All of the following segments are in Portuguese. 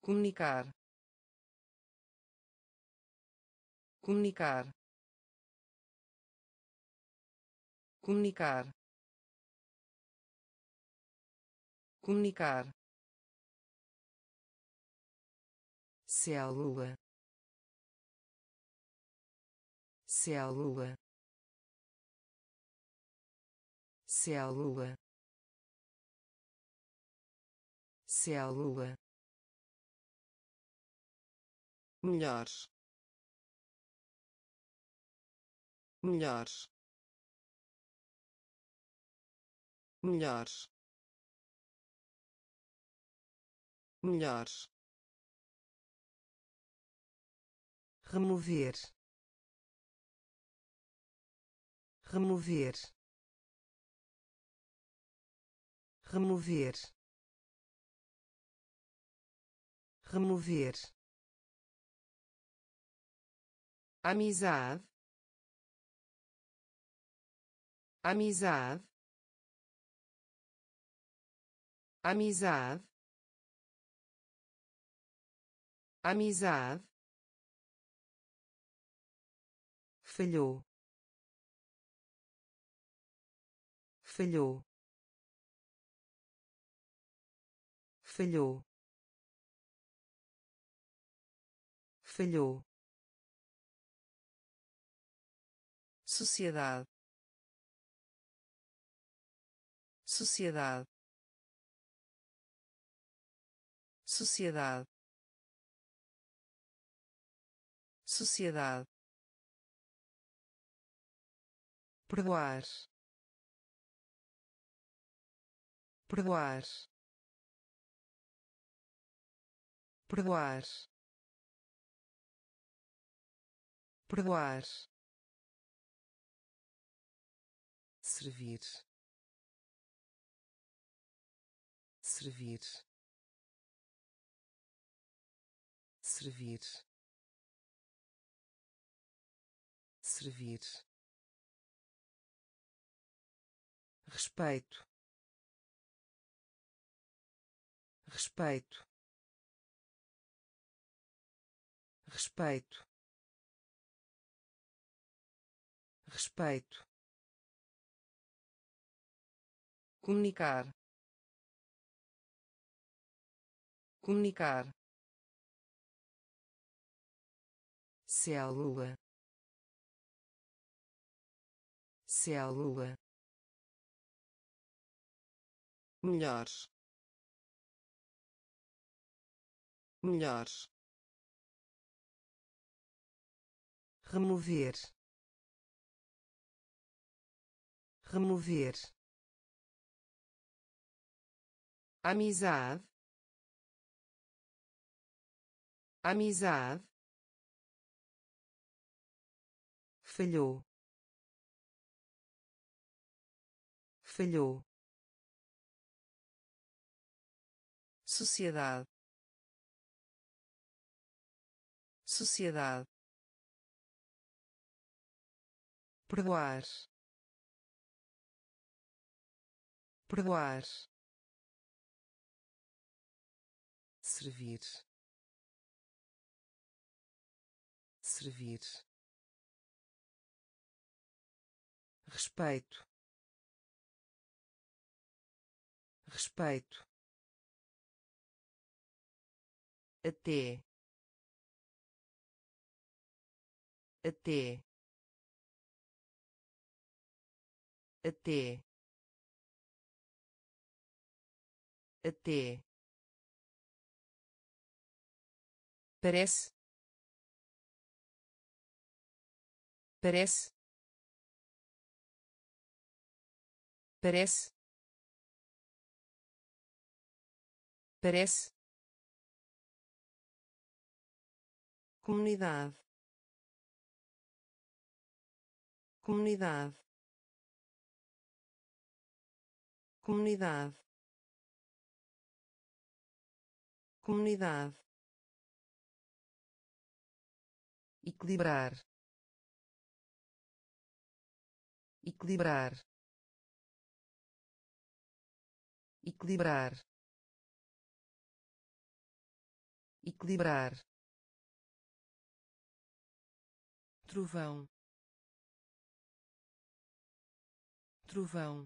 comunicar, comunicar, comunicar, comunicar, célula, célula, célula, célula, melhores, melhores, melhores, melhores, remover, remover, remover, remover, amizade, amizade, amizade, amizade, falhou, falhou, falhou, falhou, sociedade, sociedade, sociedade, sociedade, perdoar, perdoar, perdoar, perdoar, servir, servir, servir, servir, respeito, respeito, respeito, respeito, comunicar, comunicar, célula, célula, melhores, melhores, remover, remover, amizade, amizade, falhou, falhou, sociedade, sociedade, perdoar, perdoar, servir, servir, respeito, respeito, até, até, até, até, parece, parece, parece, parece, comunidade, comunidade, comunidade, comunidade, equilibrar, equilibrar, equilibrar, equilibrar, trovão, trovão,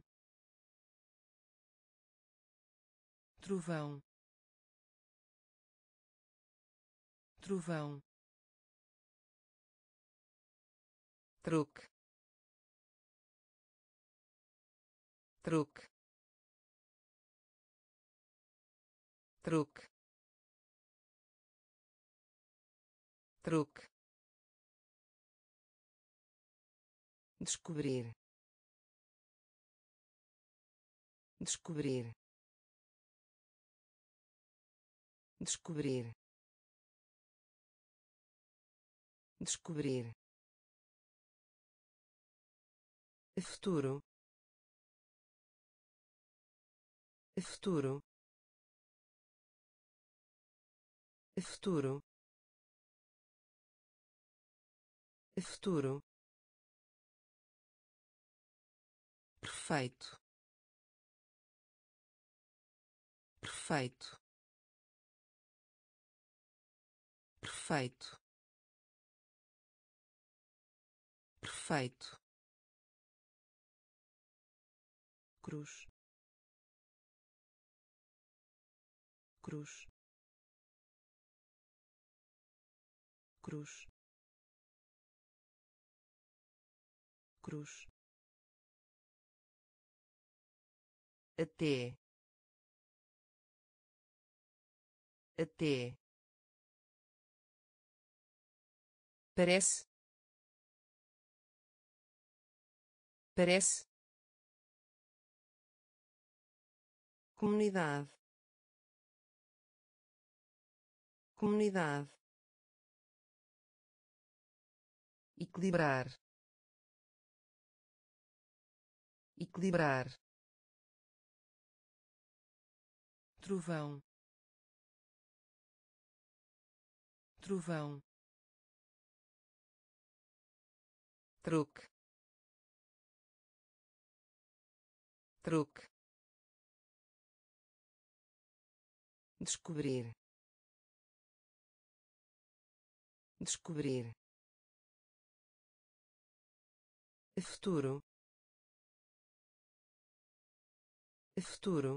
trovão, trovão, truque, truque, truque, truque, descobrir, descobrir, descobrir, descobrir, futuro, futuro, futuro, futuro, perfeito, perfeito, perfeito, perfeito, cruz, cruz, cruz, cruz, até, até, parece, parece, comunidade, comunidade, equilibrar, equilibrar, trovão, trovão, truque, truque, descobrir, descobrir, futuro, futuro,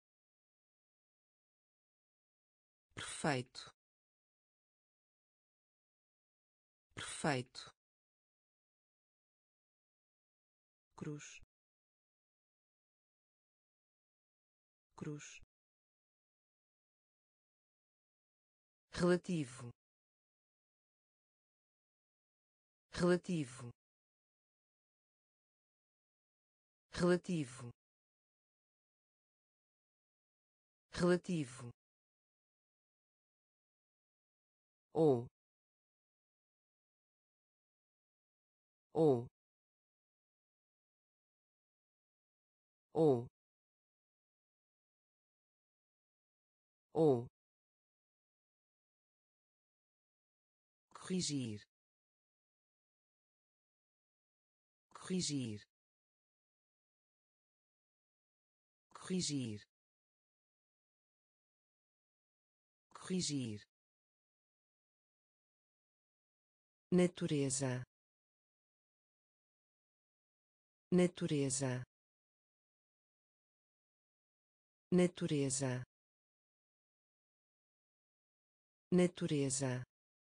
perfeito, perfeito, cruz, cruz, relativo, relativo, relativo, relativo, ou, ou, ou, ou, corrigir, corrigir, corrigir, corrigir, natureza, natureza, natureza, natureza,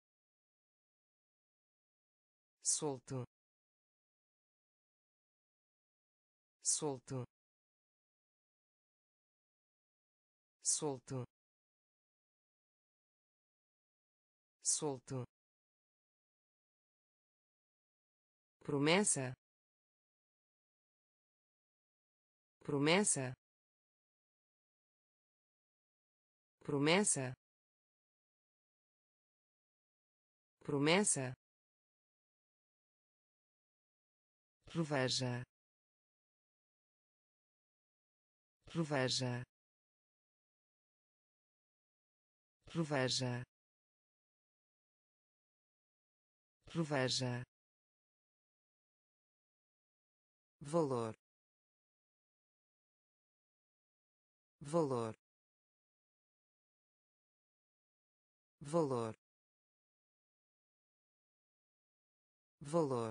solto, solto, solto, solto, promessa, promessa, promessa, promessa, reveja, reveja, reveja, reveja, valor, valor, valor, valor,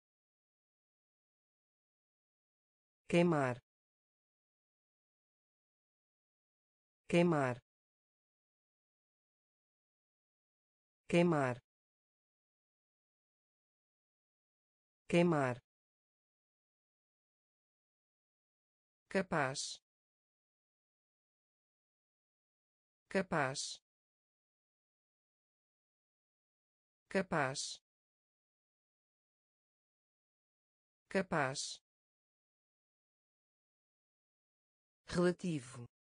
queimar, queimar, queimar, queimar, capaz, capaz, capaz, capaz, relativo,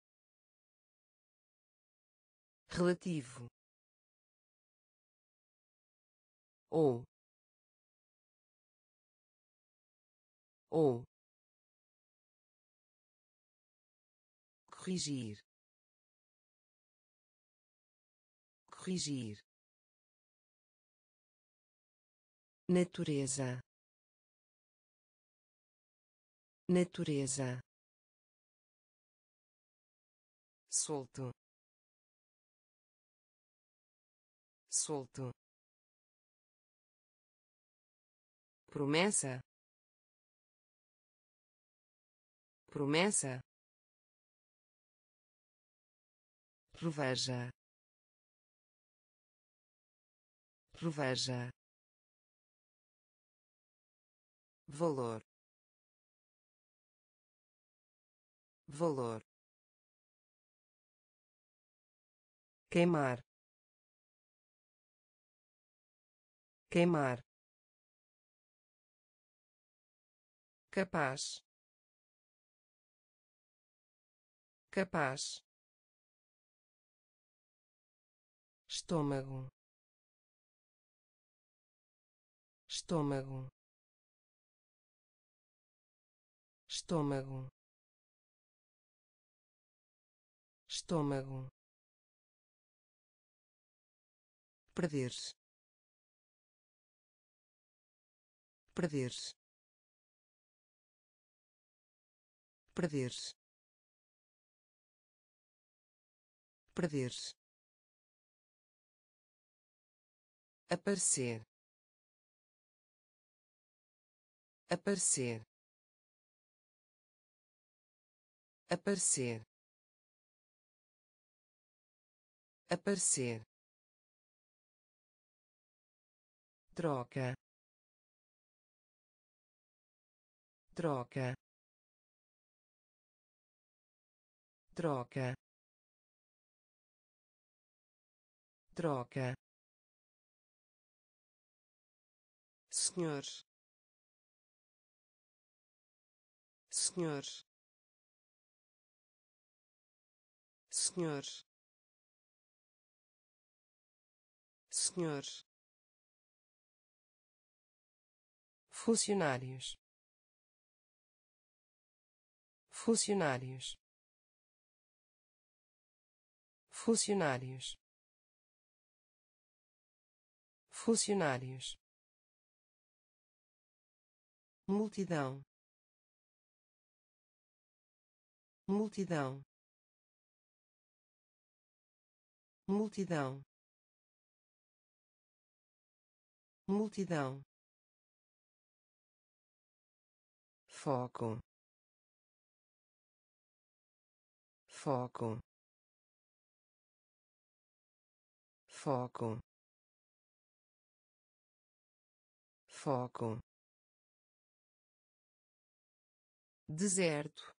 relativo, ou corrigir, corrigir, natureza, natureza, solto, solto, promessa, promessa, proveja, proveja, valor, valor, queimar, queimar, capaz, capaz, estômago, estômago, estômago, estômago, perder-se, perder-se, perder-se, perder-se, aparecer, aparecer, aparecer, aparecer, troca, troca, troca, troca, senhor, senhor, senhor, senhor, funcionários, funcionários, funcionários, funcionários, multidão, multidão, multidão, multidão, foco, foco, foco, foco, deserto,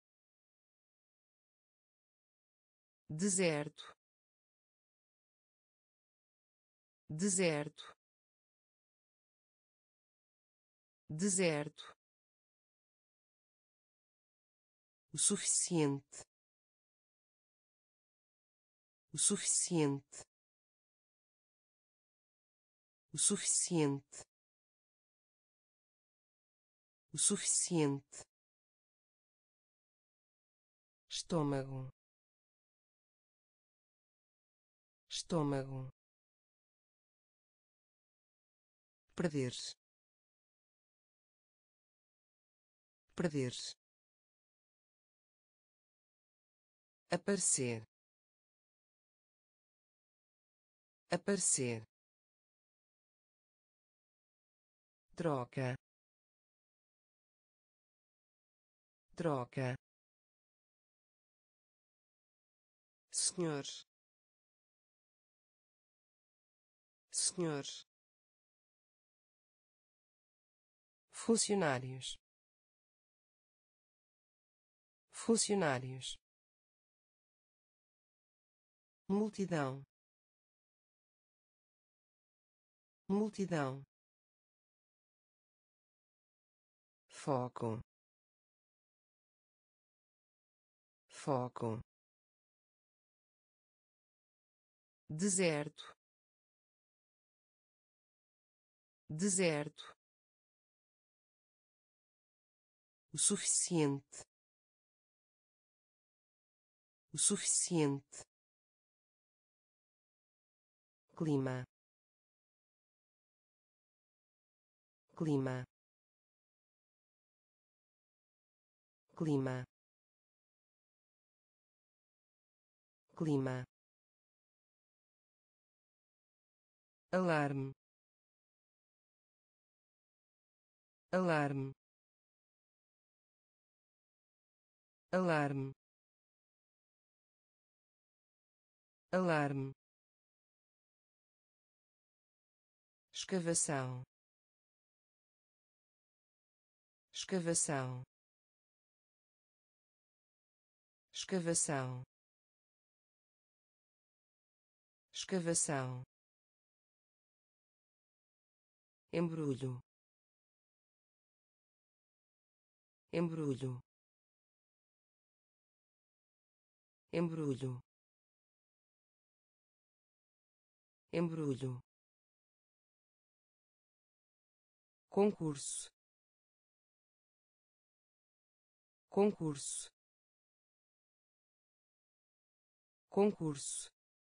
deserto, deserto, deserto, o suficiente, o suficiente, o suficiente, o suficiente, estômago, estômago, perder-se, perder-se, aparecer, aparecer, troca, troca, senhor, senhor, funcionários, funcionários, multidão, multidão, foco, foco, deserto, deserto, o suficiente, o suficiente, clima, clima, clima, clima, alarme, alarme, alarme, alarme, escavação, escavação, escavação, escavação, embrulho, embrulho, embrulho, embrulho, concurso, concurso, concurso,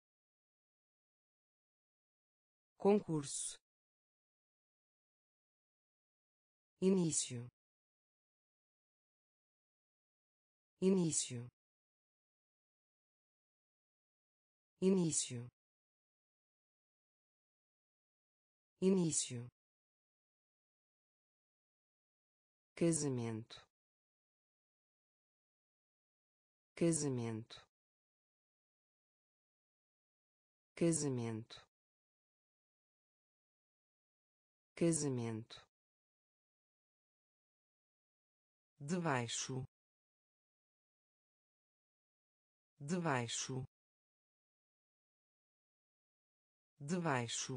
concurso, início, início, início, início, casamento, casamento, casamento, casamento, debaixo, debaixo, debaixo,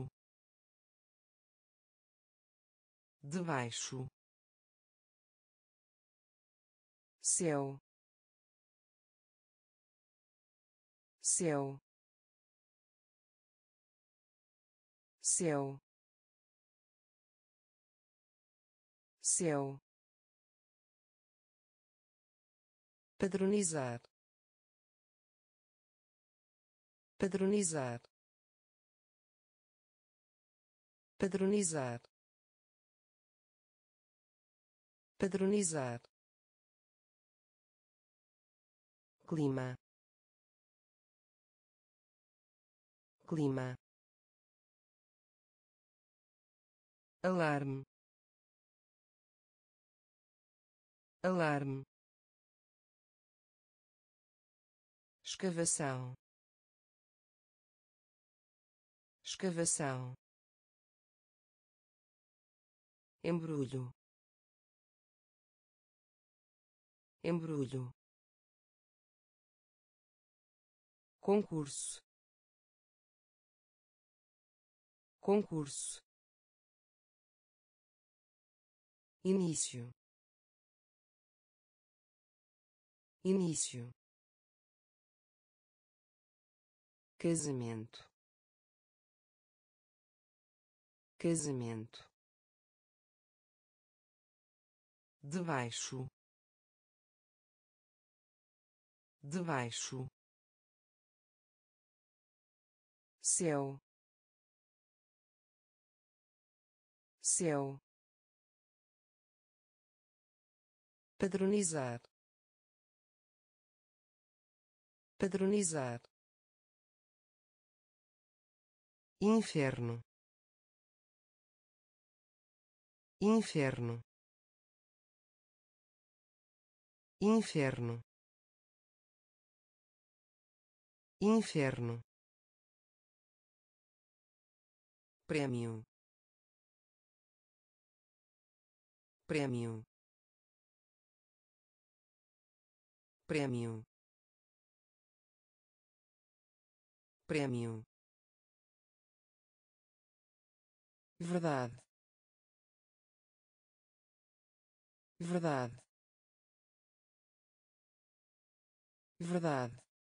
debaixo, céu, céu, céu, céu, padronizar, padronizar, padronizar, padronizar, clima, clima, alarme, alarme, escavação, escavação, embrulho, embrulho, concurso, concurso, início, início, casamento, casamento, debaixo, debaixo, céu, céu, padronizar, padronizar, inferno, inferno, inferno, inferno, prêmio, prêmio, prêmio, prêmio, verdade, verdade, verdade,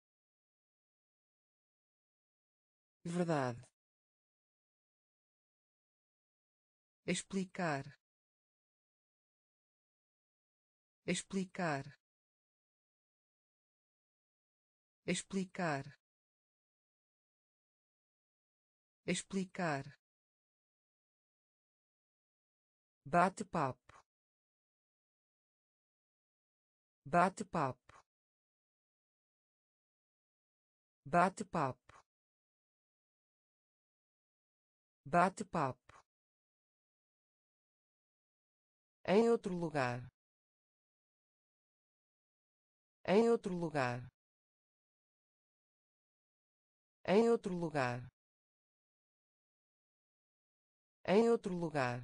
verdade, explicar, explicar, explicar, explicar, bate-papo, bate-papo, bate-papo, bate-papo, em outro lugar, em outro lugar, em outro lugar, em outro lugar,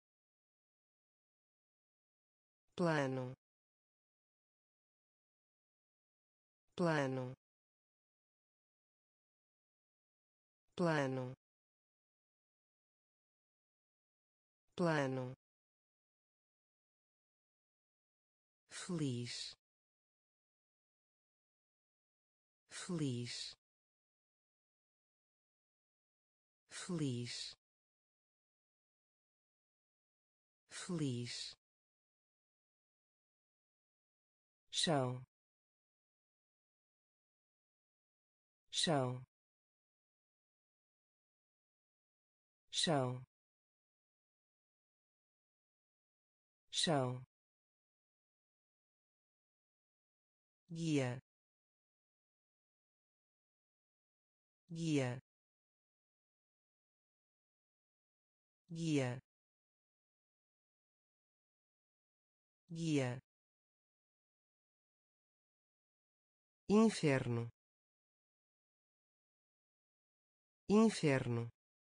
plano, plano, plano, plano, feliz, feliz, feliz, feliz, chão, chão, chão, chão, guia, guia, guia, guia, inferno, inferno,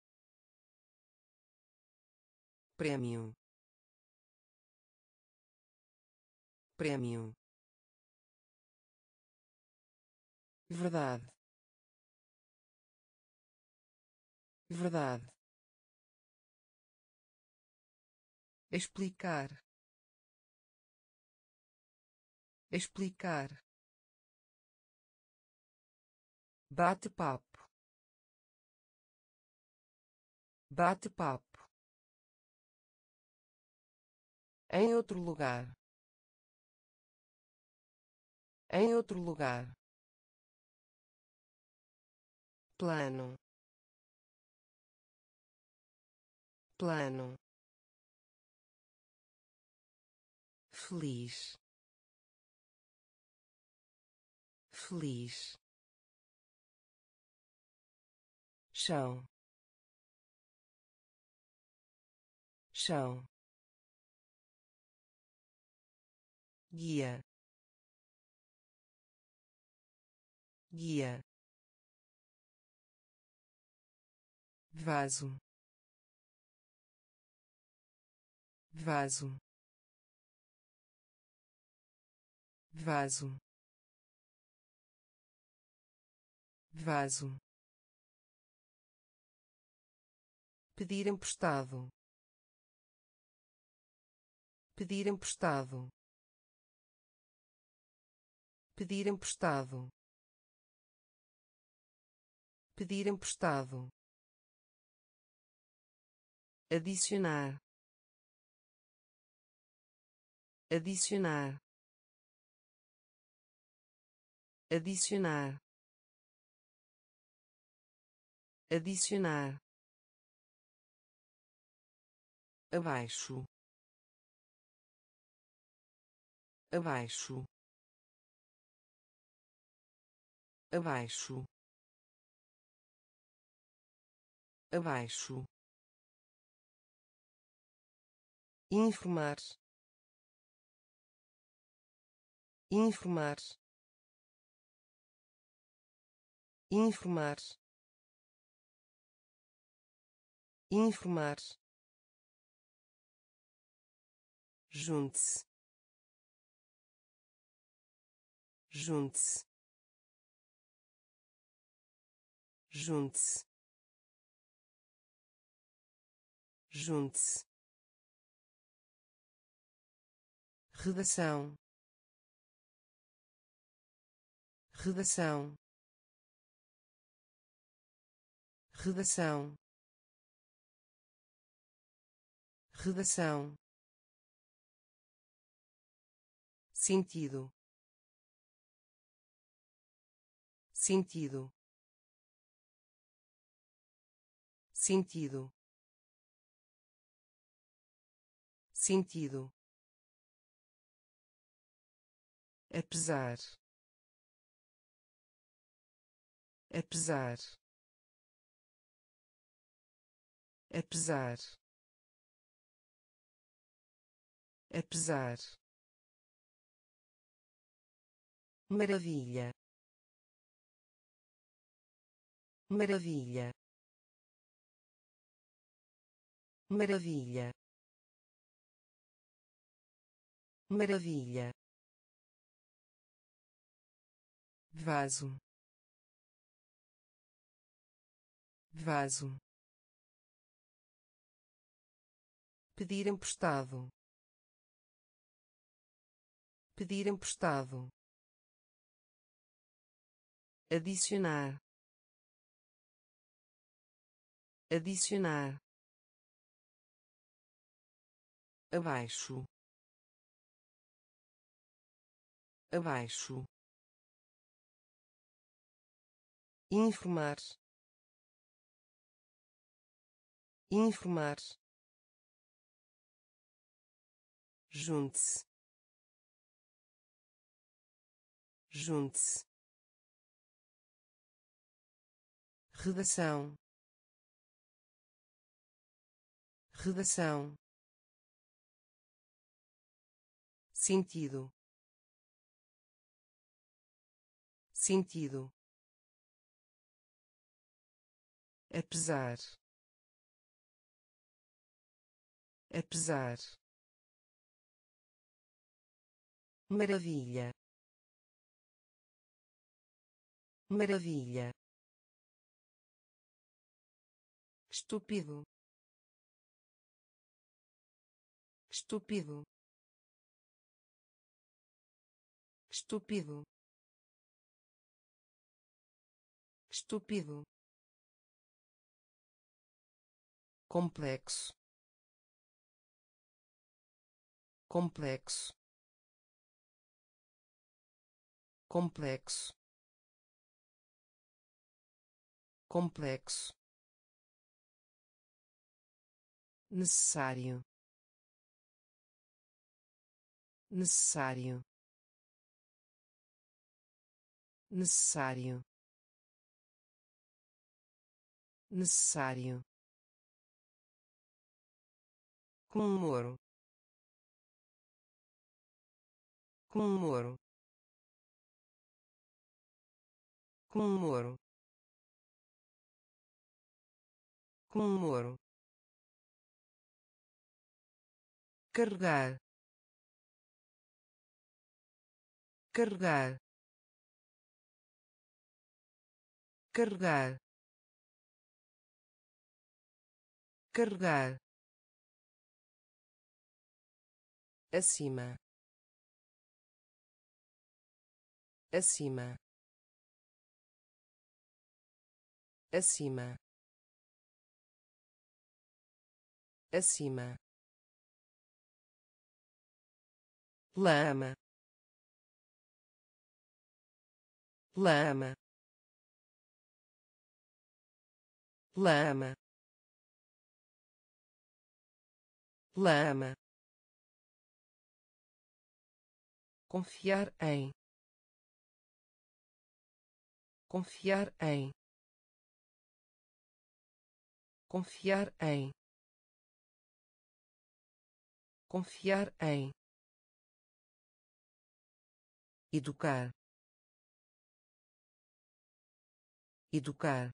prêmio, prêmio, verdade, verdade, explicar, explicar, bate-papo, bate-papo, em outro lugar, em outro lugar, plano, plano, feliz, feliz, chão, chão, guia, guia, vaso, vaso, vaso, vaso, pedir emprestado, pedir emprestado, pedir emprestado, pedir emprestado, adicionar, adicionar, adicionar, adicionar, abaixo, abaixo, abaixo, abaixo, informar, informar, informar, informar, junte-se, junte-se, junte-se, junte-se, redação, redação, redação, redação, sentido, sentido, sentido, sentido, apesar, apesar, apesar, apesar, maravilha, maravilha, maravilha, maravilha, vaso, vaso, pedir emprestado, pedir emprestado, adicionar, adicionar, abaixo, abaixo, informar, informar, junte-se, junte-se, redação, redação, sentido, sentido, apesar, apesar, maravilha, maravilha, estúpido, estúpido, estúpido, estúpido, complexo, complexo, complexo, complexo, necessário, necessário, necessário, necessário, comemoro, comemoro, comemoro, comemoro, carregar, carregar, carregar, carregar, acima, acima, acima, acima, lama, lama, lama, lama, confiar em, confiar em, confiar em, confiar em, educar, educar,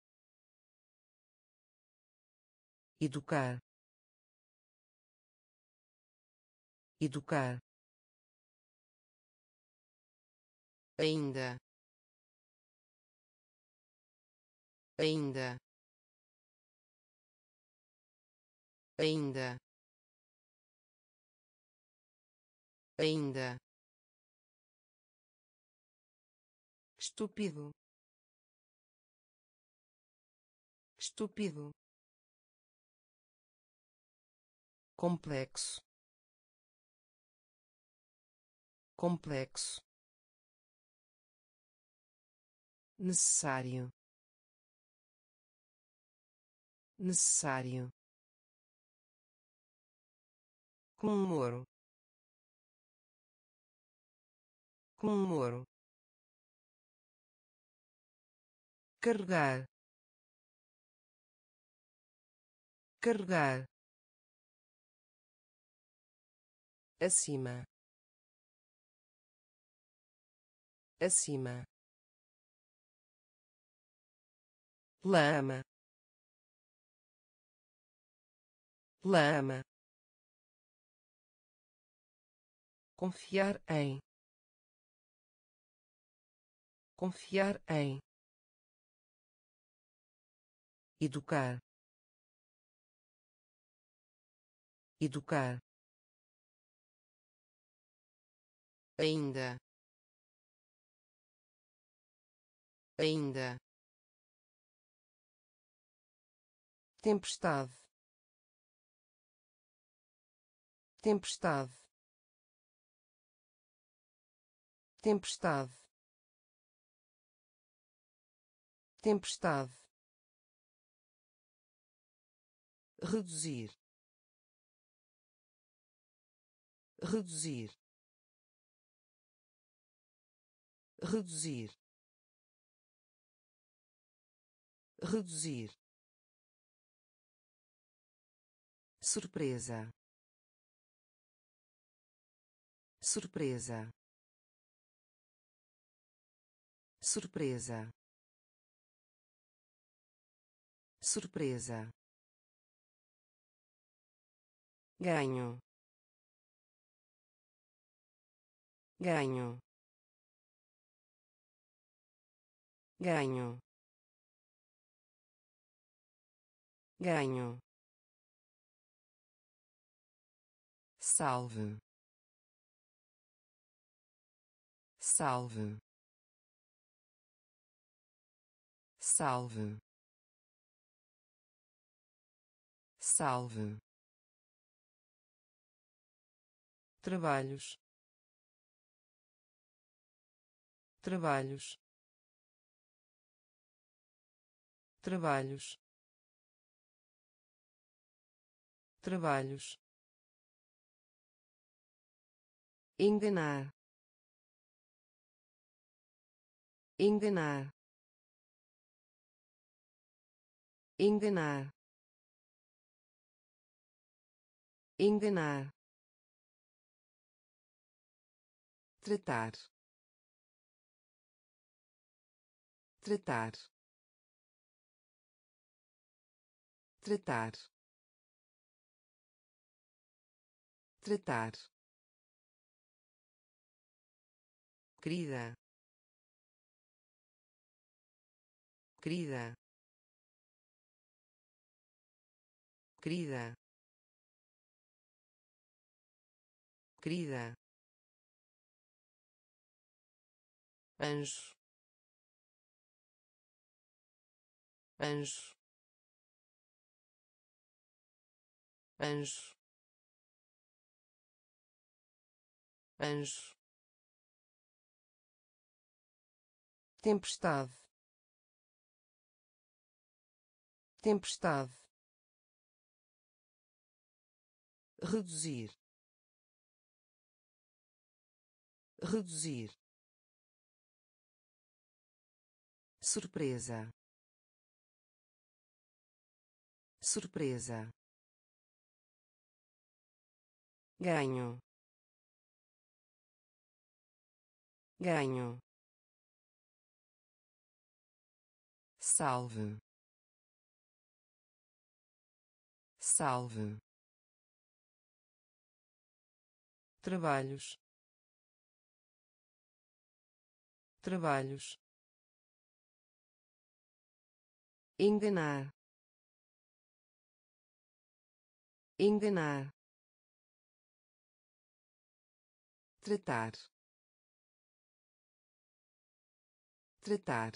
educar, educar, ainda, ainda, ainda, ainda, estúpido, estúpido, complexo, complexo, necessário, necessário, comemoro, comemoro, carregar, carregar, acima, acima, lama, lama, confiar em, confiar em, educar, educar, ainda, ainda, tempestade, tempestade, tempestade, tempestade, reduzir, reduzir, reduzir, reduzir, surpresa, surpresa, surpresa, surpresa, ganho, ganho, ganho, ganho, salve, salve, salve, salve, trabalhos, trabalhos, trabalhos, trabalhos, enganar, enganar, enganar, enganar, tratar, tratar, tratar, tratar, querida, querida, querida, querida, anjo, anjo, anjo, anjo, tempestade, tempestade, reduzir, reduzir, surpresa, surpresa, ganho, ganho, salve, salve, trabalhos, trabalhos, enganar, enganar, tratar, tratar,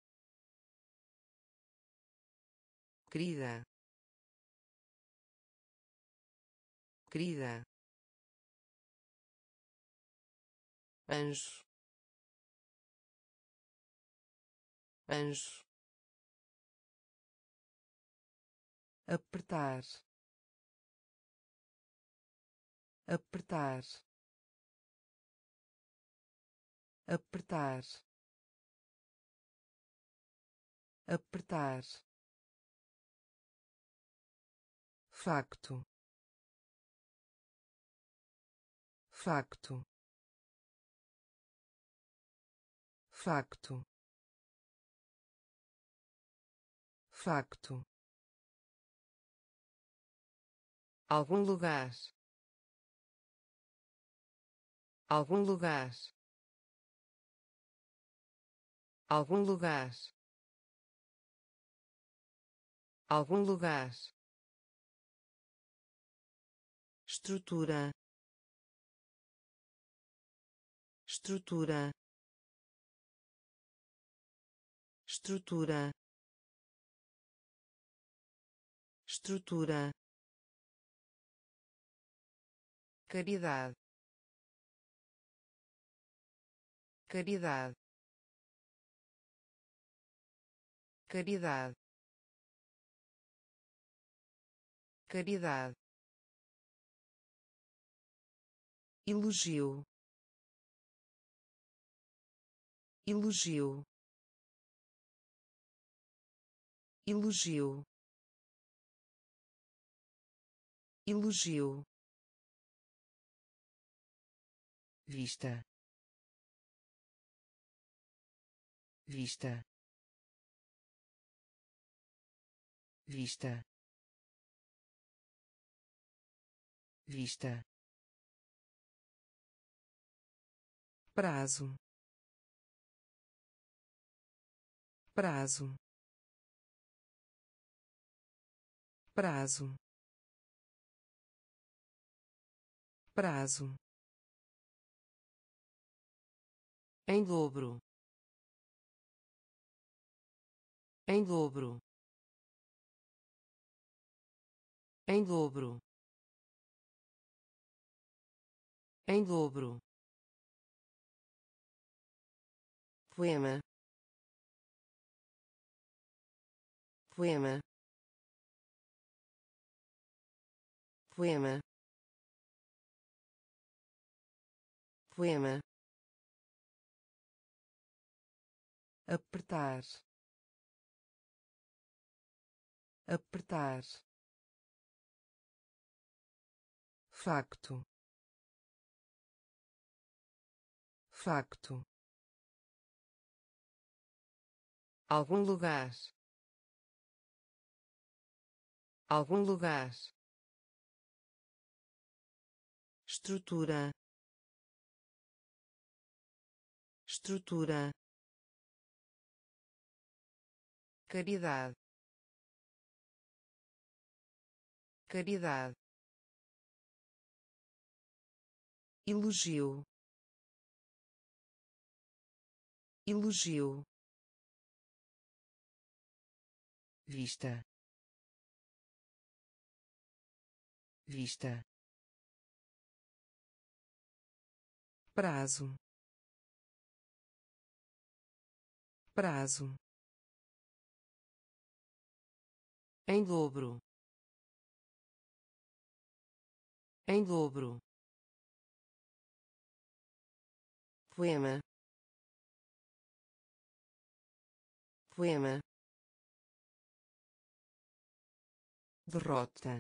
querida, querida, anjo, anjo, apertar, apertar, apertar, apertar, facto, facto, facto, facto, algum lugar, algum lugar, algum lugar, algum lugar, estrutura, estrutura, estrutura, estrutura, caridade, caridade, caridade, caridade, elogio, elogio, elogio, elogio, vista, vista, vista, vista, prazo, prazo, prazo, prazo, em dobro, em dobro, em dobro, em dobro, poema, poema, poema, poema, apertar, apertar, facto, facto, algum lugar, algum lugar, estrutura, estrutura, caridade, caridade, elogio, elogio, vista, vista, prazo, prazo, em dobro, em dobro, poema, poema, derrota,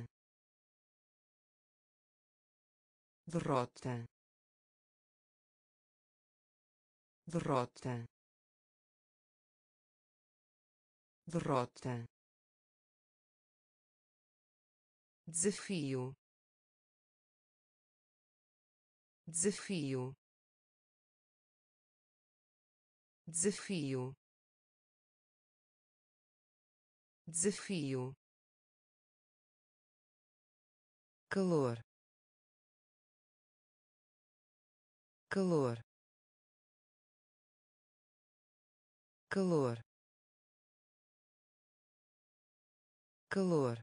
derrota, derrota, derrota, desafio, desafio, desafio, desafio, calor, calor, calor, calor,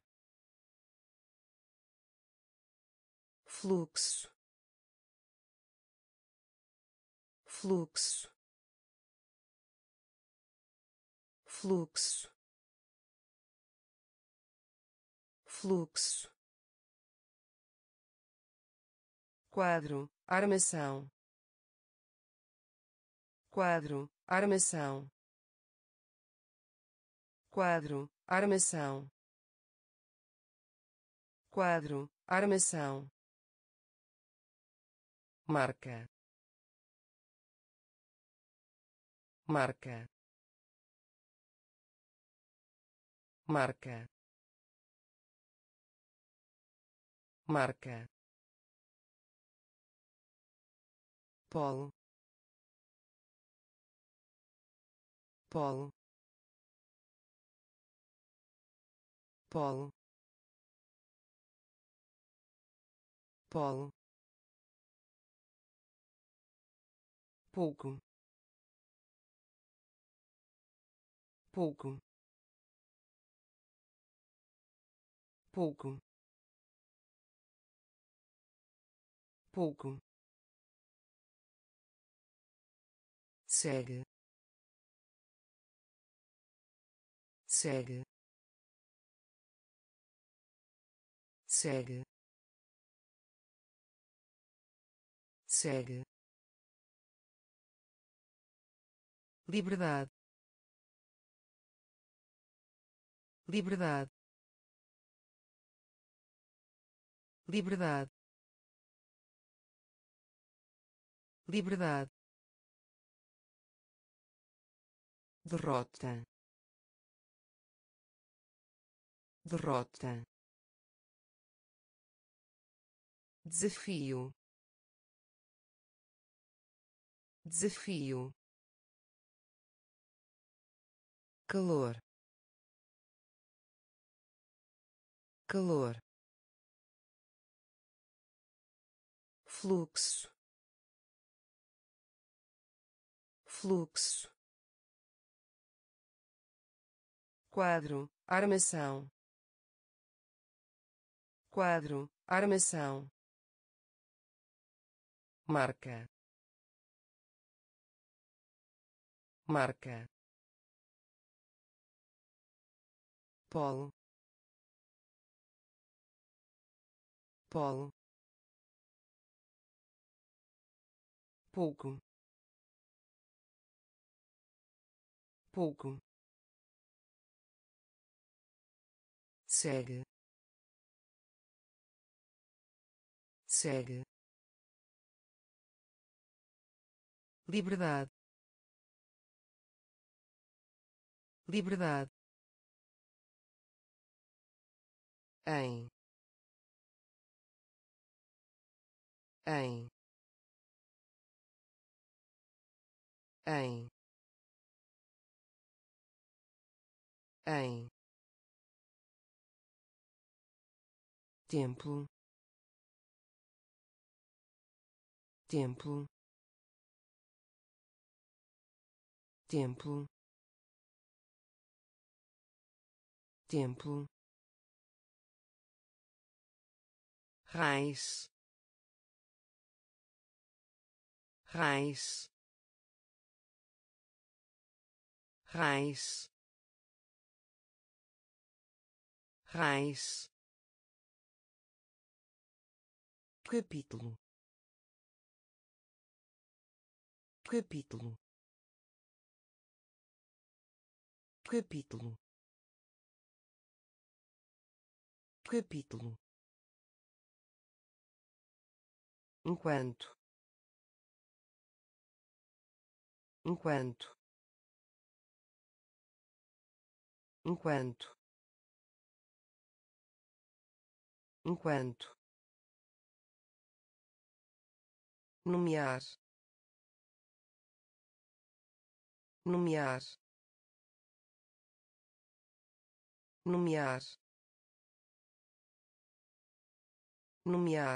fluxo, fluxo, fluxo, fluxo, quadro, armação, quadro, armação, quadro, armação, quadro, armação, marca, marca, marca, marca, polo, polo, polo, polo, pouco, pouco, pouco, pouco, segue, segue, segue, segue, liberdade, liberdade, liberdade, liberdade, derrota, derrota, desafio, desafio, calor, calor, fluxo, fluxo, quadro, armação, quadro, armação, marca, marca, polo, polo, pouco, pouco, segue, segue, liberdade, liberdade, em, em, em, em, templo, templo, templo, templo, raiz, raiz, raiz, raiz, capítulo, capítulo, capítulo, capítulo, enquanto, enquanto, enquanto, enquanto, nomear, nomear, nomear, nomear,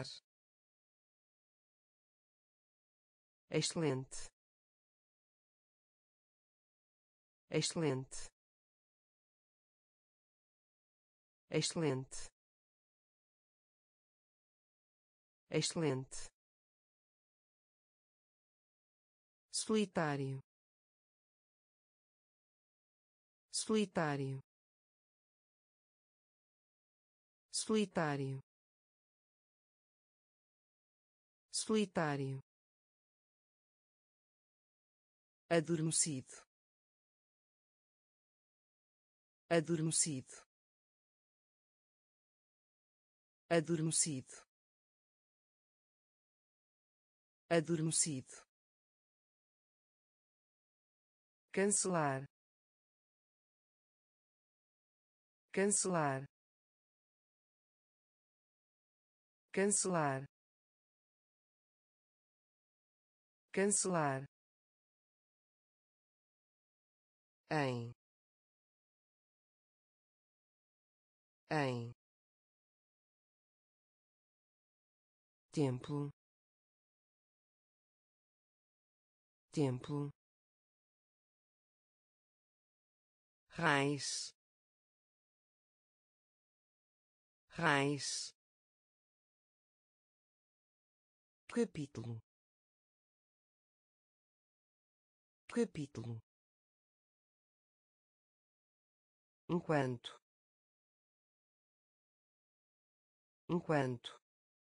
excelente, excelente, excelente, excelente, solitário, solitário, solitário, solitário, adormecido, adormecido, adormecido, adormecido, cancelar, cancelar, cancelar, cancelar, em, em, templo, templo, raiz, raiz, capítulo, capítulo, enquanto, enquanto,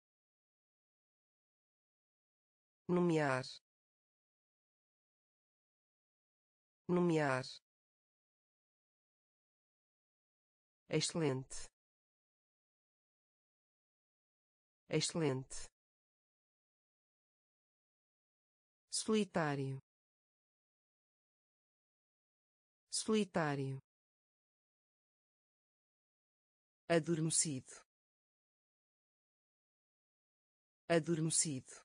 nomear, nomear, excelente, excelente, solitário, solitário, adormecido, adormecido,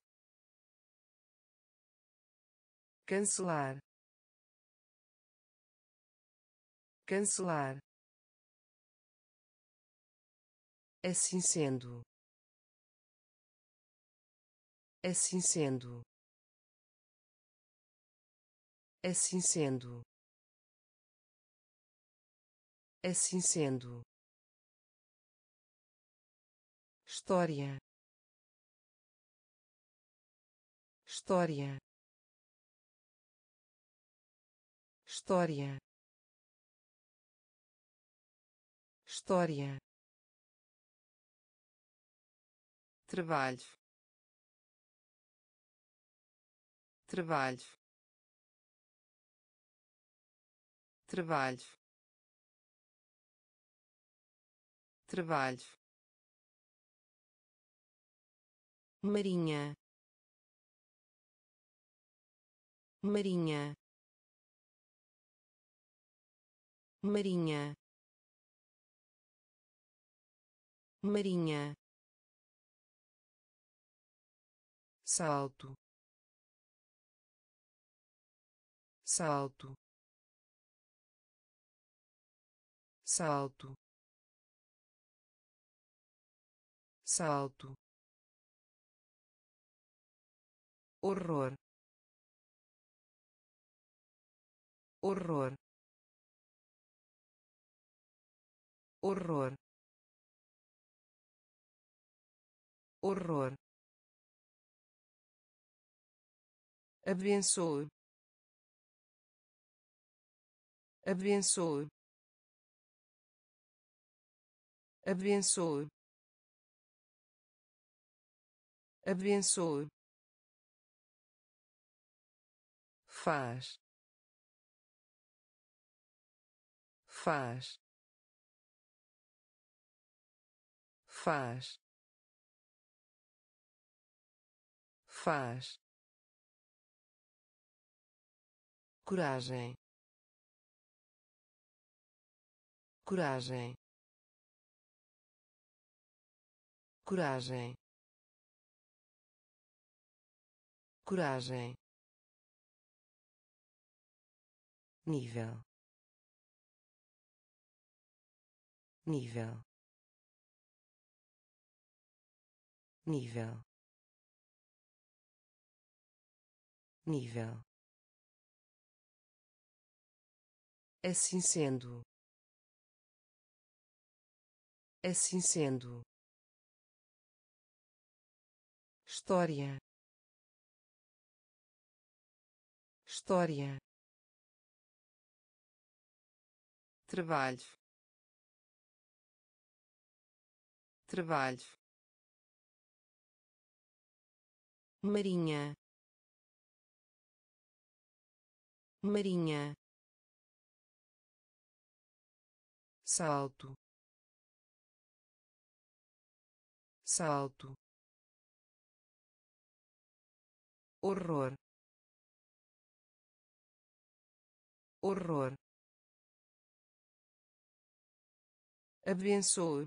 cancelar, cancelar, assim sendo, assim sendo, assim sendo, assim sendo, história, história, história, história, trabalho, trabalho, trabalho, trabalho, marinha, marinha, marinha, marinha, salto, salto, salto, salto, horror, horror, horror, horror, abençoe, abençoe, abençoe, abençoe, faz, faz, faz, faz, coragem, coragem, coragem, coragem, nível, nível, nível, nível. Assim sendo, assim sendo, história, história, trabalho, trabalho, marinha, marinha, salto, salto, horror, horror, abençoe,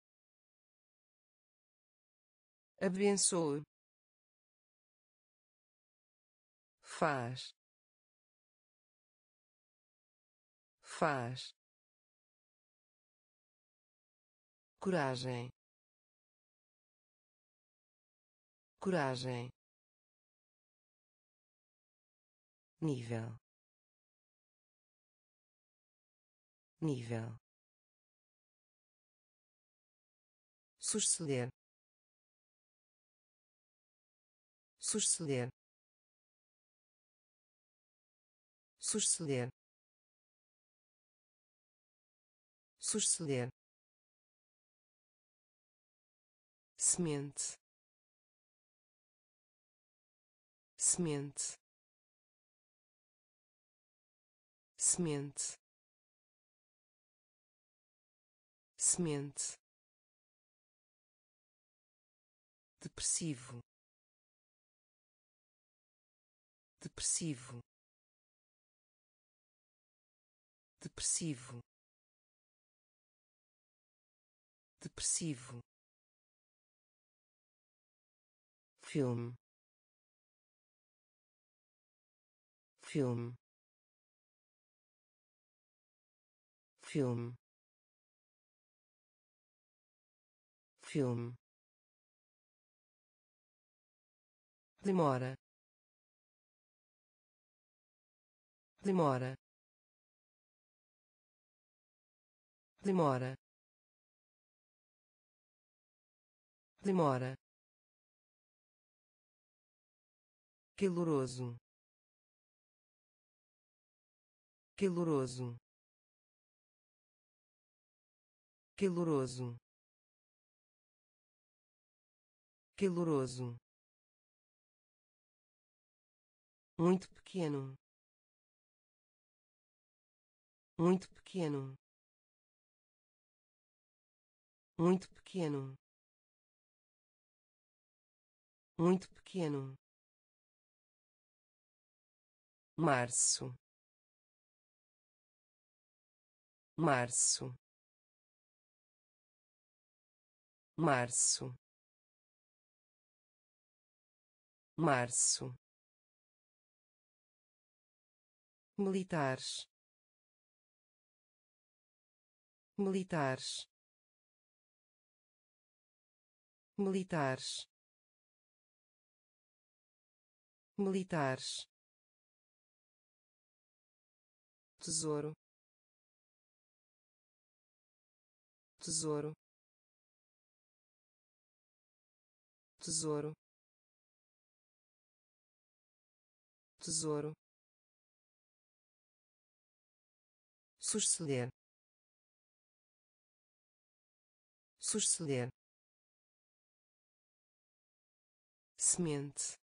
abençoe, faz, faz, coragem, coragem, nível, nível, suceder, suceder, suceder, suceder, semente, semente, semente, semente, depressivo, depressivo, depressivo, depressivo, filme, filme, filme, filme, demora, demora, demora, demora, caloroso, caloroso, caloroso, caloroso, muito pequeno, muito pequeno, muito pequeno, muito pequeno, março, março, março, março, militares, militares, militares, militares, tesouro, tesouro, tesouro, tesouro, suceder, suceder, semente,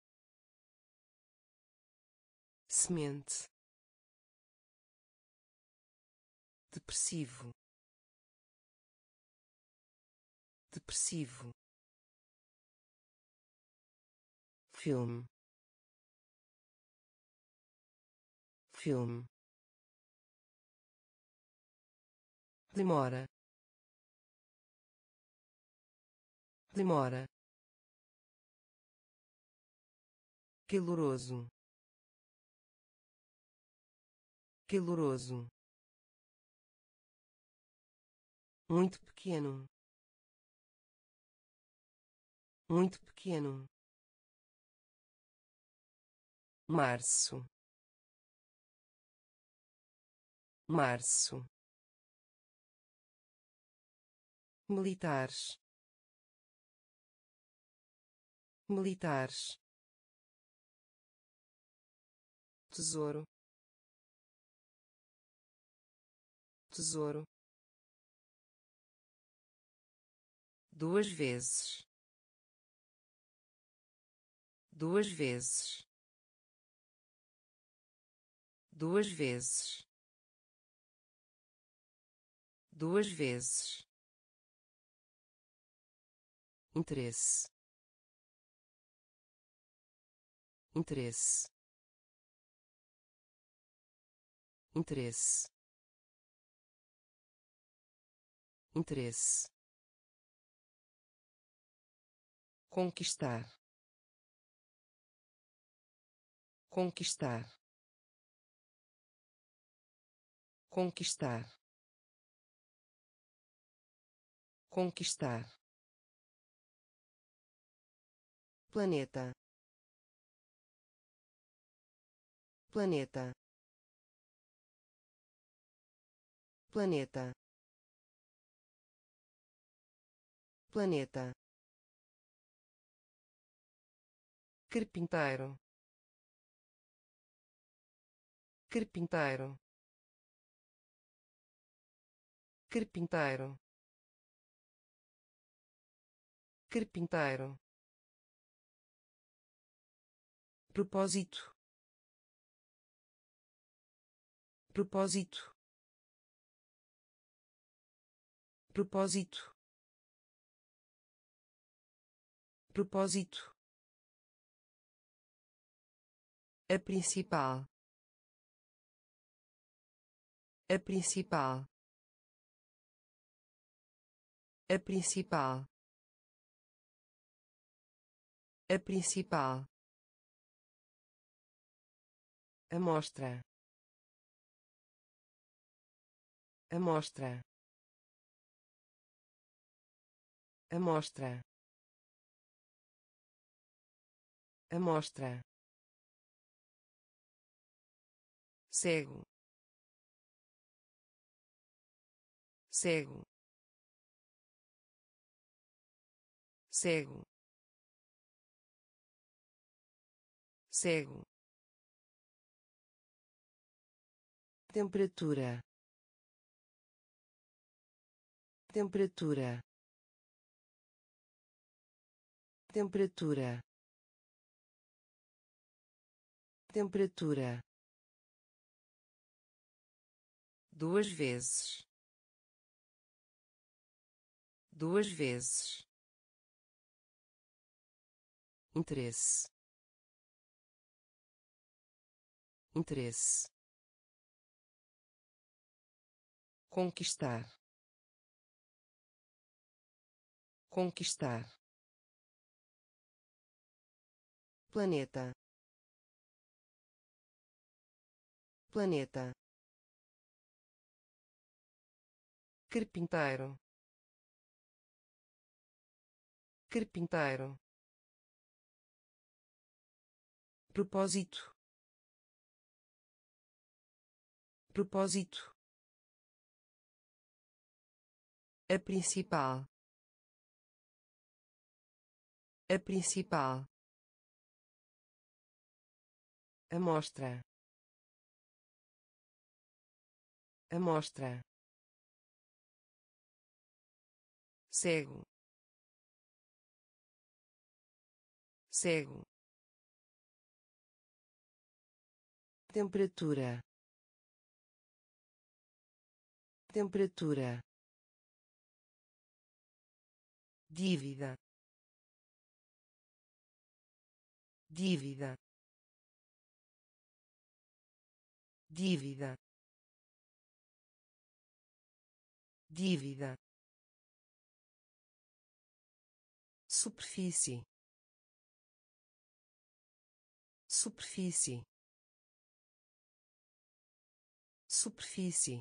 semente, depressivo, depressivo, filme, filme, demora, demora, caloroso, caloroso, muito pequeno, muito pequeno, março, março, militares, militares, tesouro, tesouro, duas vezes, duas vezes, duas vezes, duas vezes, interesse, interesse, interesse, interesse, conquistar, conquistar, conquistar, conquistar, planeta, planeta, planeta, planeta, carpinteiro, carpinteiro, carpinteiro, carpinteiro, propósito, propósito, propósito, propósito, a principal, a principal, a principal, a principal, amostra, amostra, amostra, amostra, cego, cego, cego, cego, temperatura, temperatura, temperatura, temperatura, duas vezes, duas vezes, interesse, interesse, conquistar, conquistar, planeta, planeta, carpinteiro, carpinteiro, propósito, propósito, a principal, a principal, amostra, amostra, cego, cego, temperatura, temperatura, dívida, dívida, dívida, dívida, superfície, superfície, superfície,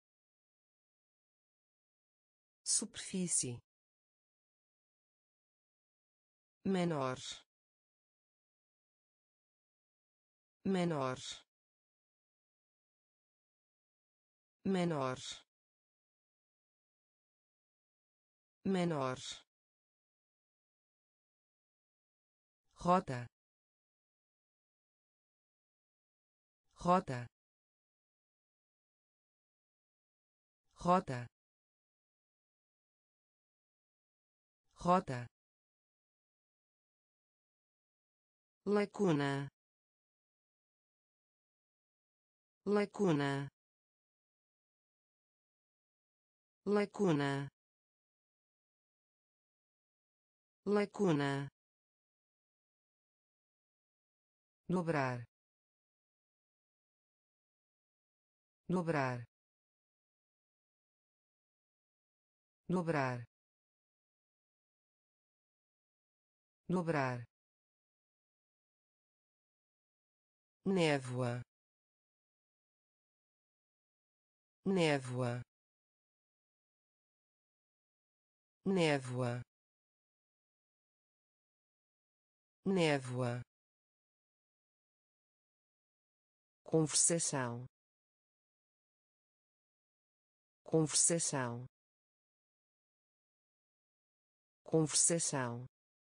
superfície, menor, menor, menor, menor, rota, rota, rota, rota, lacuna, lacuna, lacuna, lacuna, dobrar, dobrar, dobrar, dobrar, névoa, névoa, névoa, névoa, conversação, conversação, conversação,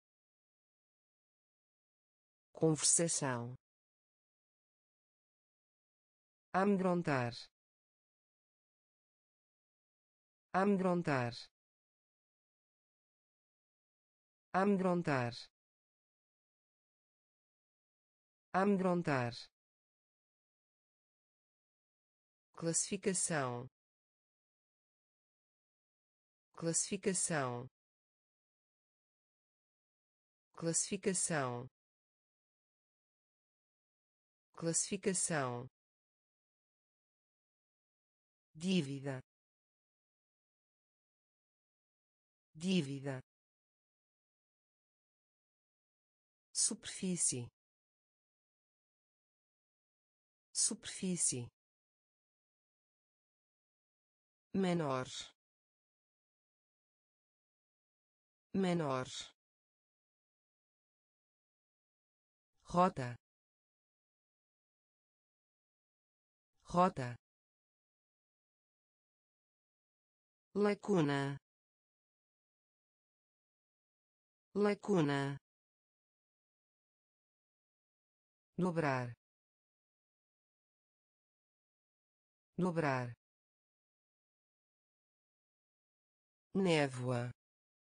conversação, amedrontar, amedrontar, amedrontar, amedrontar, classificação, classificação, classificação, classificação, dívida, dívida, superfície, superfície, menor, menor, rota, rota, lacuna, lacuna, dobrar, dobrar, névoa,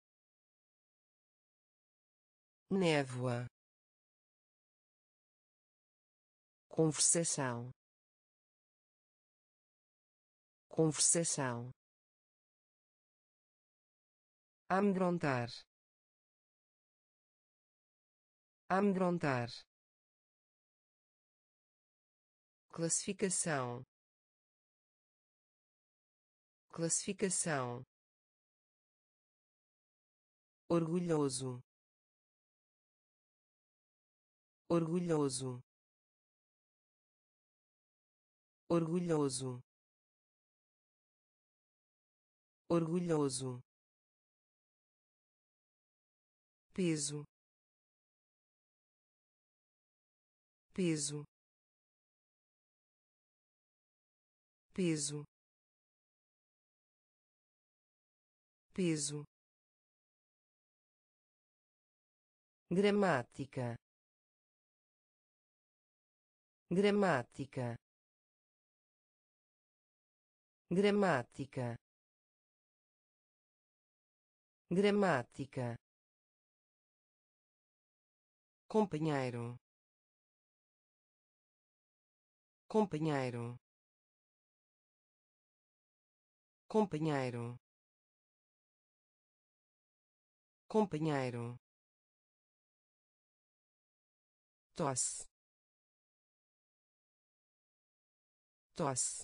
névoa, conversação, conversação, amedrontar, amedrontar, classificação, classificação, orgulhoso, orgulhoso, orgulhoso, orgulhoso, peso, peso, peso, peso, gramática, gramática, gramática, gramática, companheiro, companheiro, companheiro, companheiro, tosse, tosse,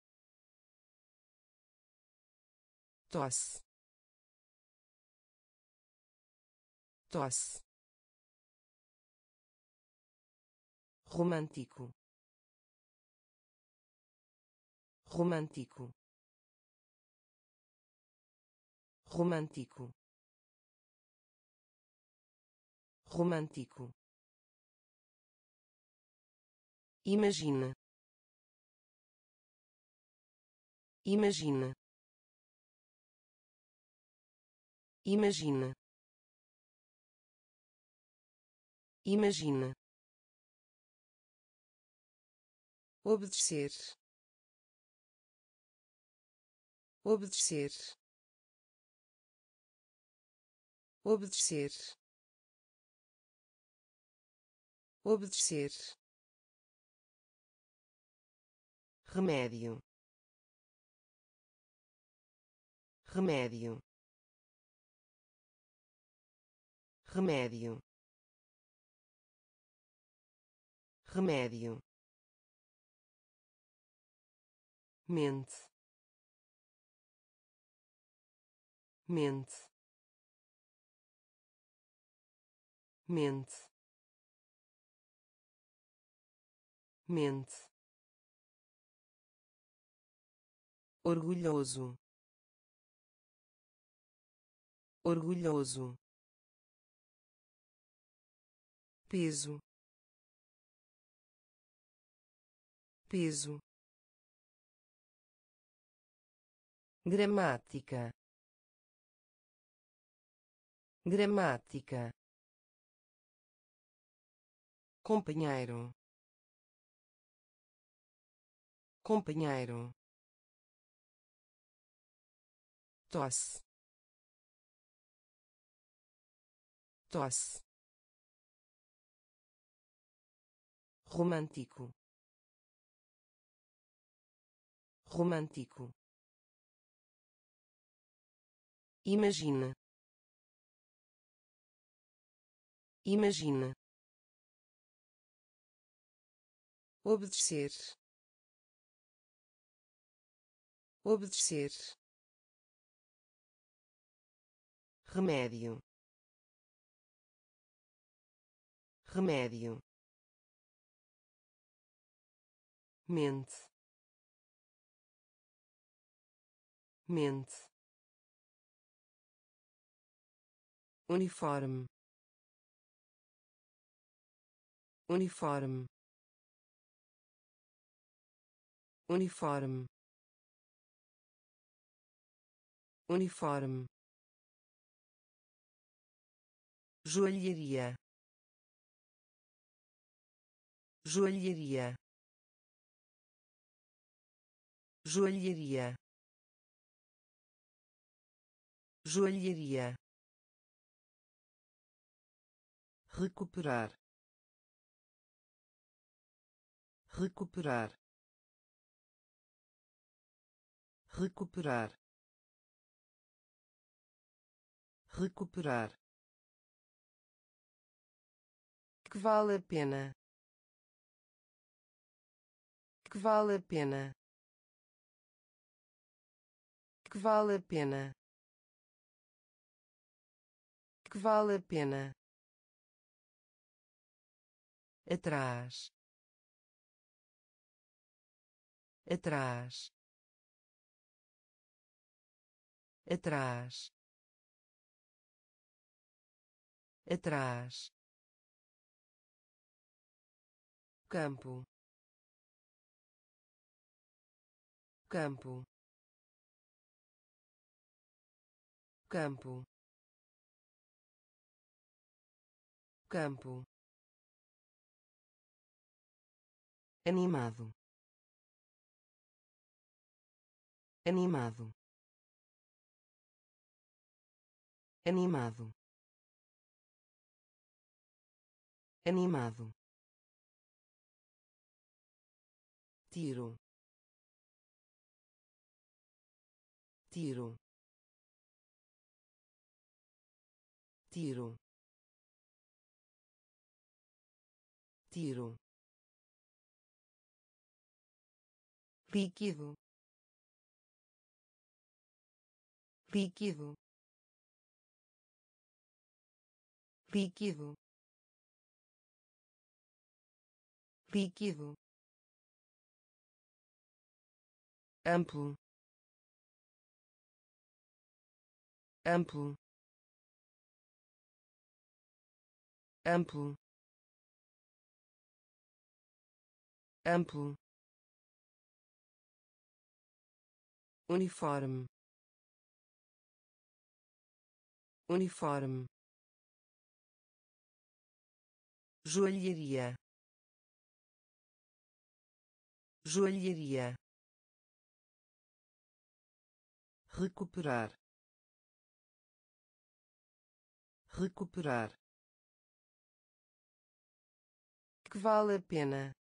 tosse, tosse, romântico, romântico, romântico, romântico. Imagina, imagina, imagina, imagina, obedecer, obedecer, obedecer, obedecer, remédio, remédio, remédio, remédio, mente, mente, mente, mente, orgulhoso, orgulhoso, peso, peso, gramática, gramática, companheiro, companheiro, tosse, tosse, romântico, romântico. Imagina, imagina, obedecer, obedecer, remédio, remédio, mente, mente, uniforme, uniforme, uniforme, uniforme, joalheria, joalheria, joalheria, joalheria, recuperar, recuperar, recuperar, recuperar, que vale a pena, que vale a pena, que vale a pena, que vale a pena, atrás, atrás, atrás, atrás, campo, campo, campo, campo, animado, animado, animado, animado, tiro, tiro, tiro, tiro, líquido, líquido, líquido, líquido, amplo, amplo, amplo, amplo, uniforme, uniforme, joalheria, joalheria, recuperar, recuperar, que vale a pena,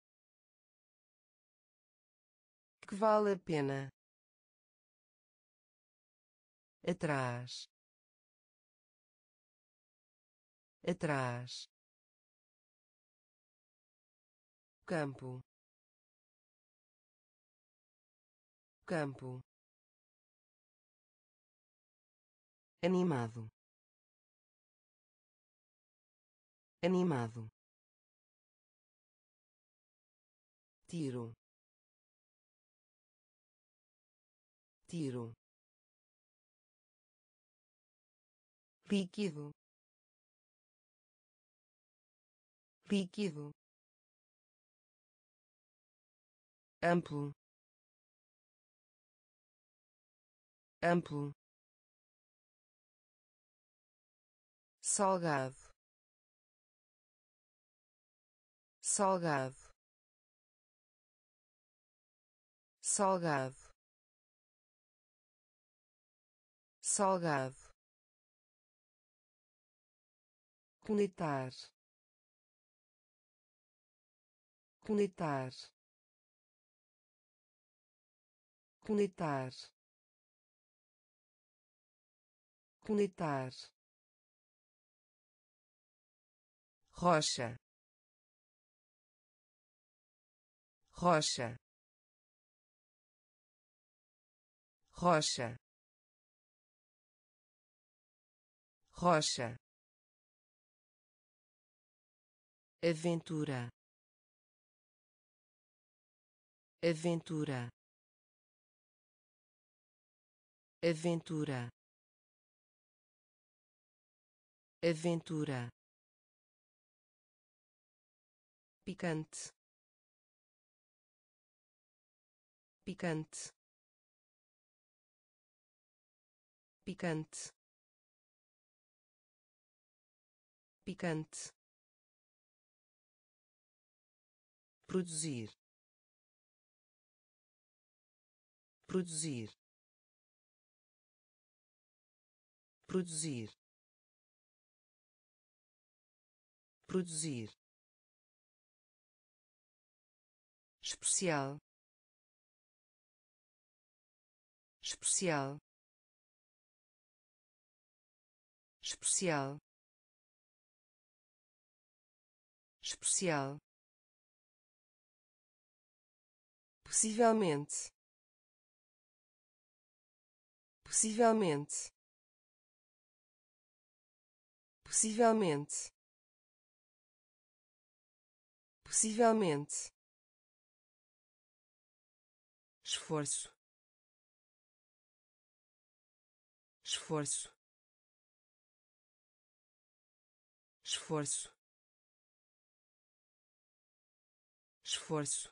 que vale a pena, atrás, atrás, campo, campo, animado, animado, tiro, tiro, líquido, líquido, amplo, amplo, salgado, salgado, salgado, salgado, conectar, conectar, conectar, conectar, rocha, rocha, rocha, rocha, aventura, aventura, aventura, aventura, picante, picante, picante, picante, produzir, produzir, produzir, produzir, especial, especial, especial, especial, possivelmente, possivelmente, possivelmente, possivelmente, esforço, esforço, esforço, esforço,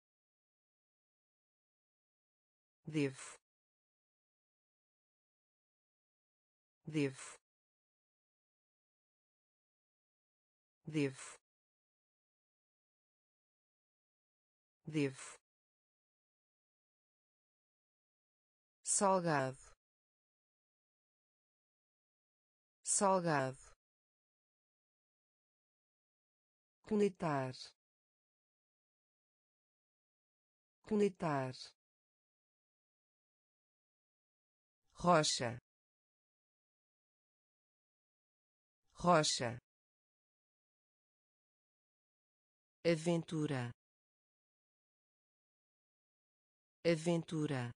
devo, devo, devo, devo, salgado, salgado, conectar, conectar, rocha, rocha, aventura, aventura,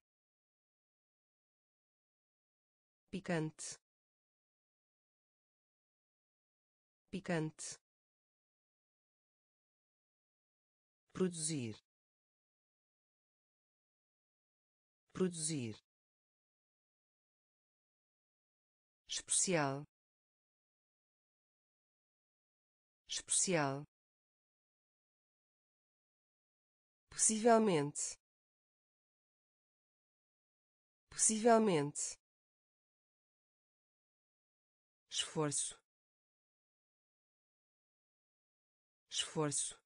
picante, picante, produzir, produzir, especial, especial, possivelmente, possivelmente, esforço, esforço,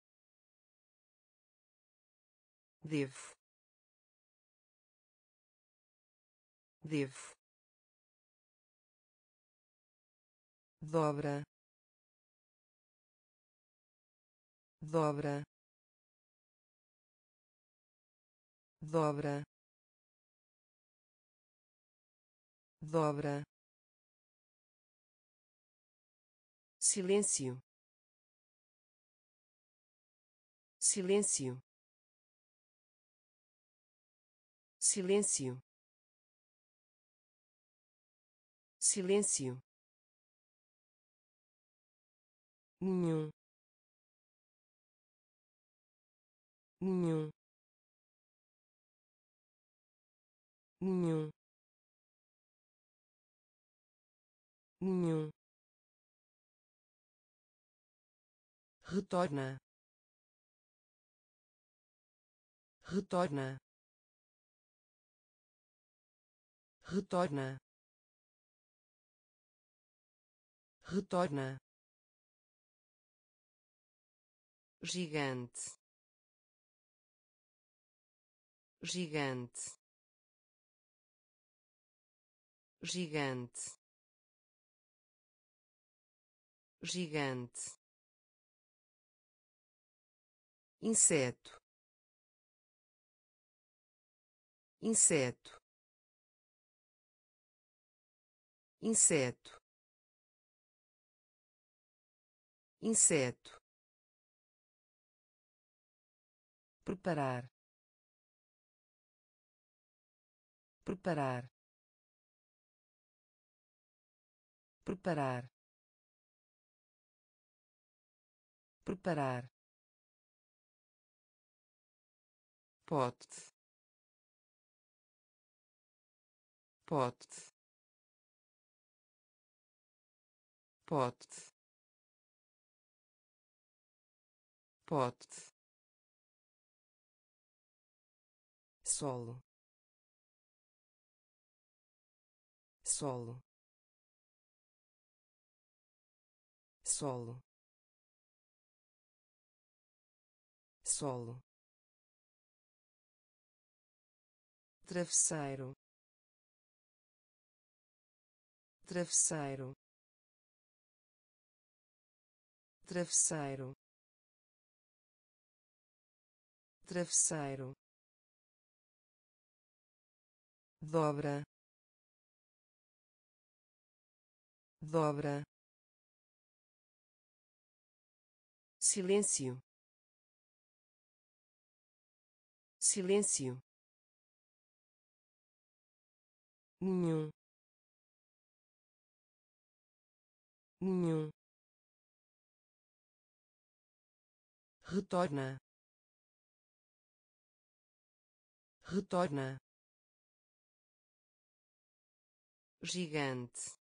devo, devo, dobra, dobra, dobra, dobra, silêncio, silêncio, silêncio, silêncio, nenhum, nenhum, nenhum, nenhum, retorna, retorna, retorna, retorna, gigante, gigante, gigante, gigante, inseto, inseto, inseto, inseto, preparar, preparar, preparar, preparar, pote, pote, pote, pote, solo, solo, solo, solo, travesseiro, travesseiro, travesseiro, travesseiro, dobra, dobra, silêncio, silêncio, nenhum, nenhum, retorna, retorna, gigante,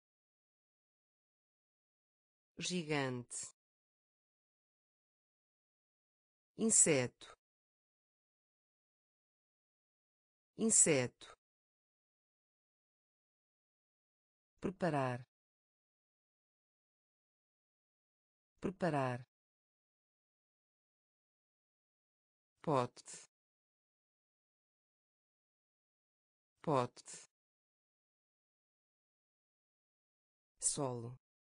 gigante, inseto, inseto, preparar, preparar, pote, pote, solo,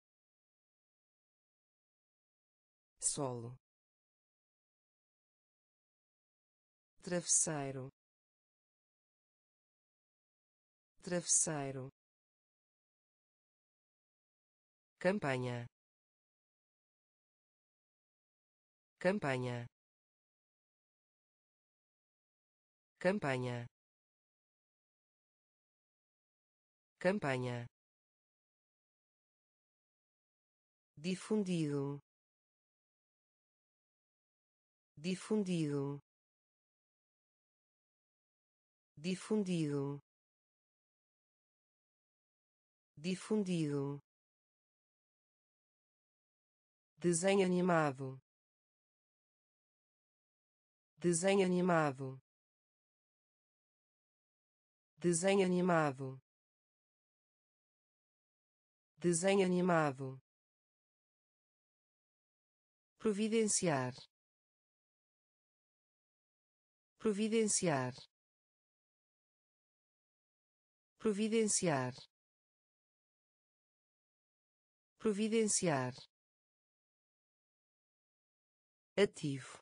solo, travesseiro, travesseiro, campanha, campanha, campanha, campanha, difundido, difundido, difundido, difundido, desenho animado, desenho animado, desenho animado, desenho animado, providenciar, providenciar, providenciar, providenciar, ativo,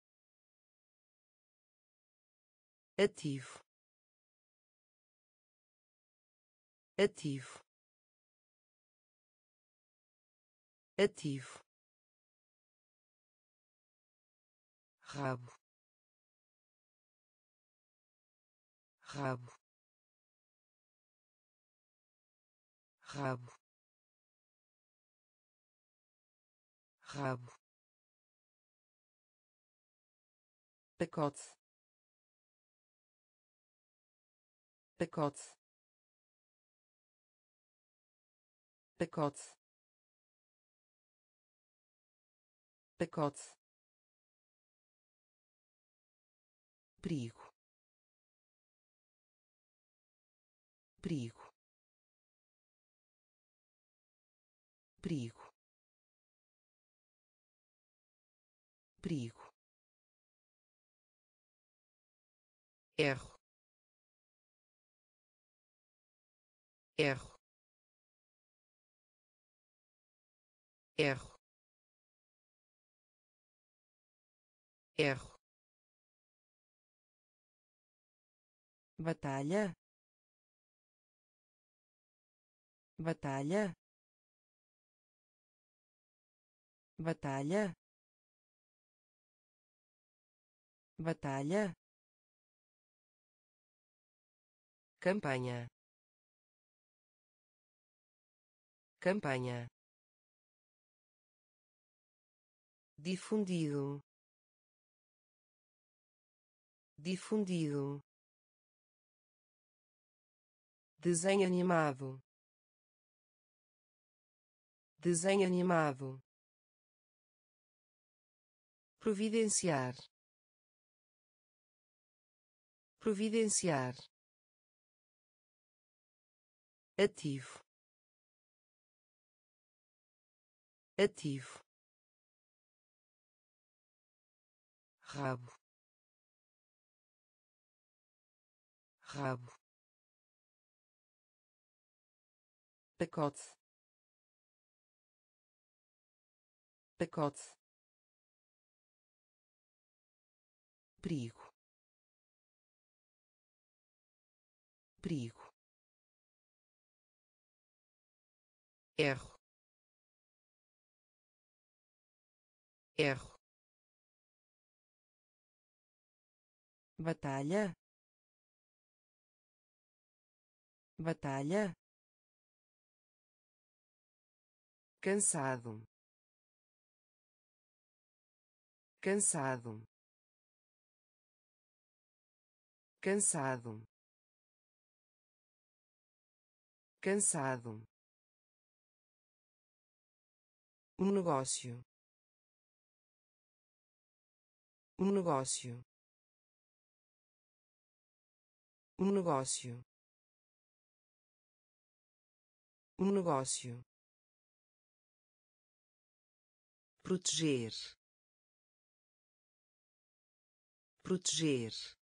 ativo, ativo, ativo, rabo, rabo, rabo, rabo, pacote, pacote, pacote, pacote, perigo, perigo, perigo, perigo, erro, erro, erro, erro, batalha, batalha, batalha, batalha, campanha, campanha, difundido, difundido, desenho animado, desenho animado, providenciar, providenciar, ativo, ativo, rabo, rabo, pacote, pacote, perigo, perigo, erro, erro, batalha, batalha, cansado, cansado, cansado, cansado, um negócio, um negócio, um negócio, um negócio, proteger, proteger,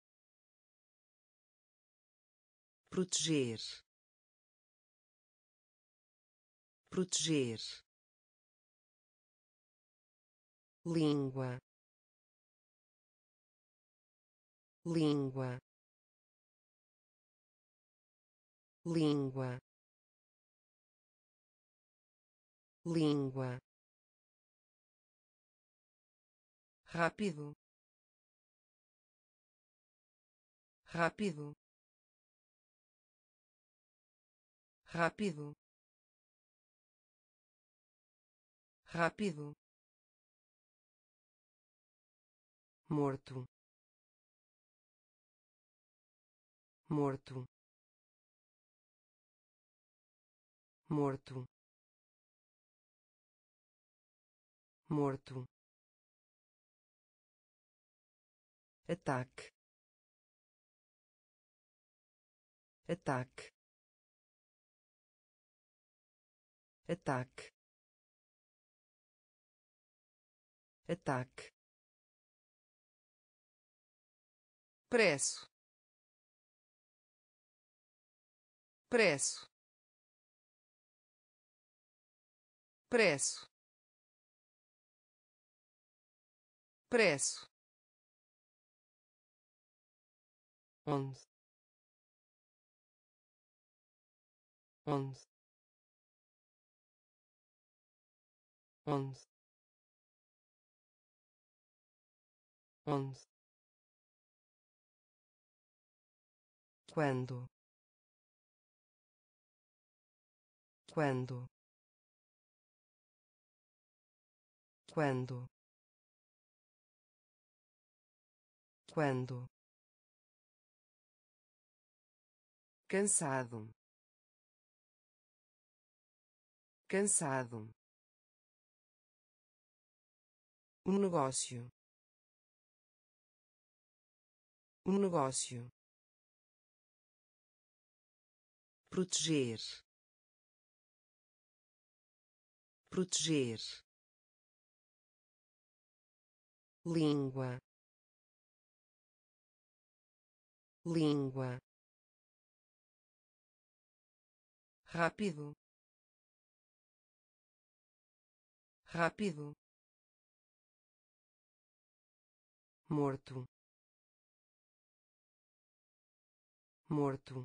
proteger, proteger, língua, língua, língua, língua, rápido, rápido, rápido, rápido, morto, morto, morto, morto, ataque, ataque, ataque, ataque, preço, preço, preço, preço, onde, onde, onde, onde, quando, quando, quando, quando, cansado, cansado, um negócio, um negócio, proteger, proteger, língua, língua, rápido, rápido, morto, morto,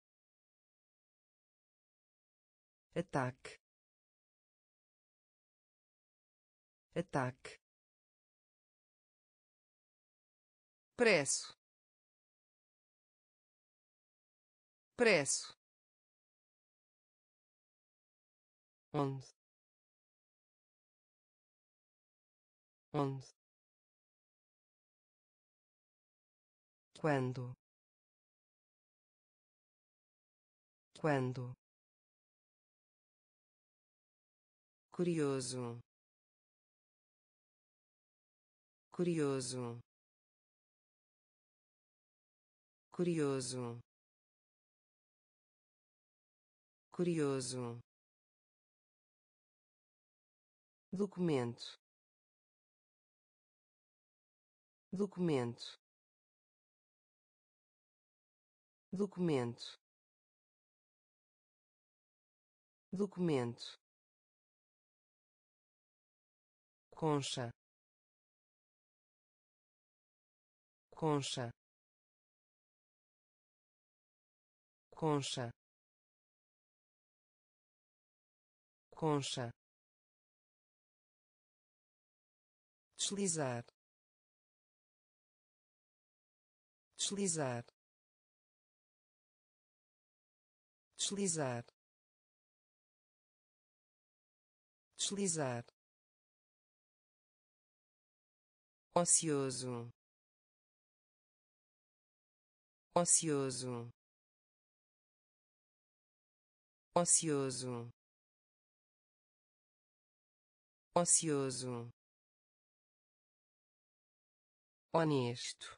ataque, ataque, preço, preço, onde, onde, quando, quando, curioso, curioso, curioso, curioso, documento, documento, documento, documento, concha, concha, concha, concha, deslizar, deslizar, deslizar, deslizar, ocioso, ocioso, ocioso, ocioso, honesto,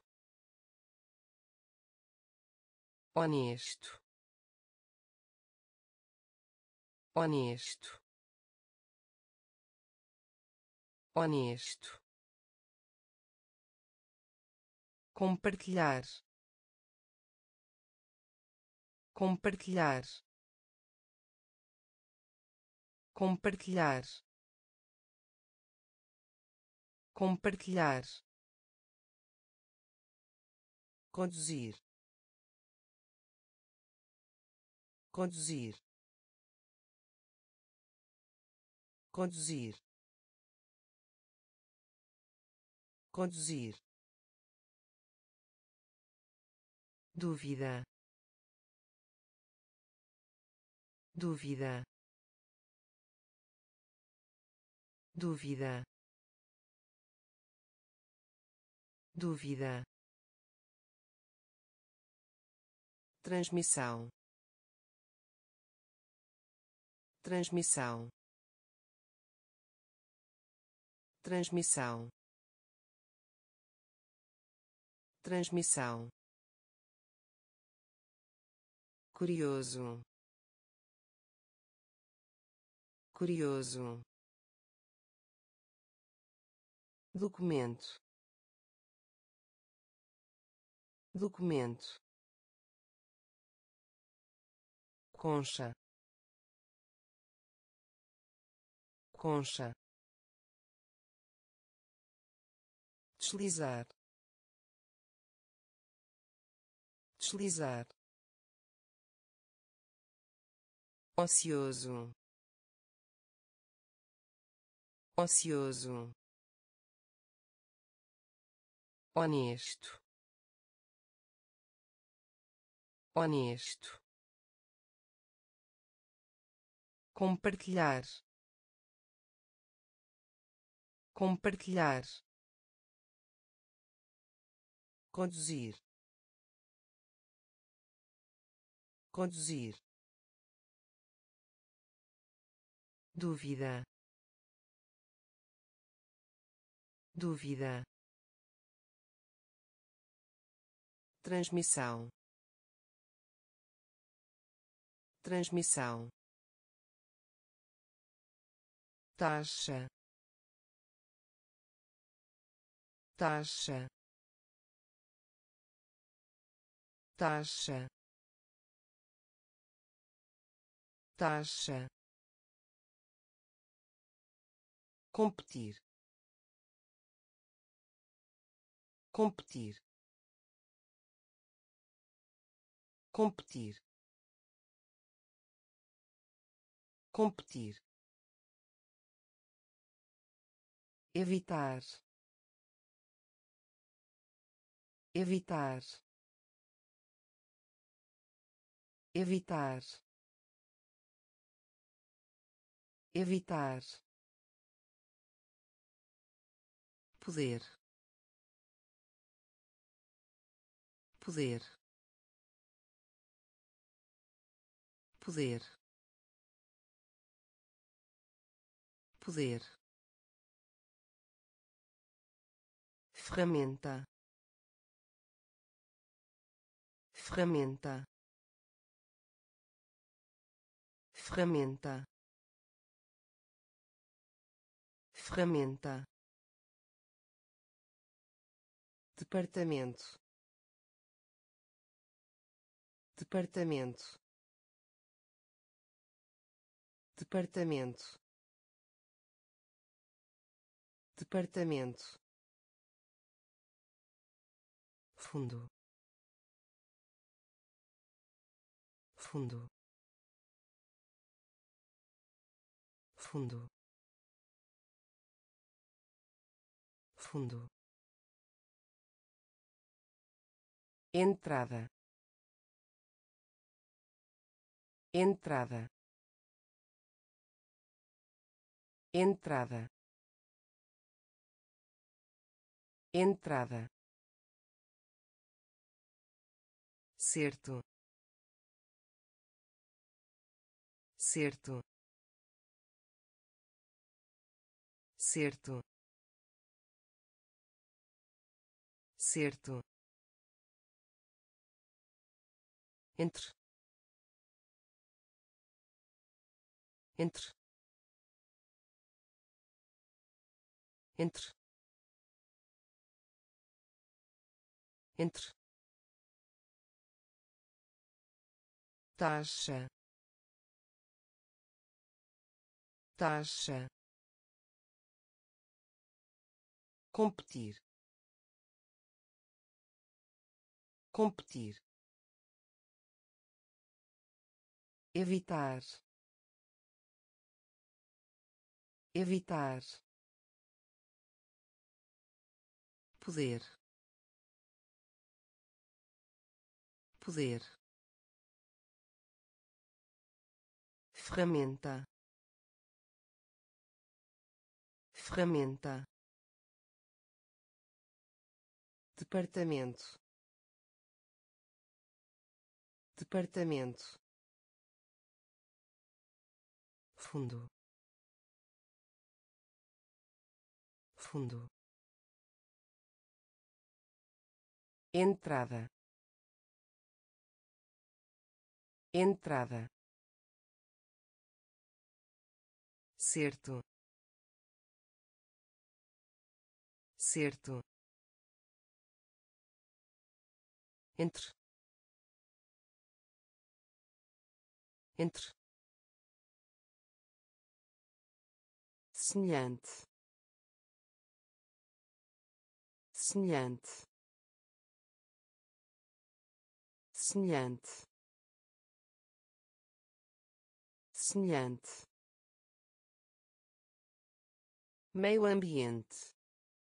honesto, honesto, honesto, compartilhar, compartilhar, compartilhar, compartilhar, conduzir, conduzir, conduzir, conduzir, dúvida, dúvida, dúvida, dúvida, transmissão, transmissão, transmissão, transmissão, curioso, curioso, documento, documento, concha, concha, deslizar, deslizar, ocioso, ocioso, honesto, honesto, compartilhar, compartilhar, conduzir, conduzir, dúvida, dúvida, transmissão, transmissão, taxa, taxa, taxa, taxa, competir, competir, competir, competir, evitar, evitar, evitar, evitar, poder, poder, poder, poder, ferramenta, ferramenta, ferramenta, ferramenta, departamento, departamento, departamento, departamento, fundo, fundo, fundo, fundo, entrada, entrada, entrada, entrada, certo, certo, certo, certo, entre, entre, entre, entre, taxa, taxa, competir, competir, evitar, evitar, poder, poder, ferramenta, ferramenta, departamento, departamento, fundo, fundo, entrada, entrada, certo, certo, entre, entre, semelhante, semelhante, semelhante, semelhante, meio ambiente,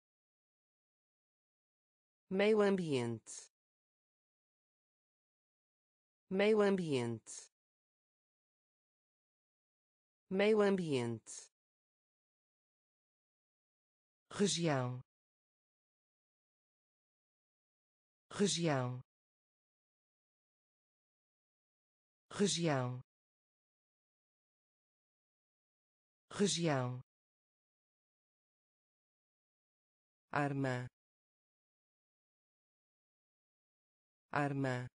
meio ambiente, meio ambiente, meio ambiente, região, região, região, região, arma, arma,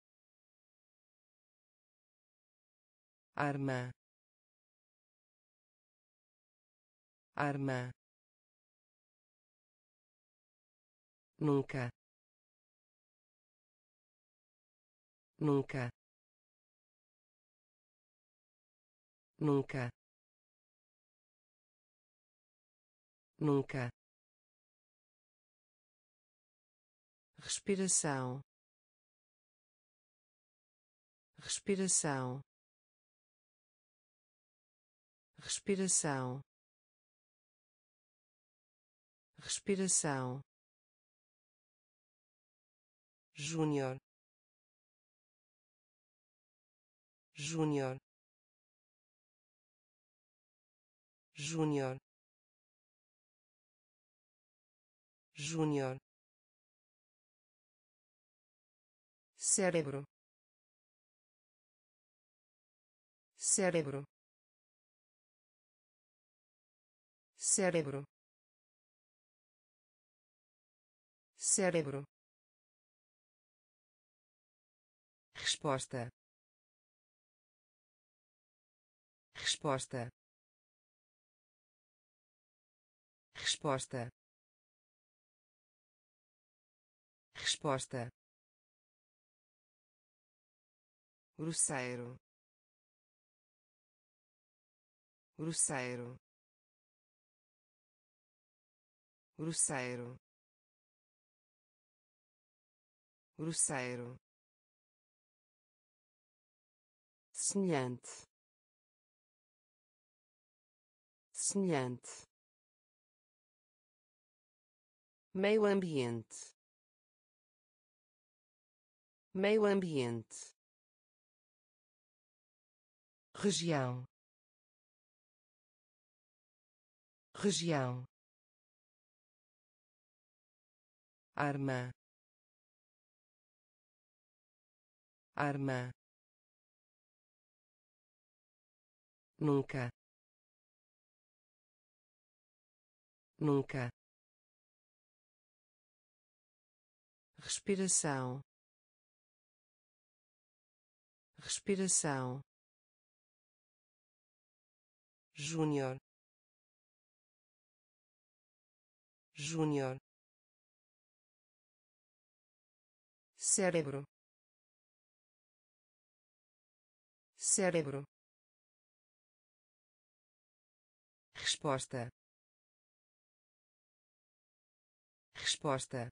arma, arma, nunca, nunca, nunca, nunca, respiração, respiração, respiração, respiração, júnior, júnior, júnior, júnior, cérebro, cérebro, cérebro, cérebro, resposta, resposta, resposta, resposta, grosseiro, grosseiro, grosseiro, grosseiro, semelhante, semelhante, meio ambiente, meio ambiente, região, região, arma, arma, nunca, nunca, respiração, respiração, júnior, júnior, cérebro, cérebro, resposta, resposta,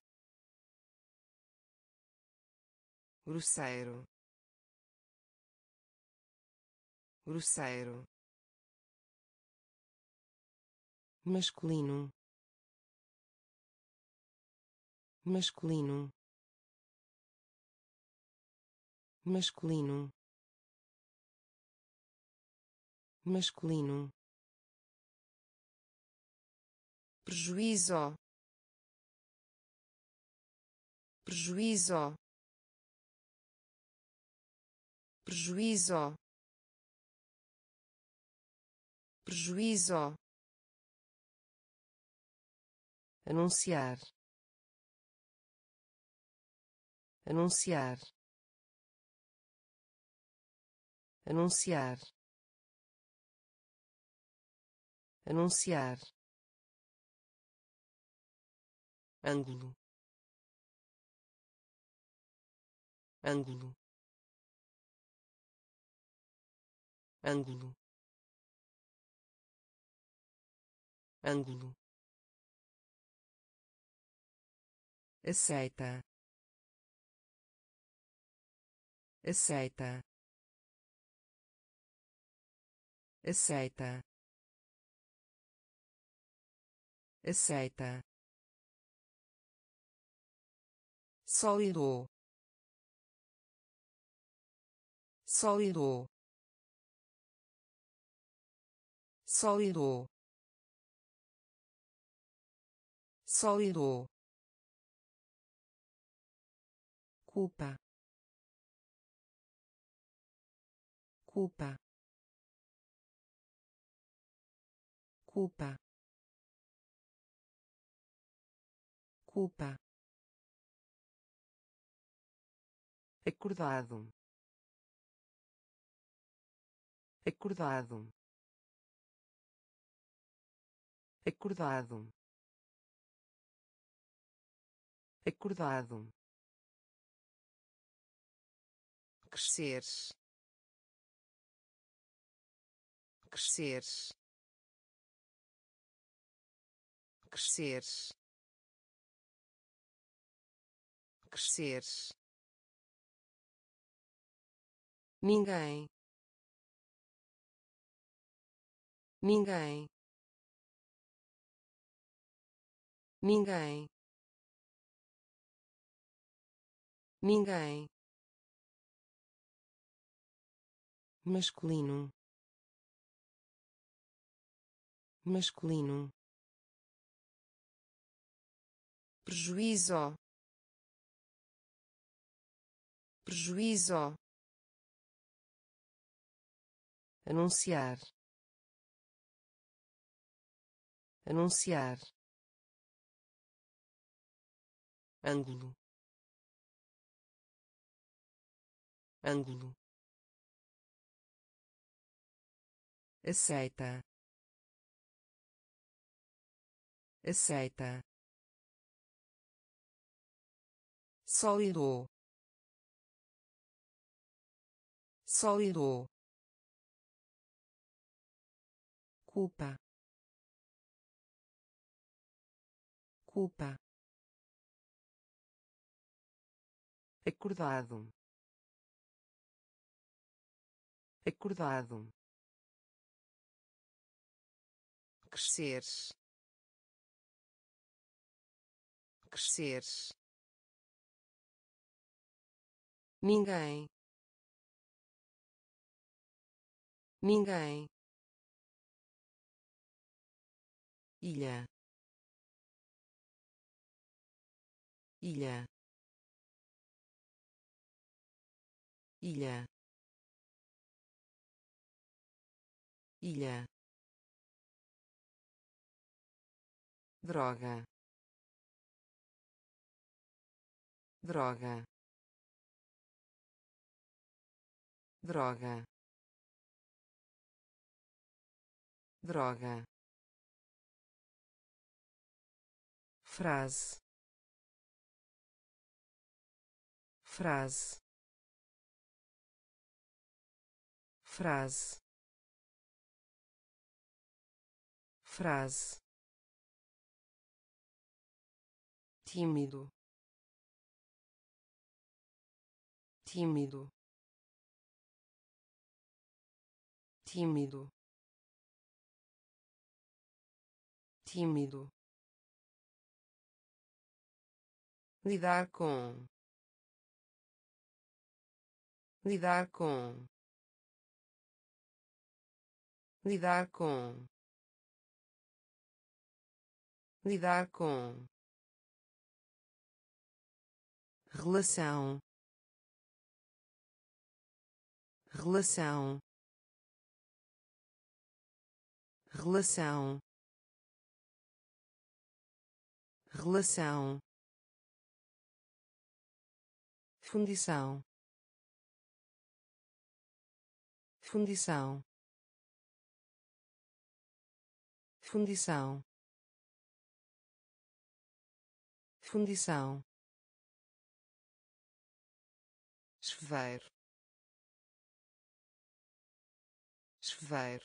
grosseiro, grosseiro, masculino, masculino, masculino, masculino, prejuízo, prejuízo, prejuízo, prejuízo, anunciar, anunciar, anunciar, anunciar, ângulo, ângulo, ângulo, ângulo, aceita, aceita, aceita, aceita, sólido, sólido, sólido, sólido, culpa, culpa, culpa, culpa, acordado, acordado, acordado, acordado, crescer, crescer, crescer, crescer, ninguém, ninguém, ninguém, ninguém, masculino, masculino, prejuízo, prejuízo, anunciar, anunciar, ângulo, ângulo, aceita, aceita, sólido, sólido, culpa, culpa, acordado, acordado, crescer, crescer, ninguém, ninguém, ilha, ilha, ilha, ilha, droga, droga, droga, droga, frase, frase, frase, frase, tímido, tímido, tímido, tímido, lidar com, lidar com, lidar com, lidar com, relação, relação, relação, relação, fundição, fundição, fundição, fundição, chuveiro, chuveiro,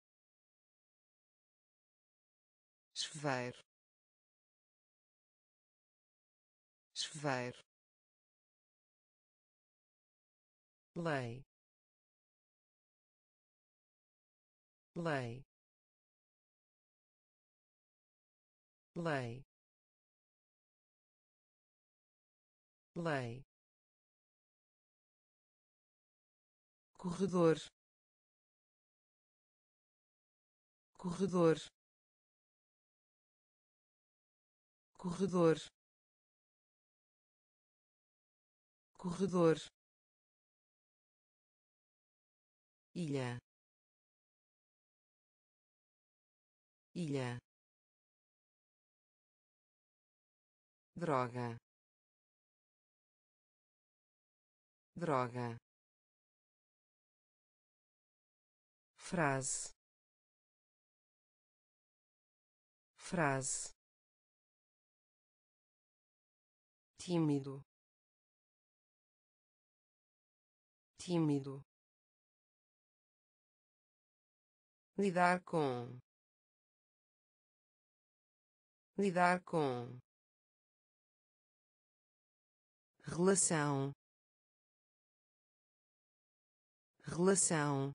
chuveiro, chuveiro, lei, lei, lei, lei, corredor, corredor, corredor, corredor, ilha, ilha, droga, droga, frase, frase, tímido, tímido, lidar com, lidar com, relação, relação,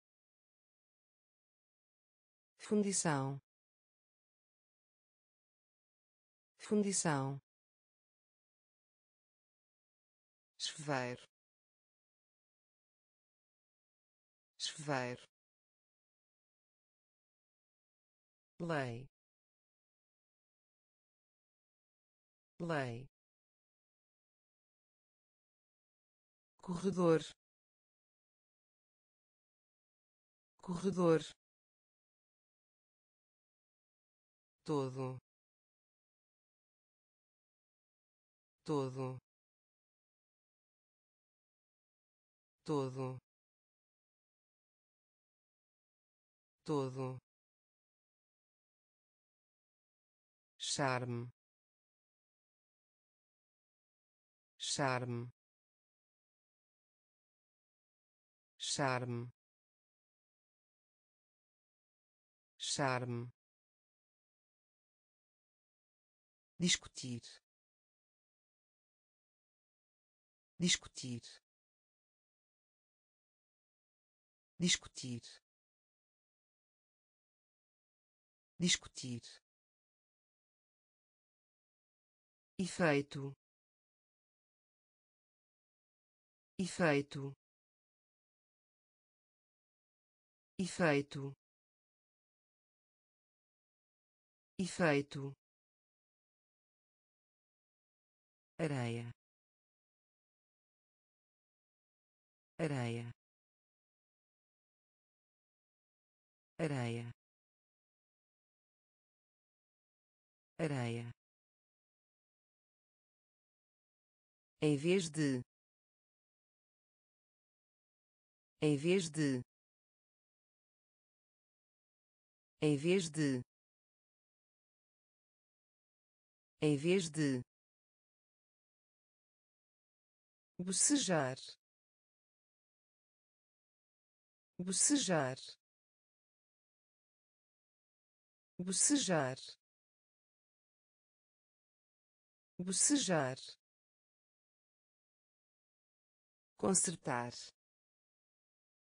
fundição, fundição, chuveiro, chuveiro, lei, lei, corredor, corredor, todo, todo, todo, todo, charme, charme, charme, charme, discutir, discutir, discutir, discutir, efeito, efeito, efeito, efeito, areia, areia, areia, areia, em vez de, em vez de, em vez de, em vez de, bocejar, bocejar, bocejar, bocejar, consertar,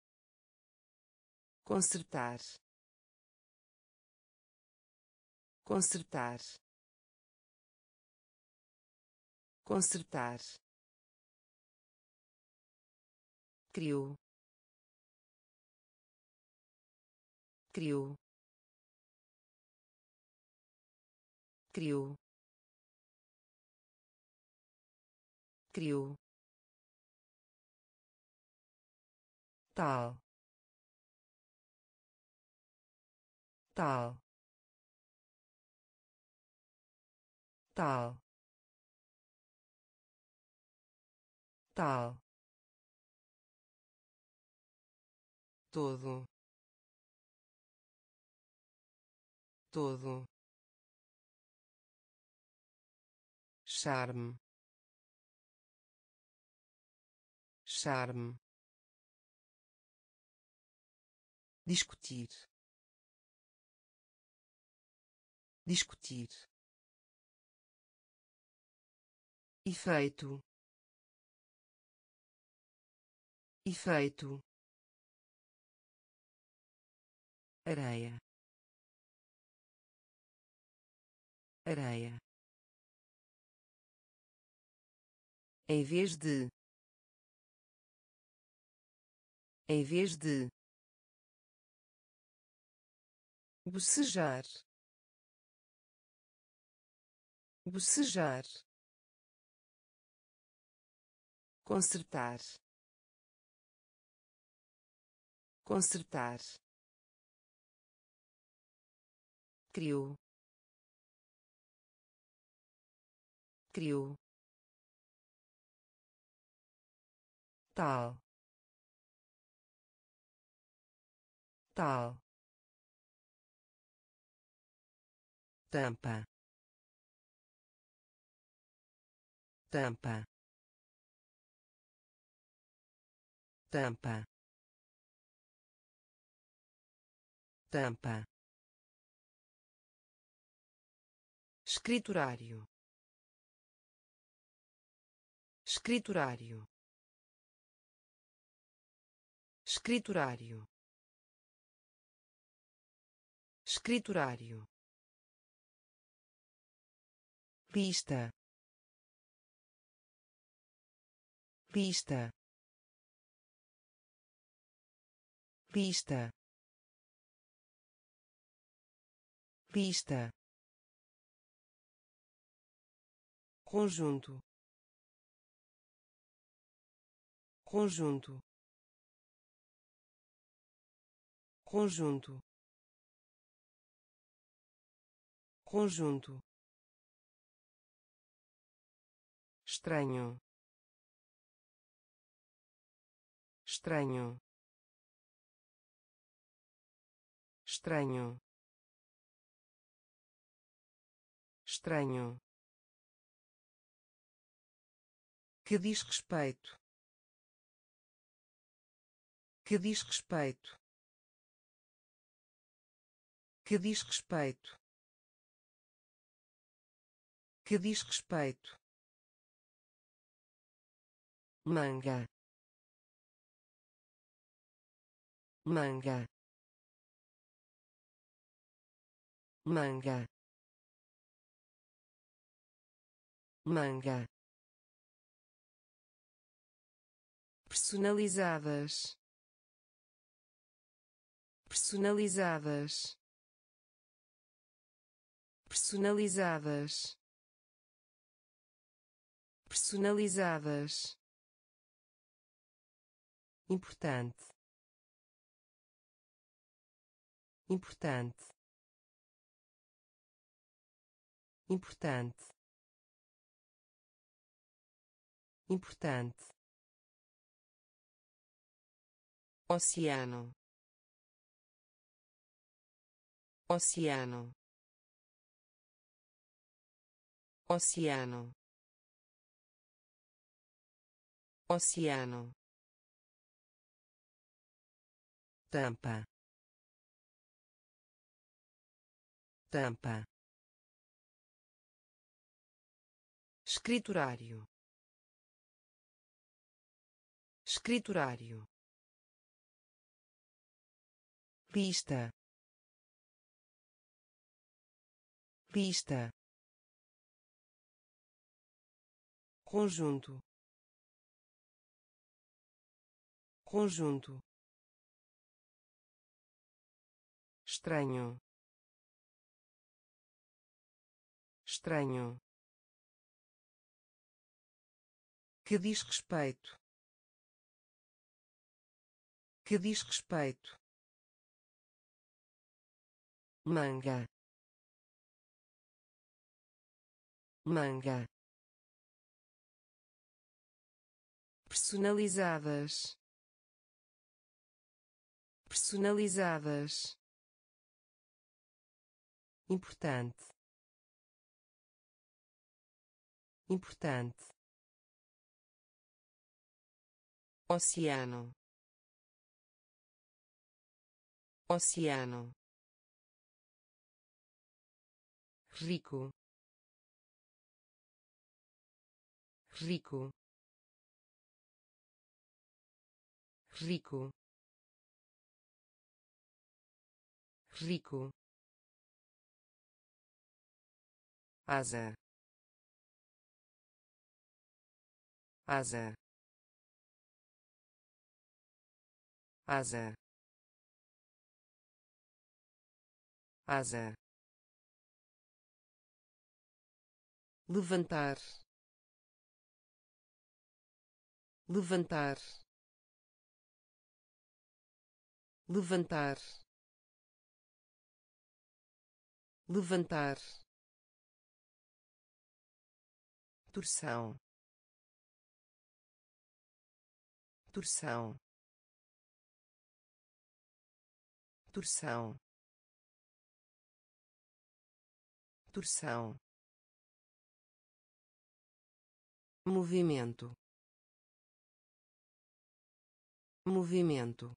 consertar, consertar, consertar, criou, criou, criou, criou, tal, tal, tal, tal, todo, todo, charme, charme, discutir, discutir, efeito, efeito, areia, areia, em vez de, bocejar, bocejar, consertar, consertar, criou, criou, tal, tal, tampa, tampa, tampa, tampa, escriturário, escriturário, escriturário, escriturário, lista, lista, lista, lista, conjunto, conjunto, conjunto, conjunto, estranho, estranho, estranho, estranho, que diz respeito, que diz respeito, que diz respeito, que diz respeito, manga, manga, manga, manga, personalizadas, personalizadas, personalizadas, personalizadas, importante, importante, importante, importante, oceano, oceano, oceano, oceano, tampa, tampa, escriturário, escriturário, lista, lista, conjunto, conjunto, estranho, estranho, que diz respeito, que diz respeito, manga, manga, personalizadas, personalizadas, importante, importante, oceano, oceano, rico, rico, rico, rico, asa, asa, asa, asa, levantar, levantar, levantar, levantar, torção, torção, torção, torção, movimento, movimento,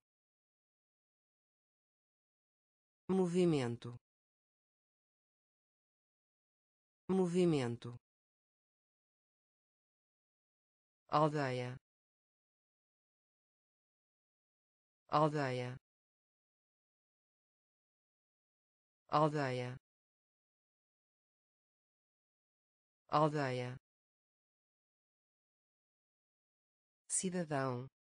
movimento, movimento, aldeia, aldeia, aldeia, aldeia, cidadão,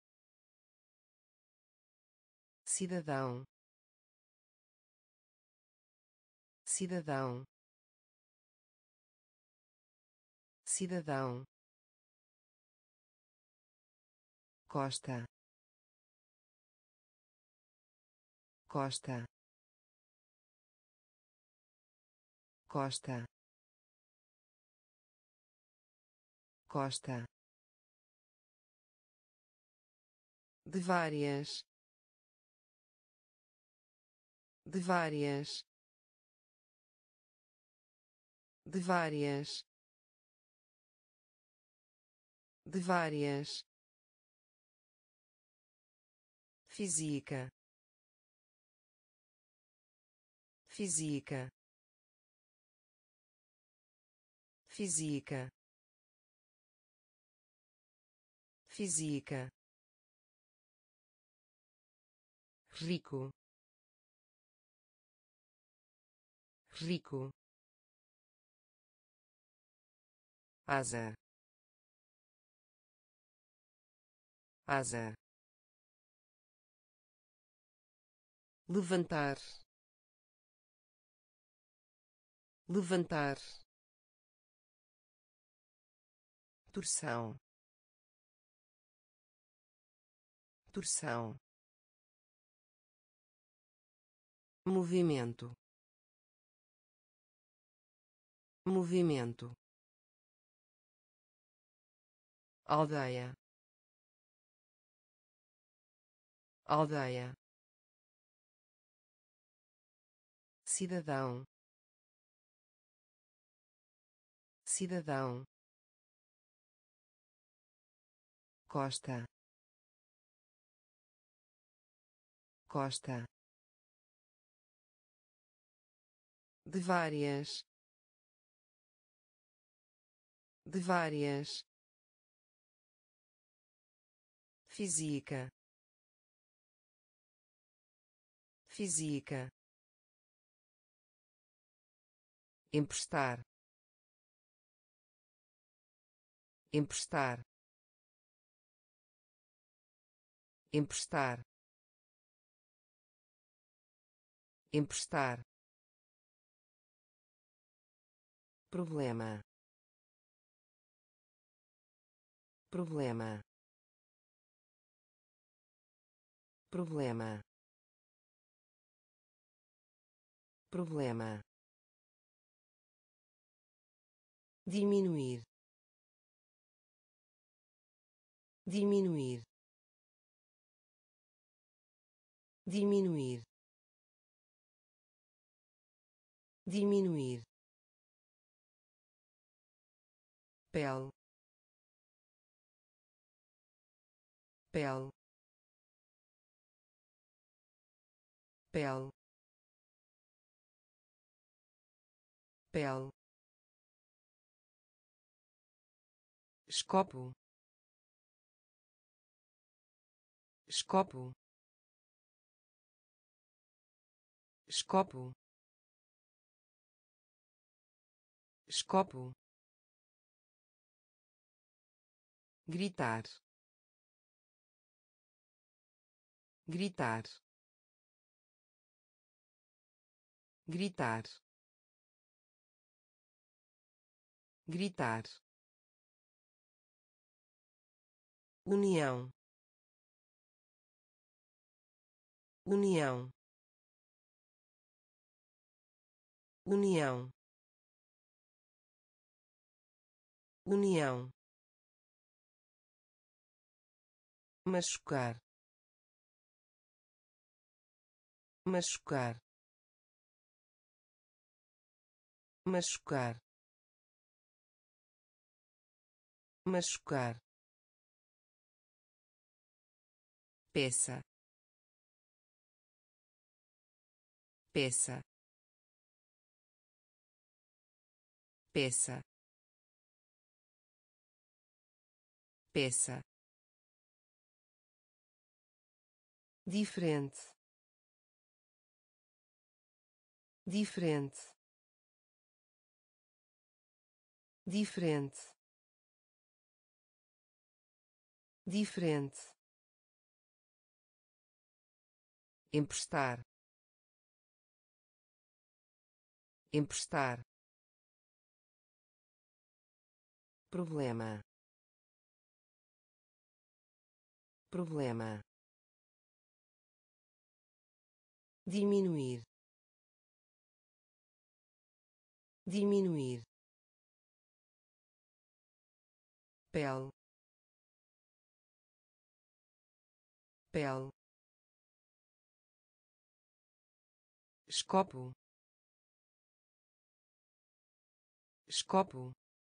cidadão, cidadão, cidadão, costa, costa, costa, costa, de várias, de várias, de várias, de várias, física, física, física, física, rico, rico, asa, asa, levantar, levantar, torção, torção, movimento, movimento, aldeia, aldeia, cidadão, cidadão, costa, costa, de várias, de várias, física, física, emprestar, emprestar, emprestar, emprestar, problema, problema, problema, problema, diminuir, diminuir, diminuir, diminuir, pele, pele, pele, pele, escopo, escopo, escopo, escopo, gritar, gritar, gritar, gritar, união, união, união, união, machucar, machucar, machucar, machucar, peça, peça, peça, peça, diferente, diferente, diferente, diferente, emprestar, emprestar, problema, problema, diminuir, diminuir, pele, pele, escopo, escopo,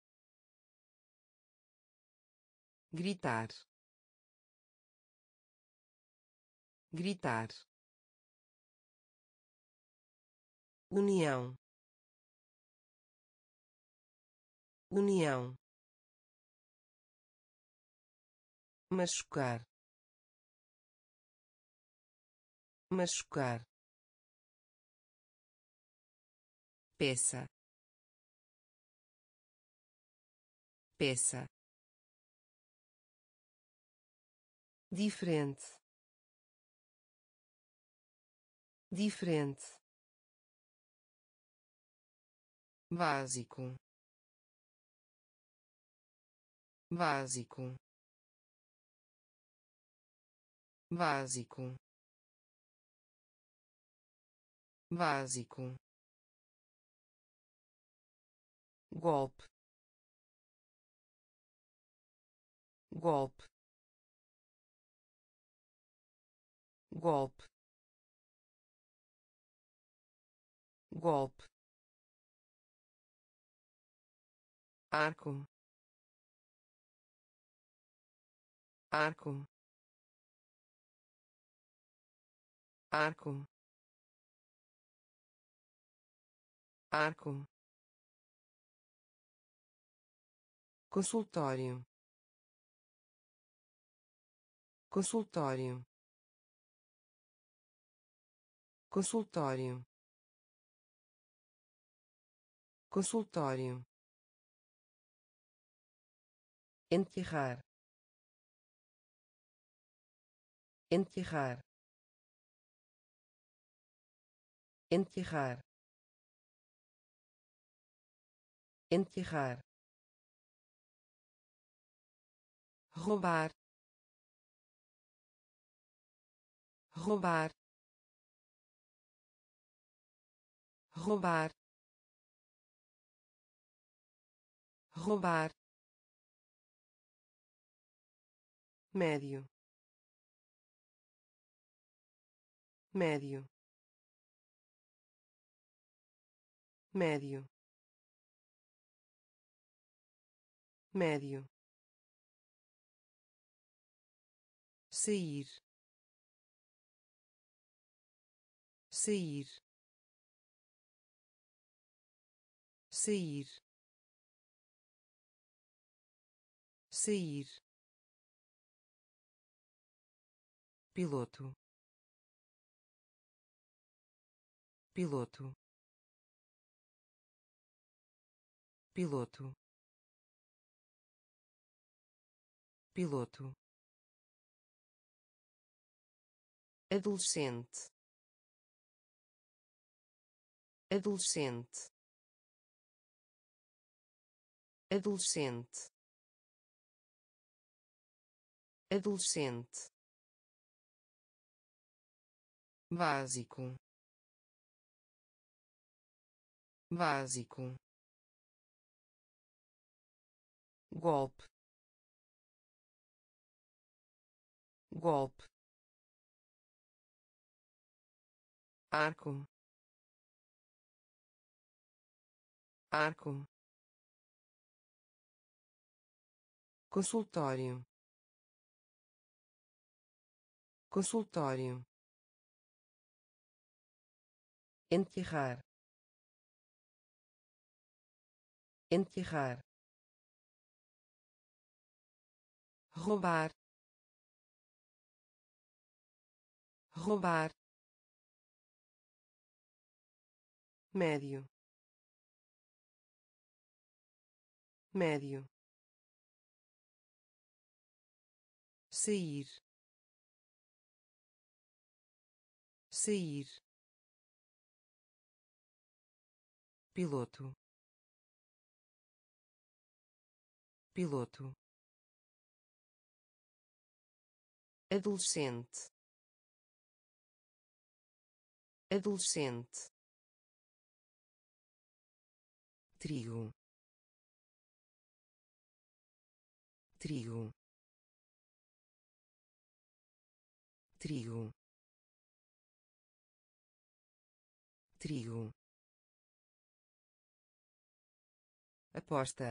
gritar, gritar, união, união, machucar, machucar, peça, peça, diferente, diferente, básico, básico, básico, básico, golpe, golpe, golpe, golpe, arco, arco, arco, arco, consultório, consultório, consultório, consultório, enterrar, enterrar, enterrar, enterrar, roubar, roubar, roubar, roubar, médio, médio, médio, médio, sair, sair, sair, sair, piloto, piloto, piloto, piloto, adolescente, adolescente, adolescente, adolescente, básico, básico, golpe, golpe, arco, arco, consultório, consultório, enterrar, enterrar, roubar, roubar, médio, médio, sair, sair, piloto, piloto, adolescente, adolescente, trigo, trigo, trigo, trigo, aposta,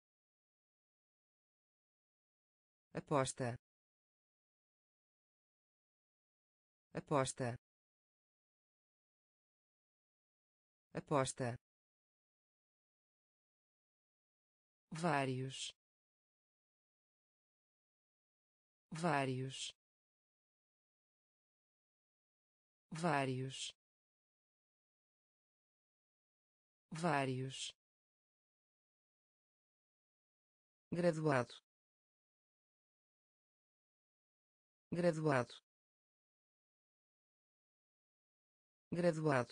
aposta, aposta, aposta, vários, vários, vários, vários, graduado, graduado, graduado,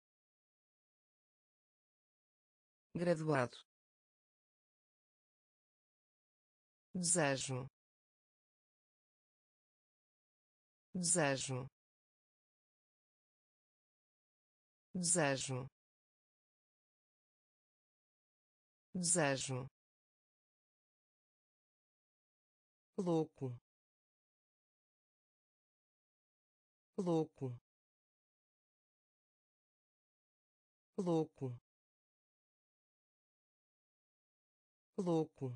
graduado, desejo, desejo, desejo, desejo, louco, louco, louco, louco,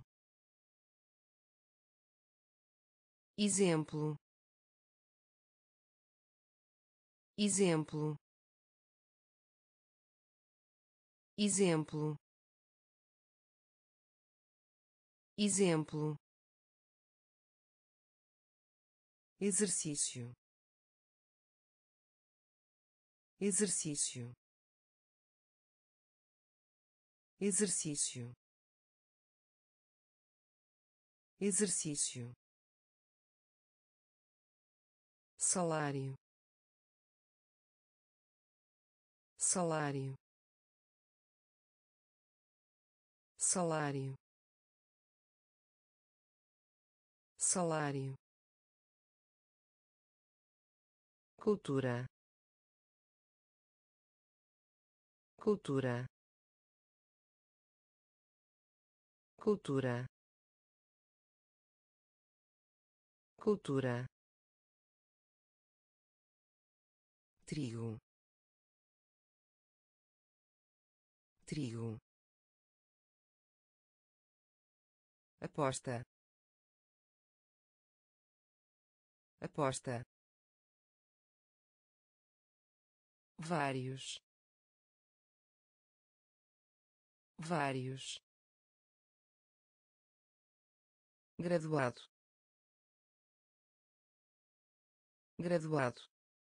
exemplo, exemplo, exemplo, exemplo, exercício, exercício, exercício, exercício, salário, salário, salário, salário, cultura, cultura, cultura, cultura, trigo, trigo, aposta, aposta, vários, vários, graduado, graduado,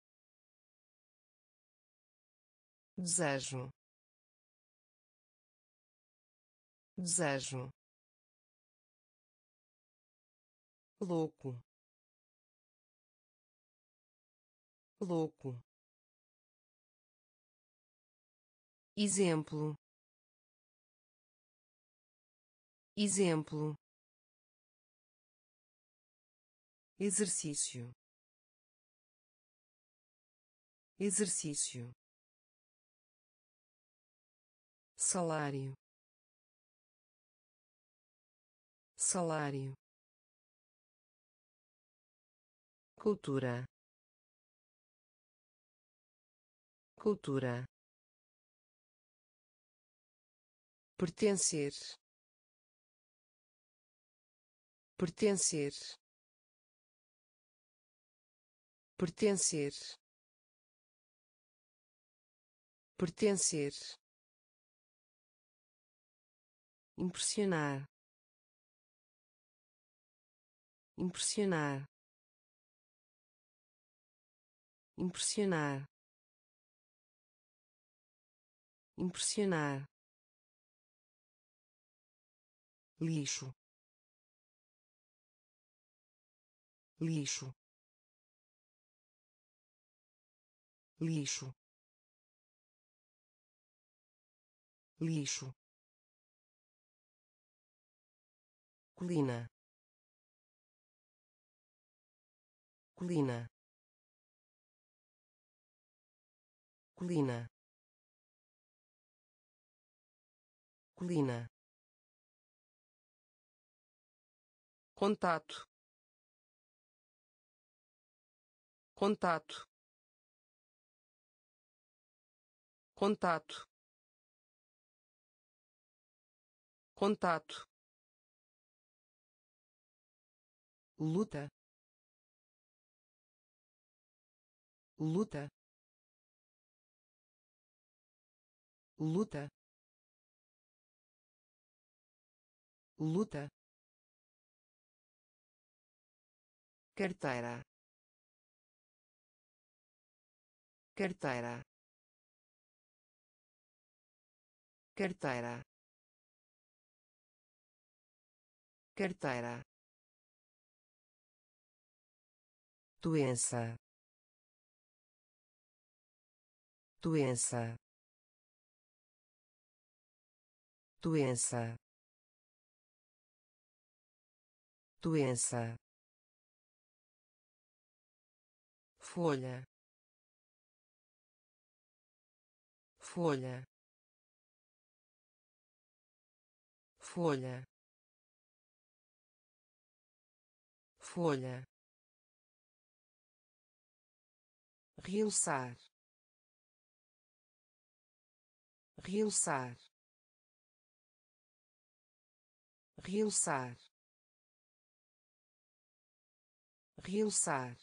desejo, desejo, louco, louco, exemplo, exemplo, exercício, exercício, salário, salário, cultura, cultura, pertencer, pertencer, pertencer, pertencer, impressionar, impressionar, impressionar, impressionar, lixo, lixo, lixo, lixo, colina, colina, colina, colina, contato, contato, contato, contato, luta, luta, luta, luta, carteira, carteira, carteira, carteira, doença, doença, doença, doença, folha, folha, folha, folha, realçar, realçar, realçar, realçar,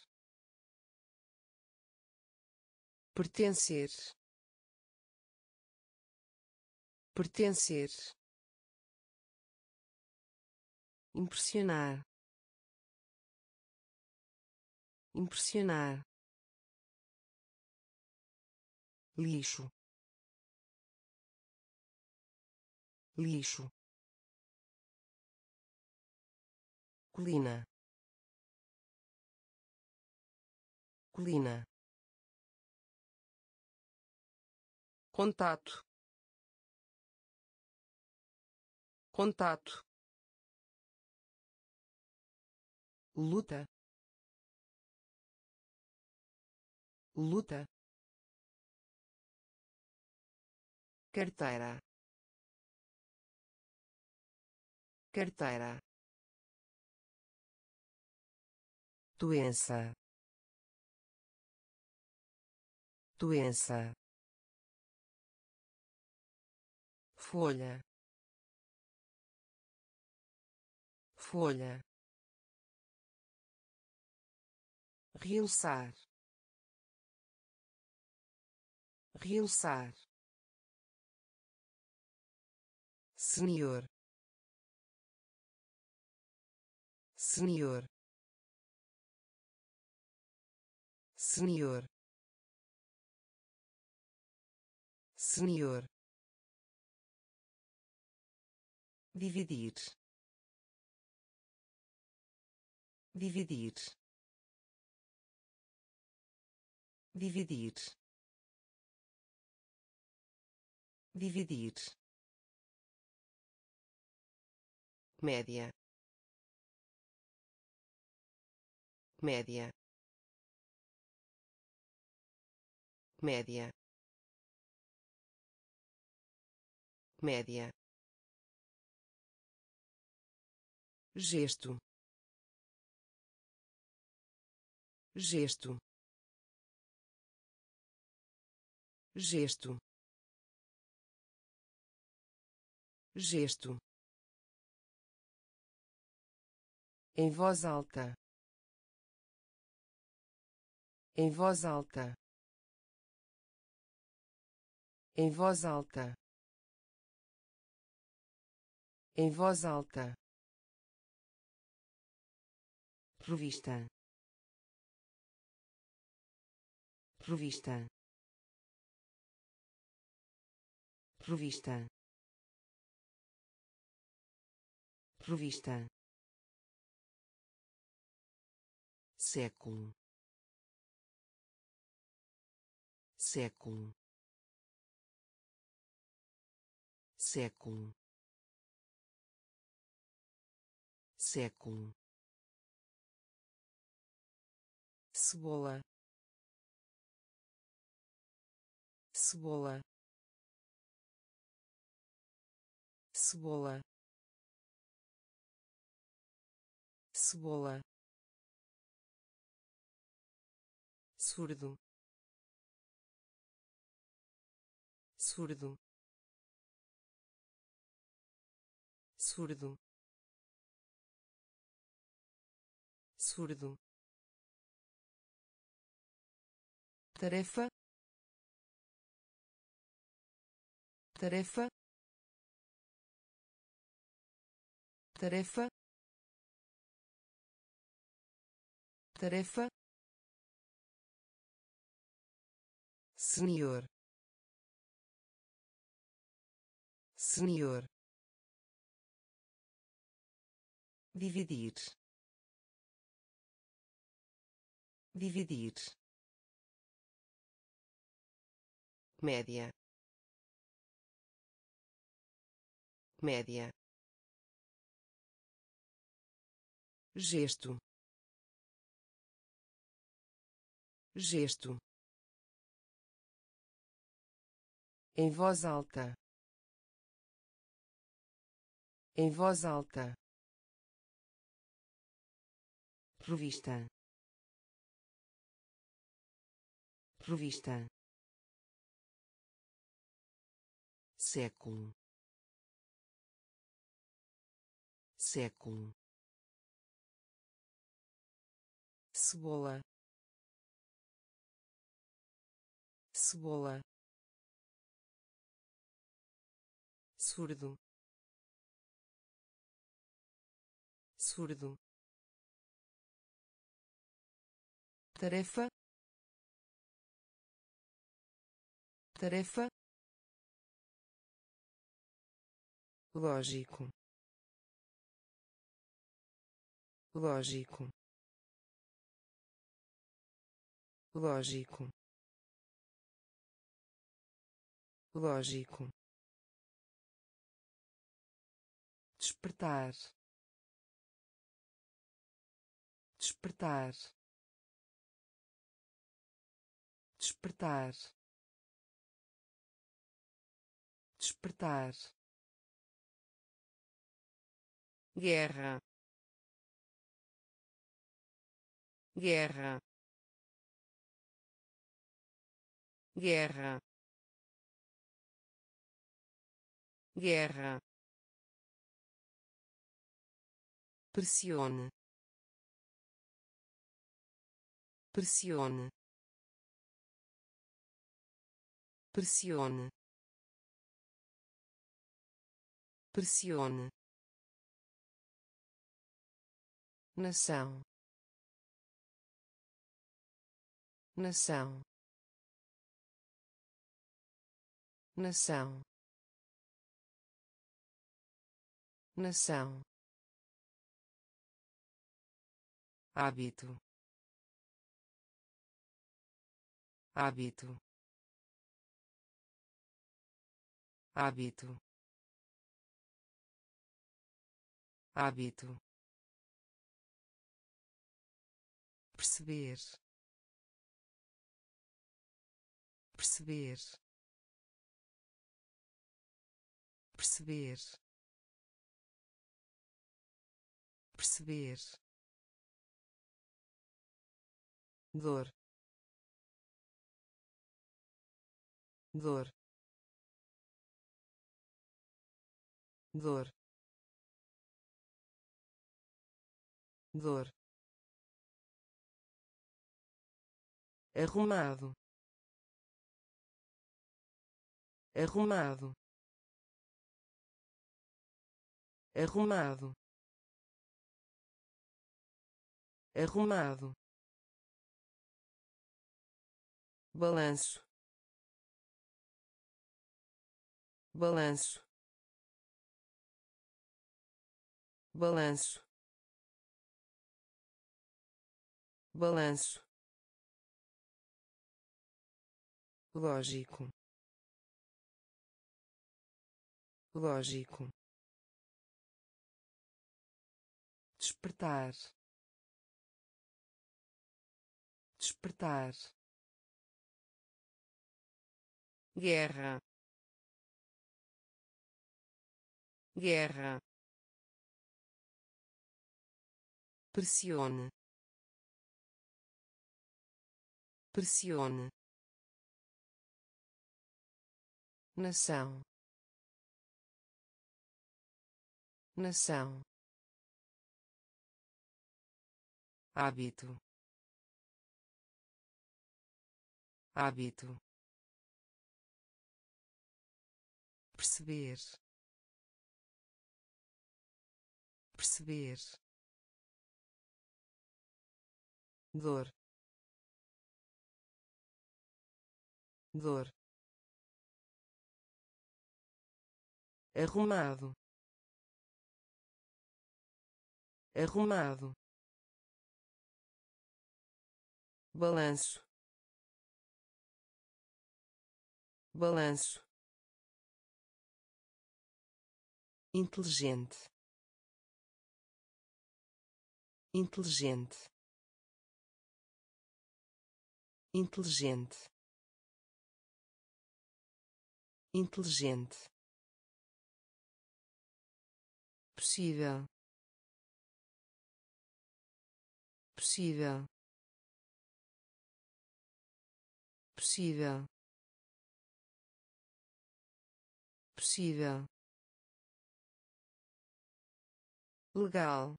pertencer, pertencer, impressionar, impressionar, lixo, lixo, colina, colina, contato, contato, luta, luta, carteira, carteira, doença, doença, folha, folha, realçar, realçar, senhor, senhor, senhor, senhor, dividir, dividir, dividir, dividir, média, média, média, média, gesto, gesto, gesto, gesto, em voz alta, em voz alta, em voz alta, em voz alta, revista, revista, revista, revista, século, século, século, século, cebola, cebola, cebola, cebola, surdo, surdo, surdo, surdo, tarefa, tarefa, tarefa, tarefa, senhor, senhor, dividir, dividir, média, média, gesto, gesto, em voz alta, em voz alta, revista, revista, século, século, cebola, cebola, surdo, surdo, tarefa, tarefa, lógico, lógico, lógico, lógico, despertar, despertar, despertar, despertar, guerra, guerra, guerra, guerra, pressione, pressione, pressione, pressione, nação, nação, nação, nação, hábito, hábito, hábito, hábito, perceber, perceber, perceber, perceber, dor, dor, dor, dor, arrumado, arrumado, arrumado, arrumado, balanço, balanço, balanço, balanço, lógico, lógico, despertar, despertar, guerra, guerra, pressione, pressione, nação, nação, hábito, hábito, perceber, perceber, dor, dor, arrumado, arrumado, balanço, balanço, inteligente, inteligente, inteligente, inteligente, possível, possível, possível, possível, legal,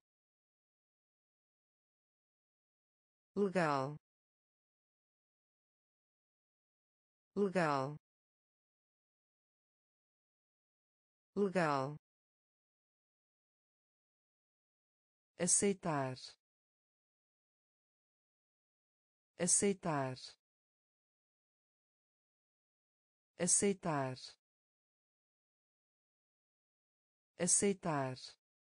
legal, legal, legal, aceitar, aceitar, aceitar, aceitar,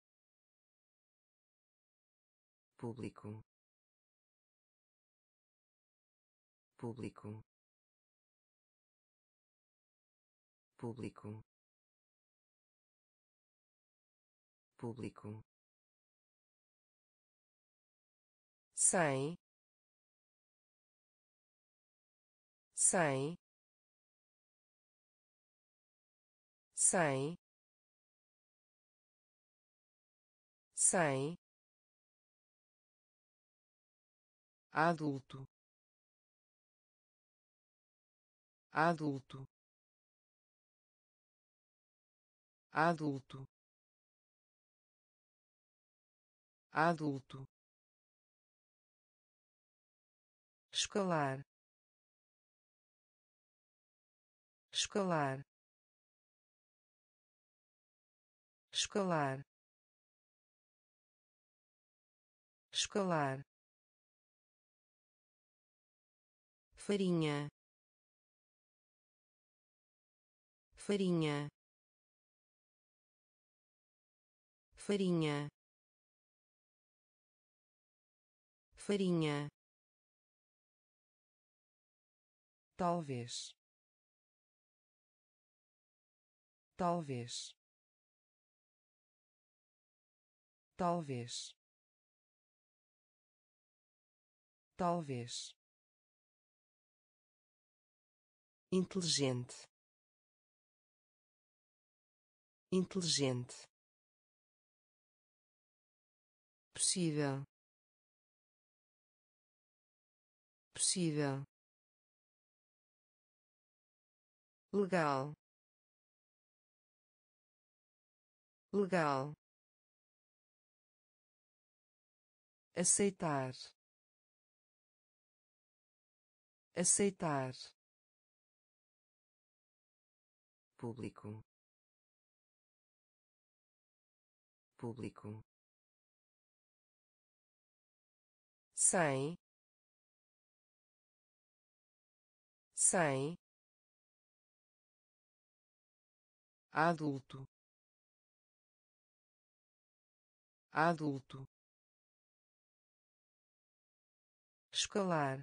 público, público, público, público, sem, sem, sem, sem, adulto, adulto, adulto, adulto, escalar, escalar, escalar, escalar, farinha, farinha, farinha, farinha, talvez, talvez, talvez, talvez, inteligente, inteligente, possível, possível, legal, legal, aceitar, aceitar, público, público, sem, sem, adulto, adulto, escalar,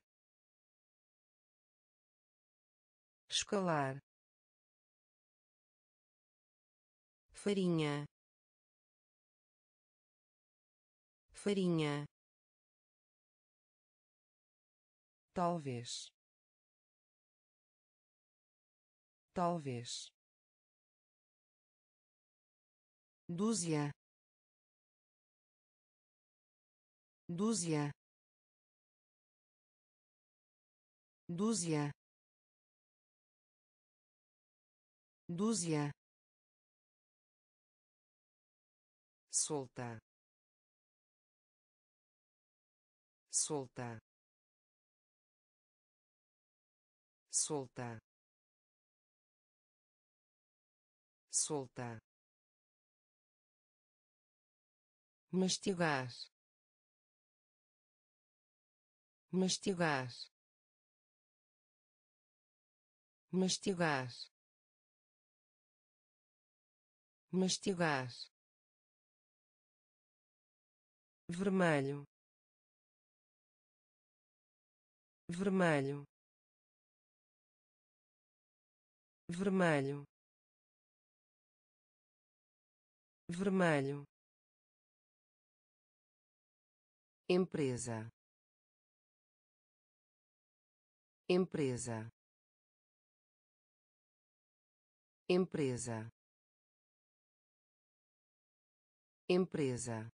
escalar, farinha, farinha, talvez, talvez, dúzia, dúzia, dúzia, dúzia, solta, solta, solta, solta, mastigar, mastigar, mastigar, mastigar, vermelho, vermelho, vermelho, vermelho, empresa, empresa, empresa, empresa,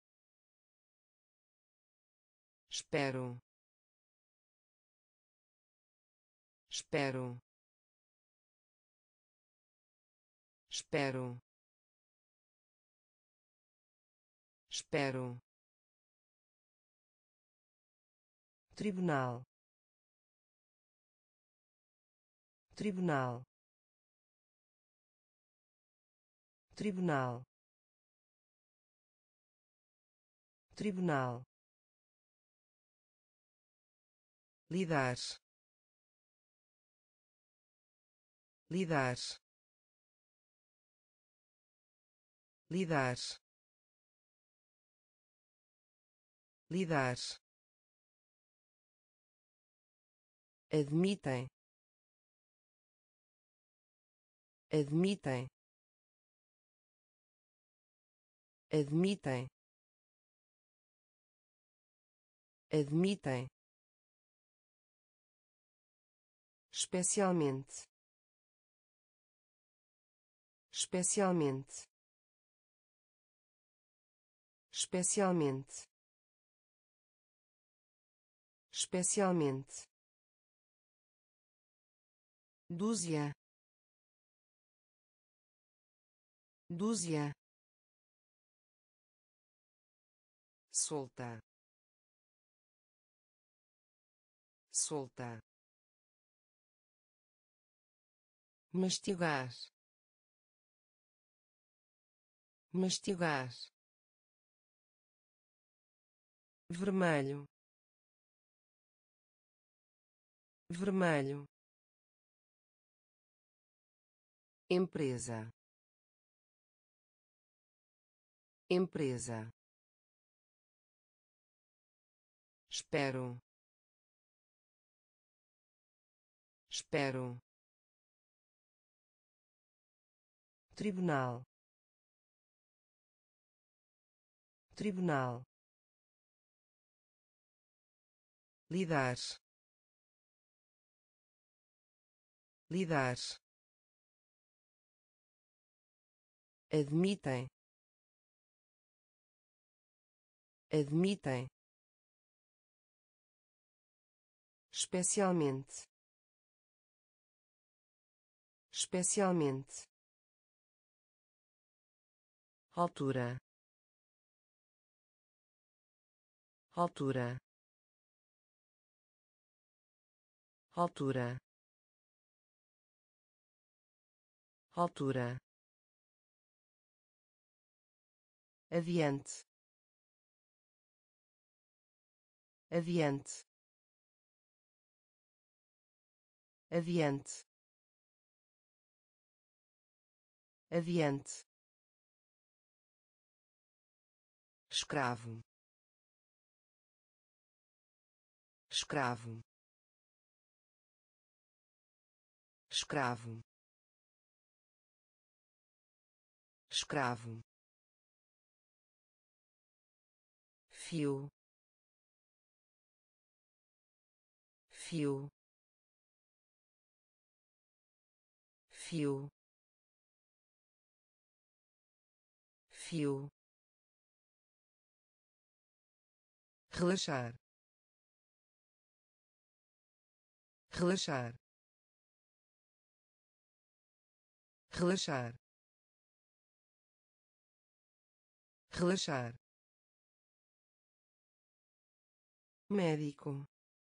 espero, espero, espero, espero, tribunal, tribunal, tribunal, tribunal, lidar, lidar, lidar, lidar, admitem, admitem, admitem, admitem, especialmente, especialmente, especialmente, especialmente, dúzia, dúzia, solta, solta, mastigar, mastigar, vermelho, vermelho, empresa, empresa, espero, espero, tribunal, tribunal, lidar, lidar, admitem, admitem, especialmente, especialmente, altura, altura, altura, altura, adiante, adiante, adiante, adiante, escravo, escravo, escravo, escravo, fio, fio, fio, fio, relaxar, relaxar, relaxar, relaxar, médico,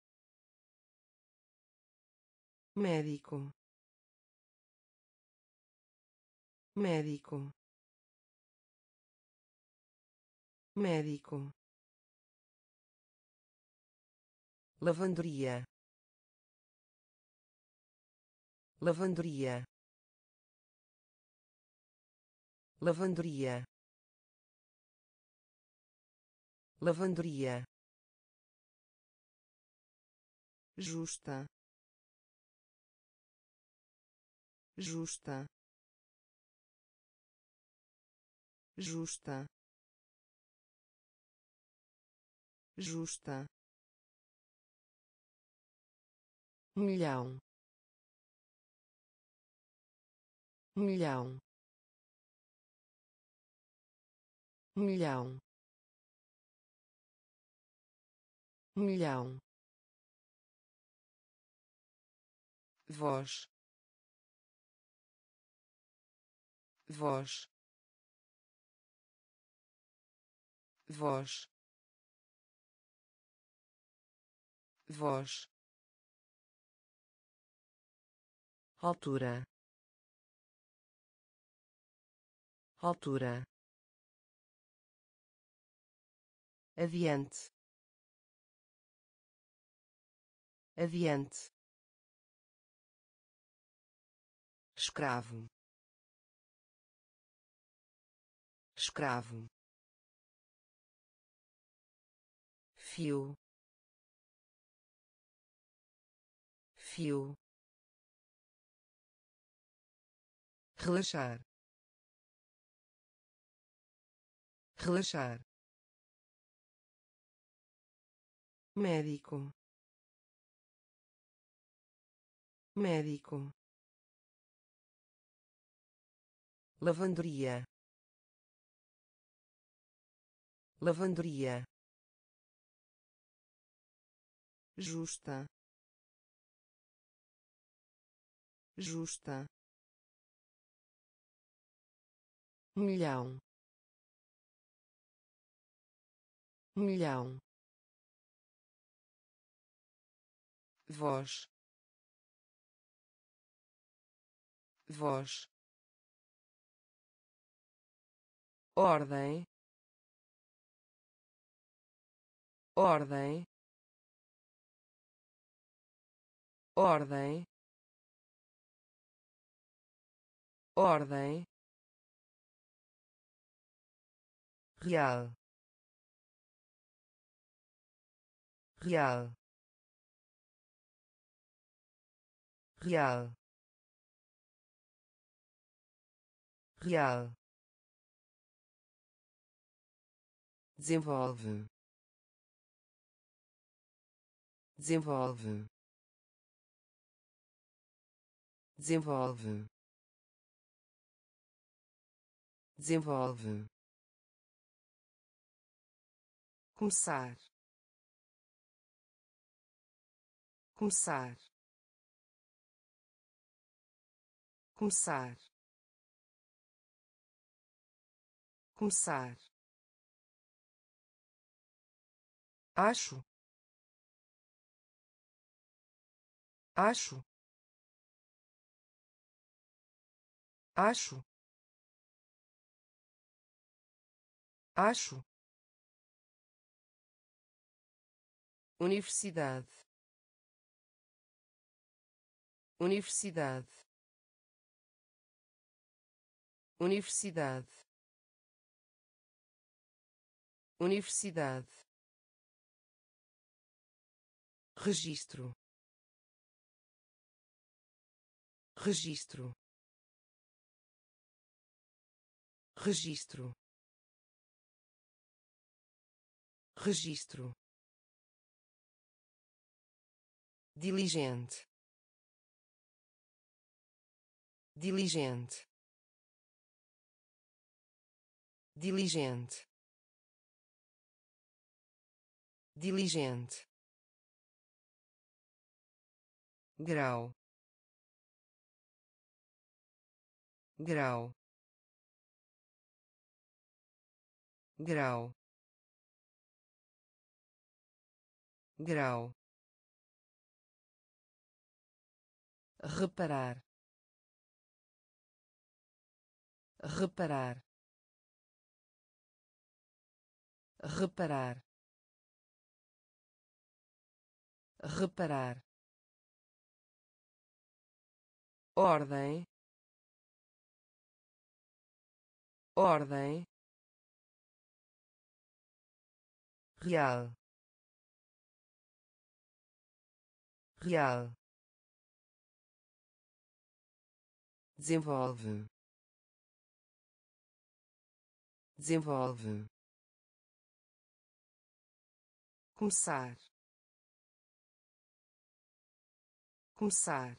médico, médico, médico, lavanderia, lavanderia, lavanderia, lavanderia, justa, justa, justa, justa, milhão, milhão, milhão, milhão, voz, voz, voz, voz, altura, altura, adiante, adiante, escravo, escravo, fio, fio, relaxar, relaxar, médico, médico, lavanderia, lavanderia, justa, justa, milhão, milhão, voz, voz, ordem, ordem, ordem, ordem, real, real, real, real, desenvolve, desenvolve, desenvolve, desenvolve, começar, começar, começar, começar, acho, acho, acho, acho, universidade, universidade, universidade, universidade, registro, registro, registro, registro, diligente, diligente, diligente, diligente, grau, grau, grau, grau, reparar, reparar, reparar, reparar, ordem, ordem, real, real, desenvolve, desenvolve, começar, começar,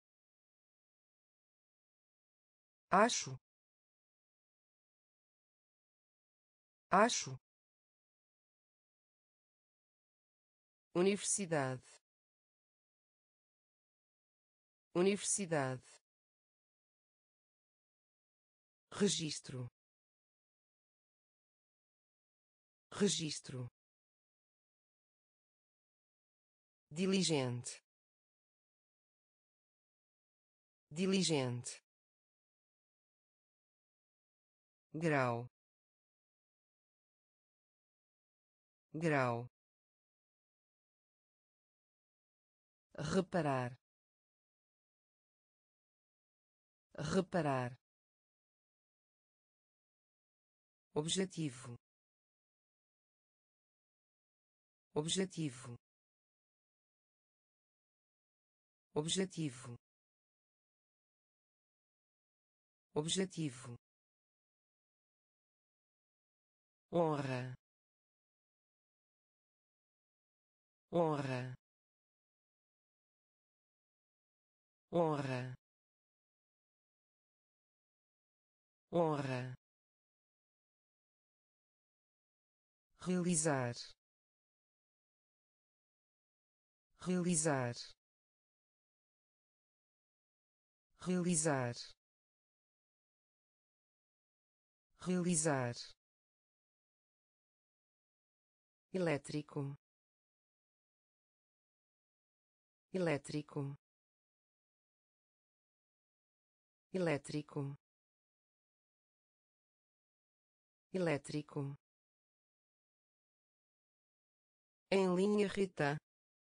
acho, acho, universidade, universidade, registro, registro, diligente, diligente, grau, grau, reparar, reparar, objetivo, objetivo, objetivo, objetivo, honra, honra, honra, honra, realizar, realizar, realizar, realizar, elétrico, elétrico, elétrico, elétrico, em linha reta,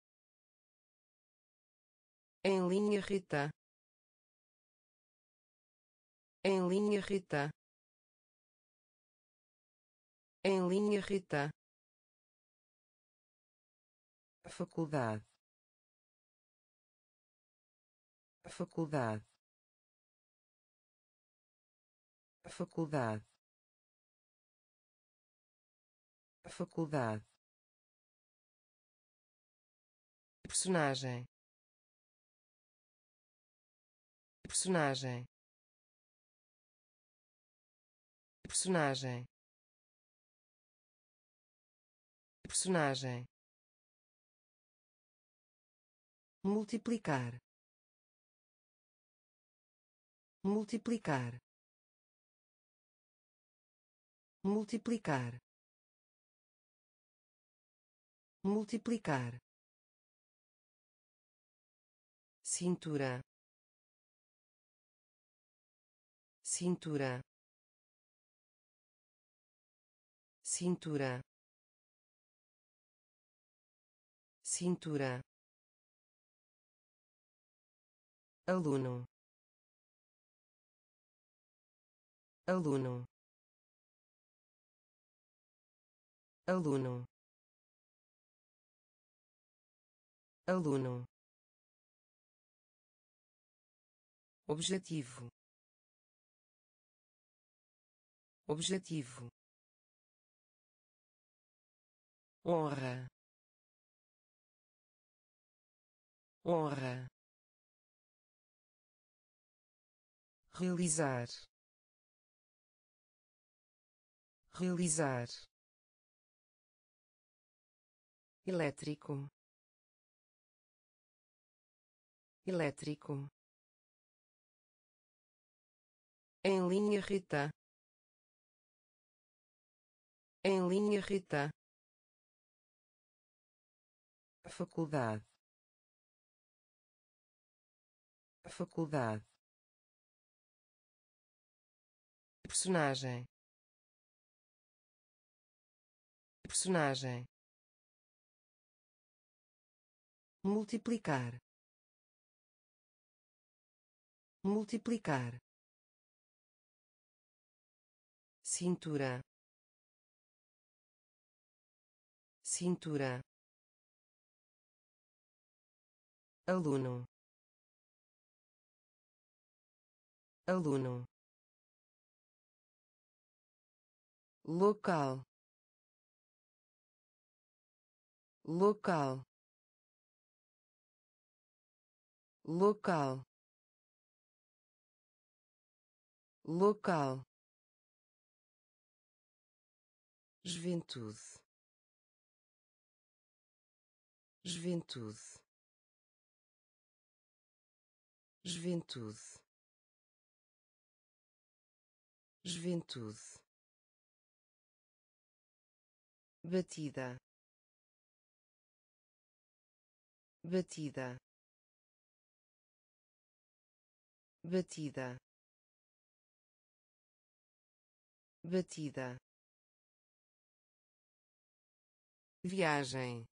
em linha reta, em linha reta, em linha reta, faculdade, faculdade, faculdade, faculdade, personagem, personagem, personagem, personagem, multiplicar, multiplicar, multiplicar, multiplicar, cintura, cintura, cintura, cintura, aluno, aluno, aluno, aluno, objetivo, objetivo, honra, honra, realizar, realizar, elétrico, elétrico, em linha reta, em linha reta, faculdade, faculdade, personagem, personagem, multiplicar, multiplicar, cintura, cintura, aluno, aluno, local, local, local, local, juventude, juventude, juventude, juventude, batida, batida, batida, batida, viagem,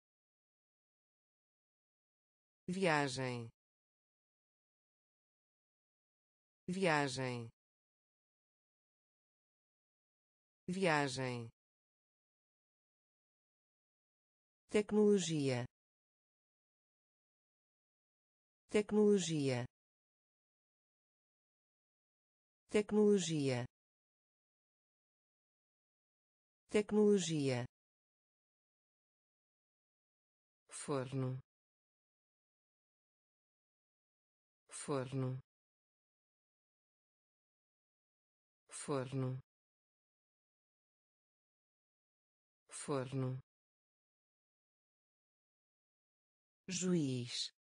viagem, viagem, viagem, tecnologia, tecnologia, tecnologia, tecnologia, forno, forno, forno, forno, juiz,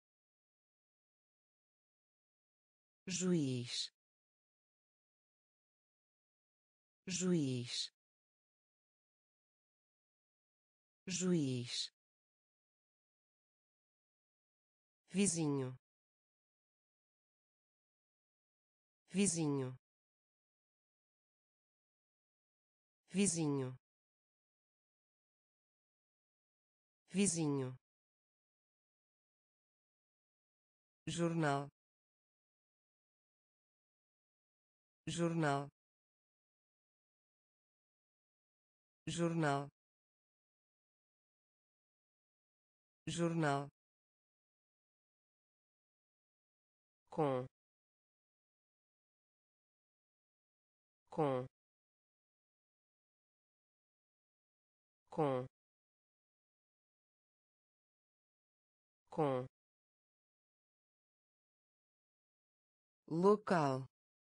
juiz, juiz, juiz, vizinho, vizinho, vizinho, vizinho, jornal, jornal, jornal, jornal, com, com, com, com, local,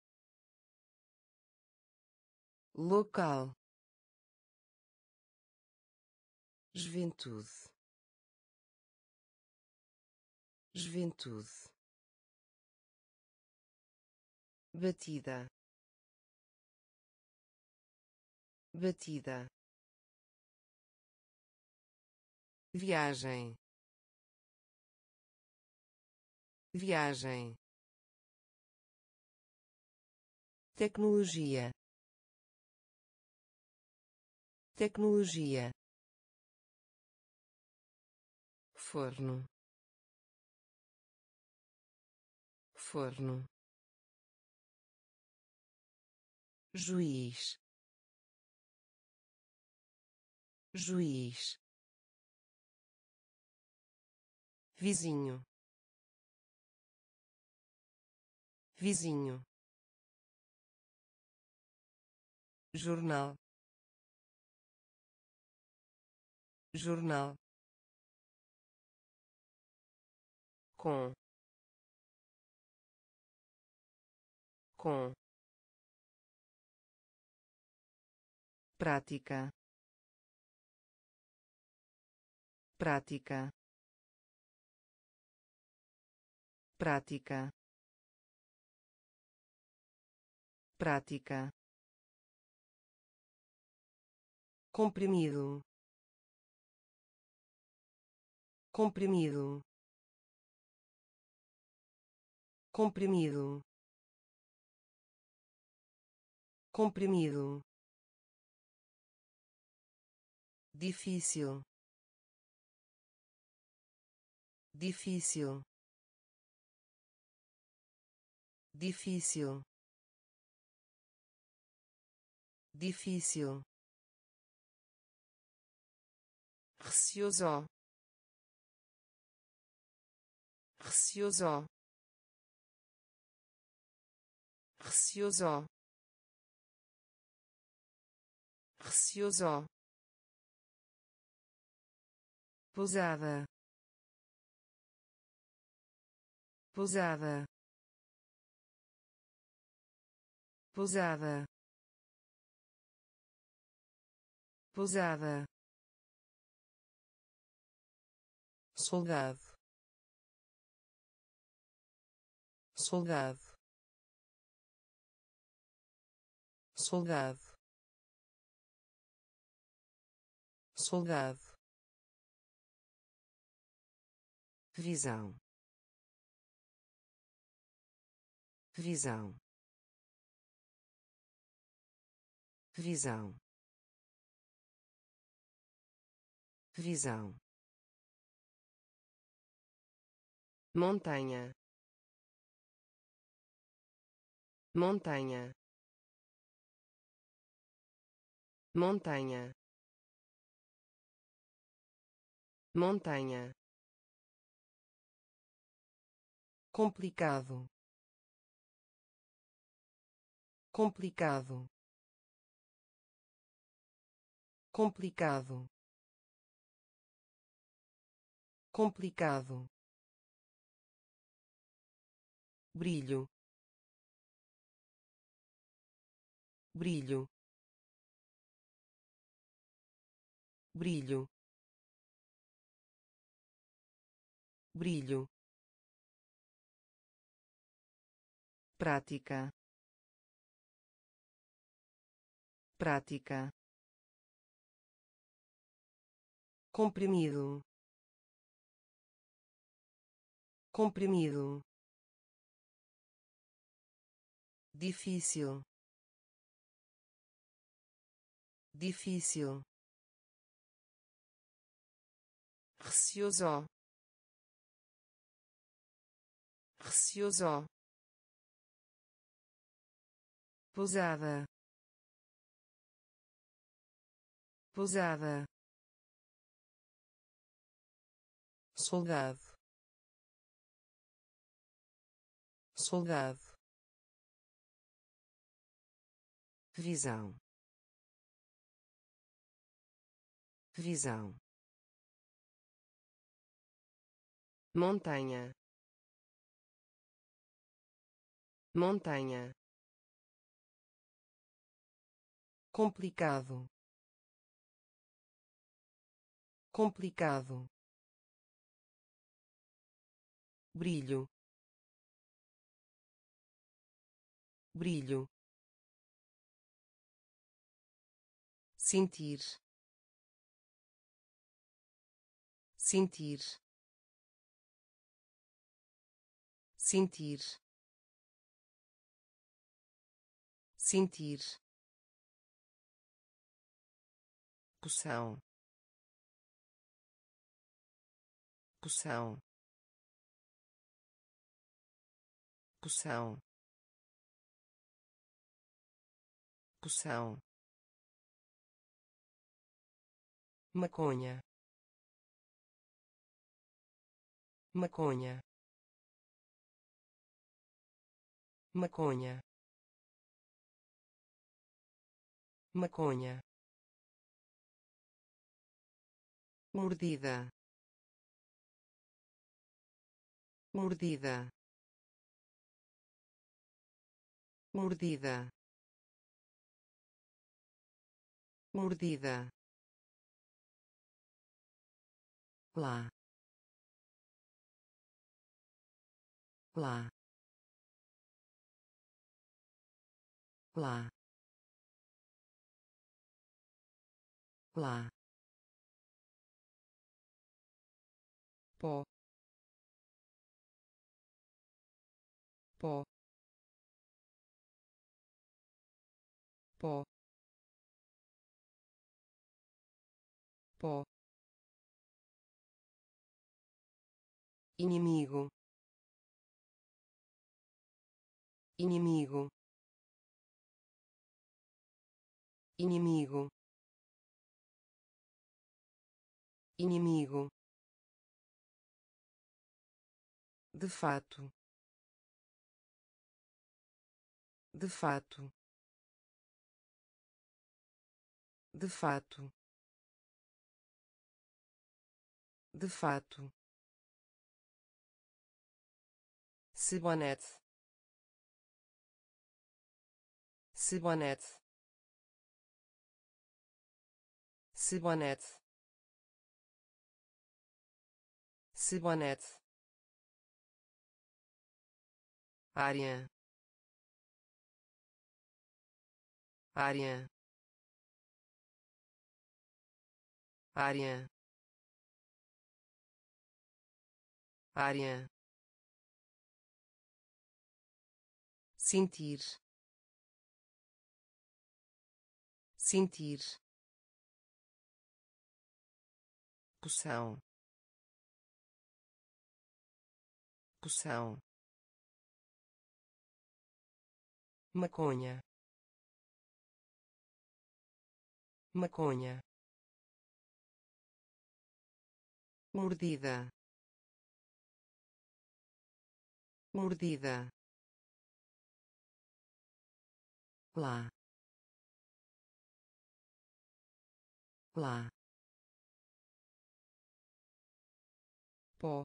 local, juventude, juventude, batida, batida, viagem, viagem, tecnologia, tecnologia, forno, forno, juiz, juiz, vizinho, vizinho, jornal, jornal, com, prática, prática, prática, prática, comprimido, comprimido, comprimido, comprimido, difícil, difícil, difícil, difícil, receoso, receoso, receoso, receoso, pousada, pousada, pousada, pousada, soldado, soldado, soldado, soldado, visão, visão, visão, visão, montanha, montanha, montanha, montanha, complicado, complicado, complicado, complicado, brilho, brilho, brilho, brilho, prática, prática, comprimido, comprimido, difícil, difícil, receoso, receoso, pousada, pousada, soldado, soldado, visão, visão, montanha, montanha, complicado, complicado, brilho, brilho, sentir, sentir, sentir, sentir, poção, poção, poção, poção, maconha, maconha, maconha, maconha, mordida, mordida, mordida, mordida, lá, lá, lá, lá, pó, pó, pó, pó, inimigo, inimigo, inimigo, inimigo, de fato, de fato, de fato, de fato, cibonete, cibonete, cibonete, cibonete, área, área, área, área, sentir, sentir, poção, poção, maconha, maconha, mordida, mordida, lá, lá, pó,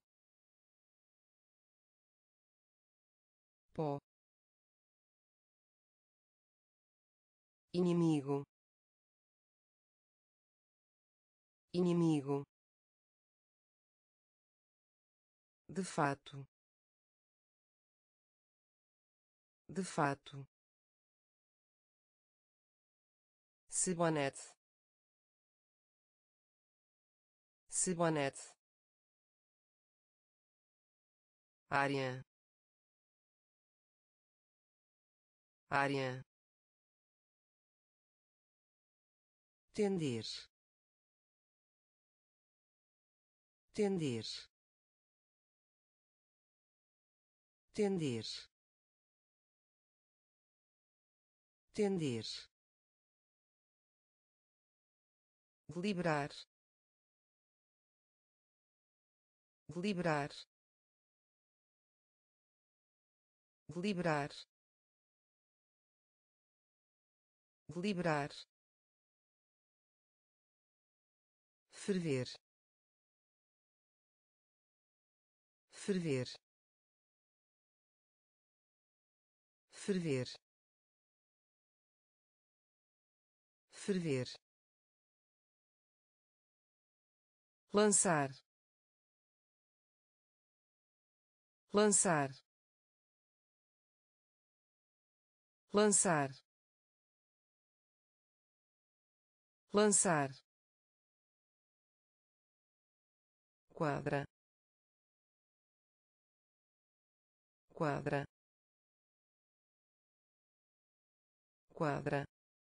pó, inimigo, inimigo, de fato, de fato, cibonete, cibonete, área, área, tender, tender, tender, tender, deliberar, deliberar, deliberar, deliberar, ferver, ferver, ferver, ferver, lançar, lançar, lançar, lançar, quadra, quadra, quadra,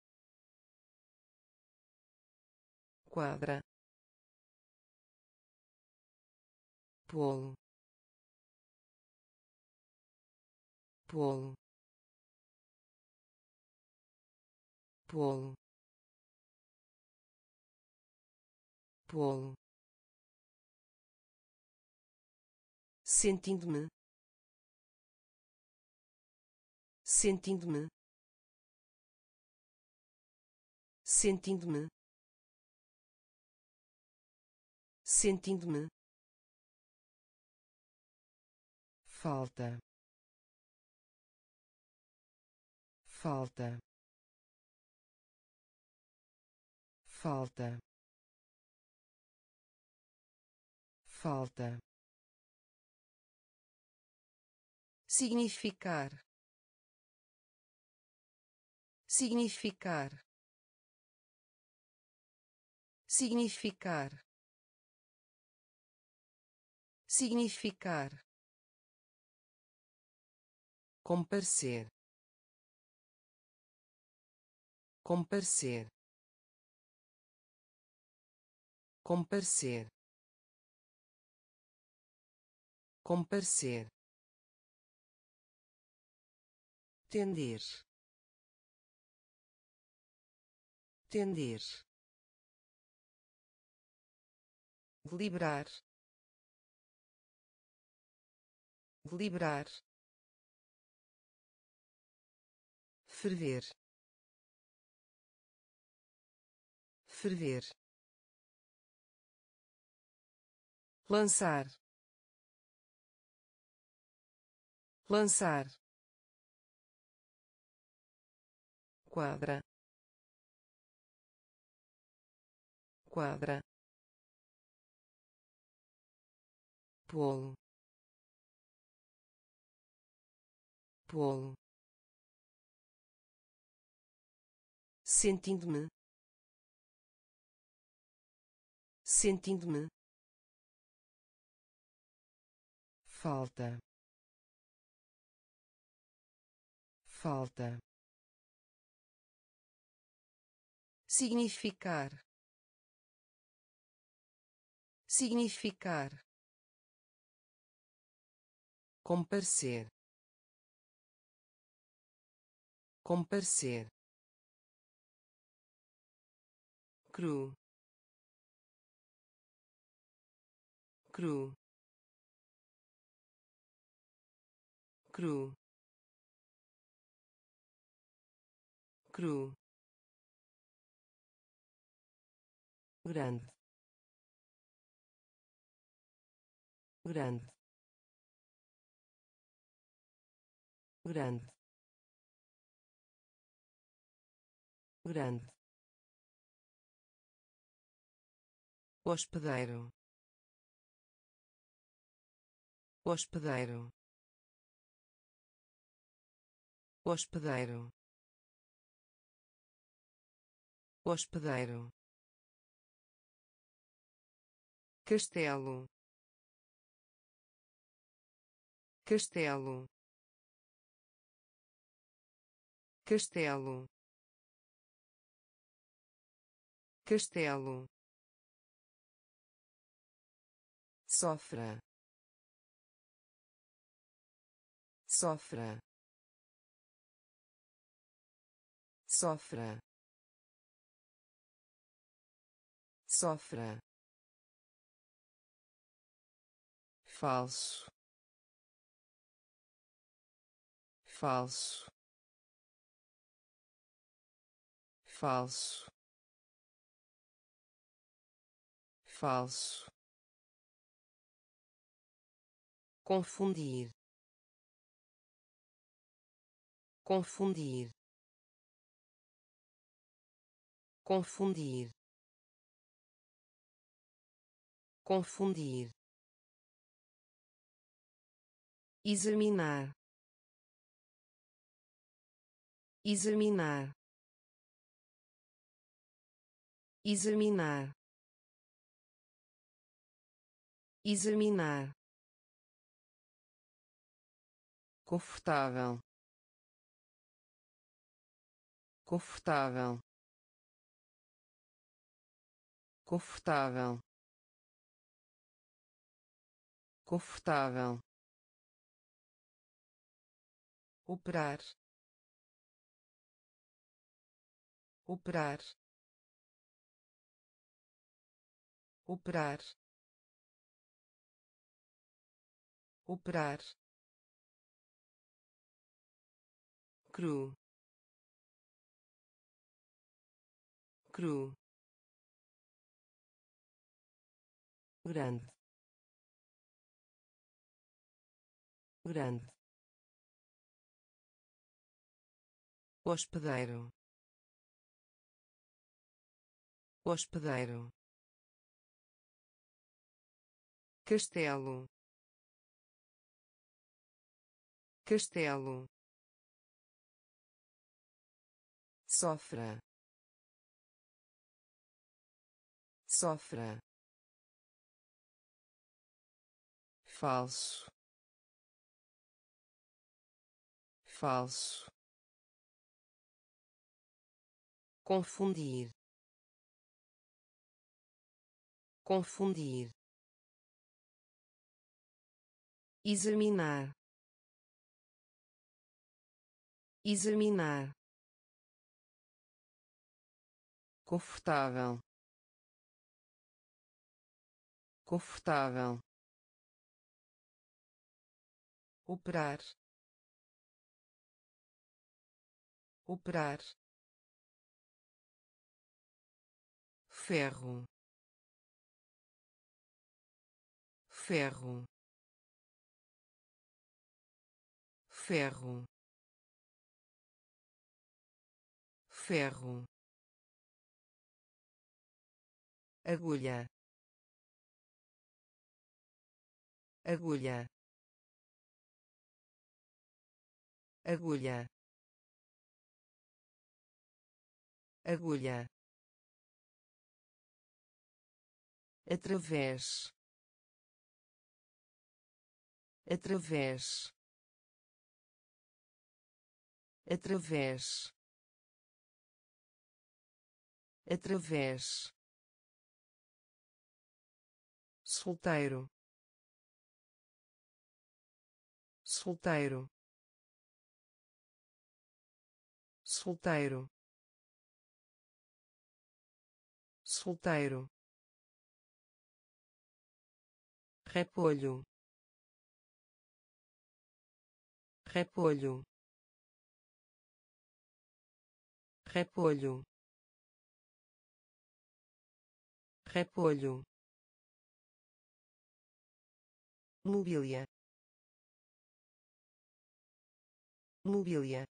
quadra, polo, polo, polo, polo, sentindo-me, sentindo-me, sentindo-me, sentindo-me, falta, falta, falta, falta, significar, significar, significar, significar, comparecer, comparecer, comparecer, comparecer, tender, tender, deliberar, deliberar, ferver, ferver, lançar, lançar, quadra, quadra, polo, polo, sentindo-me, sentindo-me, falta, falta, significar, significar, comparecer, comparecer, cru, cru, cru, cru, grande, grande, grande, grande, hospedeiro, hospedeiro, hospedeiro, hospedeiro, castelo, castelo, castelo, castelo, sofra, sofra, sofra, sofra, falso, falso, falso, falso, confundir, confundir, confundir, confundir, examinar, examinar, examinar, examinar, confortável, confortável, confortável, confortável, operar, operar, operar, operar, cru, cru, grande, grande, hospedeiro, hospedeiro, castelo, castelo, sofra, sofra, falso, falso, confundir, confundir, examinar, examinar, confortável, confortável, operar, operar, ferro, ferro, ferro, ferro, agulha, agulha, agulha, agulha, através, através, através, através, solteiro, solteiro, solteiro, solteiro, repolho, repolho, repolho, repolho, mobília, mobília,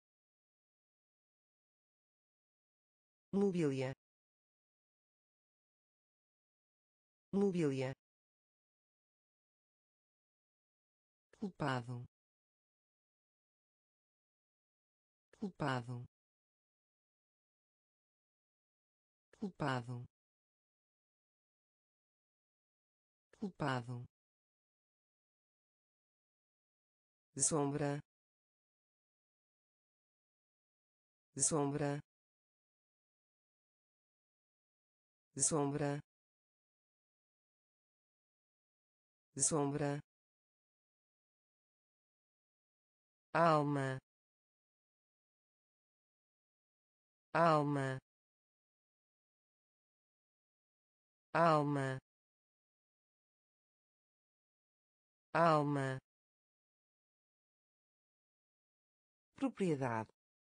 mobília, mobília, culpado, culpado, culpado, culpado, sombra, sombra, sombra, sombra, alma, alma, alma, alma, propriedade,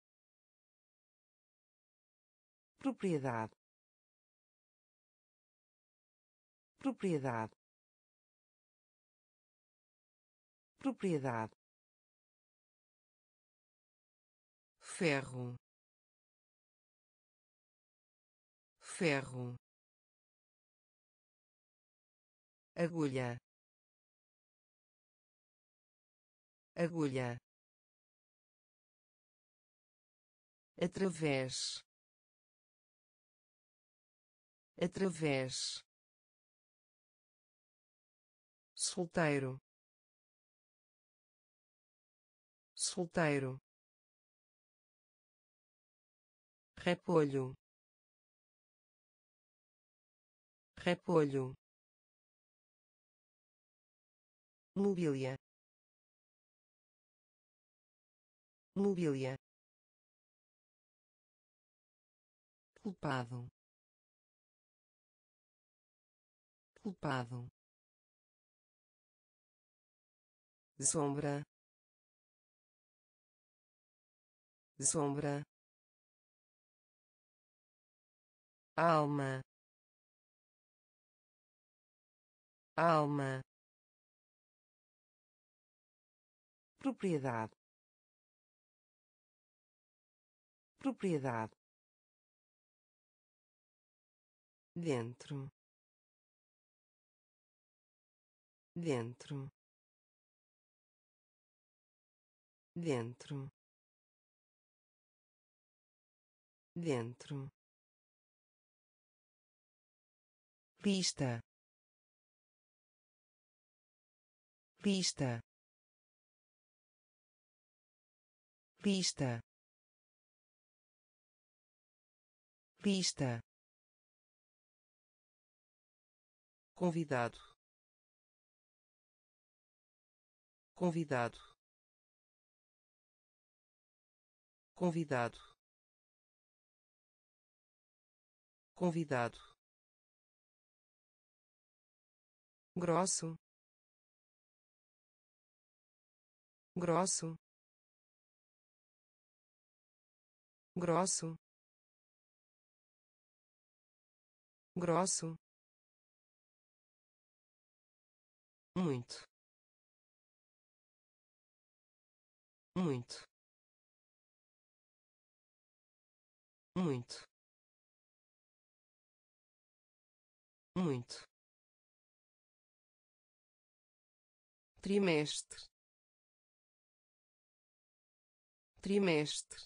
propriedade, propriedade, propriedade, ferro, ferro, agulha, agulha, através, através, solteiro, solteiro, repolho, repolho, mobília, mobília, culpado, culpado, sombra, sombra, alma, alma, propriedade, propriedade, dentro, dentro, dentro, dentro, pista, pista, pista, pista, convidado, convidado, convidado, convidado, grosso, grosso, grosso, grosso, muito, muito, muito, muito, trimestre, trimestre,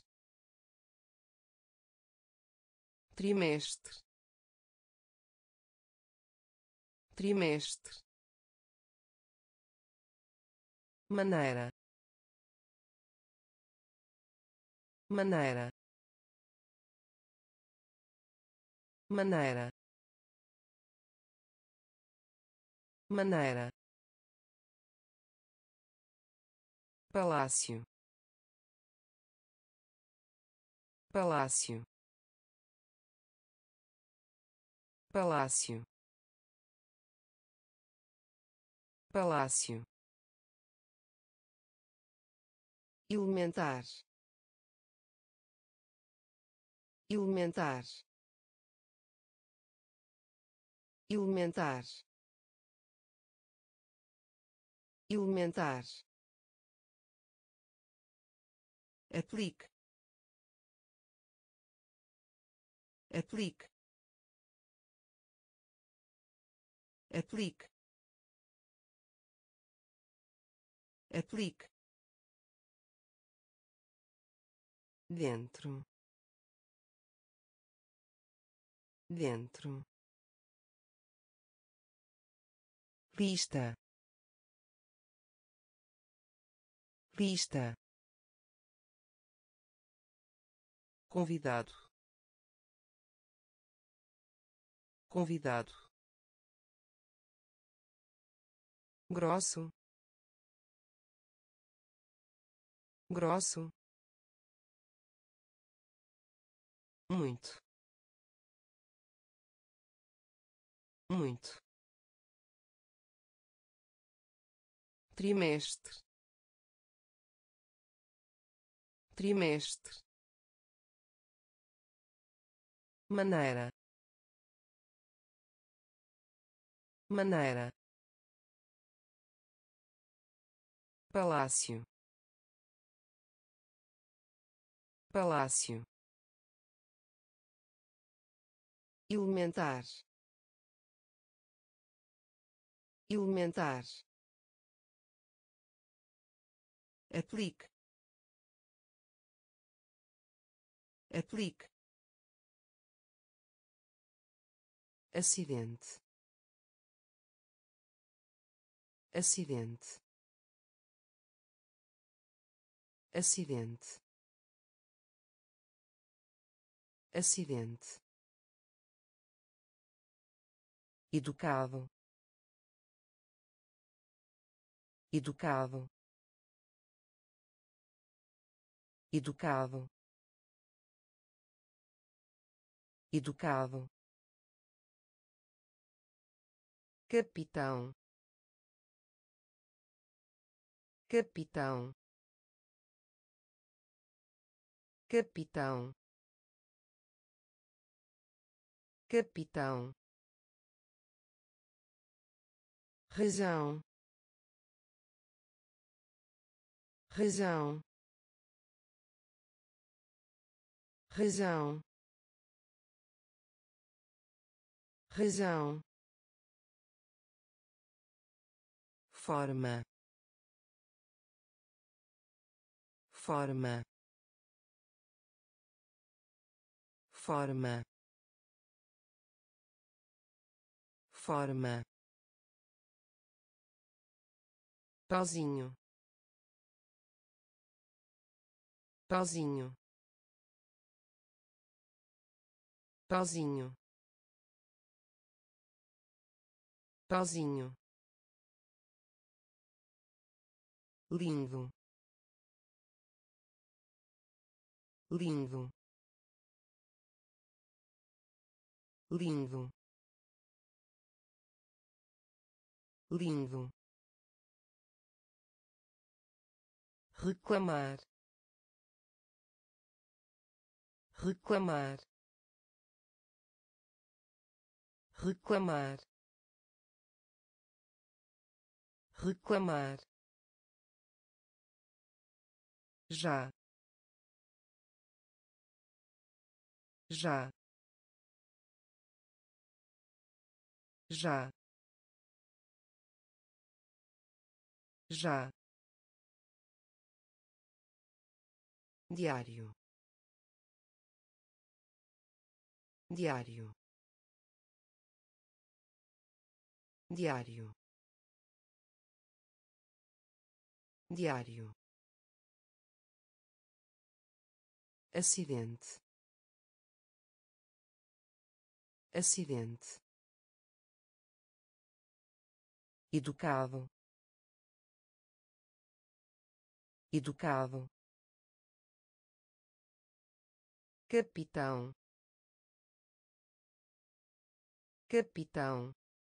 trimestre, trimestre, maneira, maneira, maneira, maneira, palácio, palácio, palácio, palácio, elementar, elementar, elementar, elementar, aplique, aplique, aplique, aplique, dentro, dentro, lista, lista, convidado, convidado, grosso, grosso, muito, muito, trimestre, trimestre, maneira, maneira, palácio, palácio, elementar, elementar, aplique, aplique, acidente, acidente, acidente, acidente, educado, educado, educado, educado, capitão, capitão, capitão, capitão, razão, razão, razão, razão, forma, forma, forma, forma, pauzinho, pauzinho, pauzinho, pauzinho, lindo, lindo, lindo, lindo, reclamar, reclamar, reclamar, reclamar, já, já, já, já, diário, diário, diário, diário, acidente, acidente, educado, educado, capitão, capitão,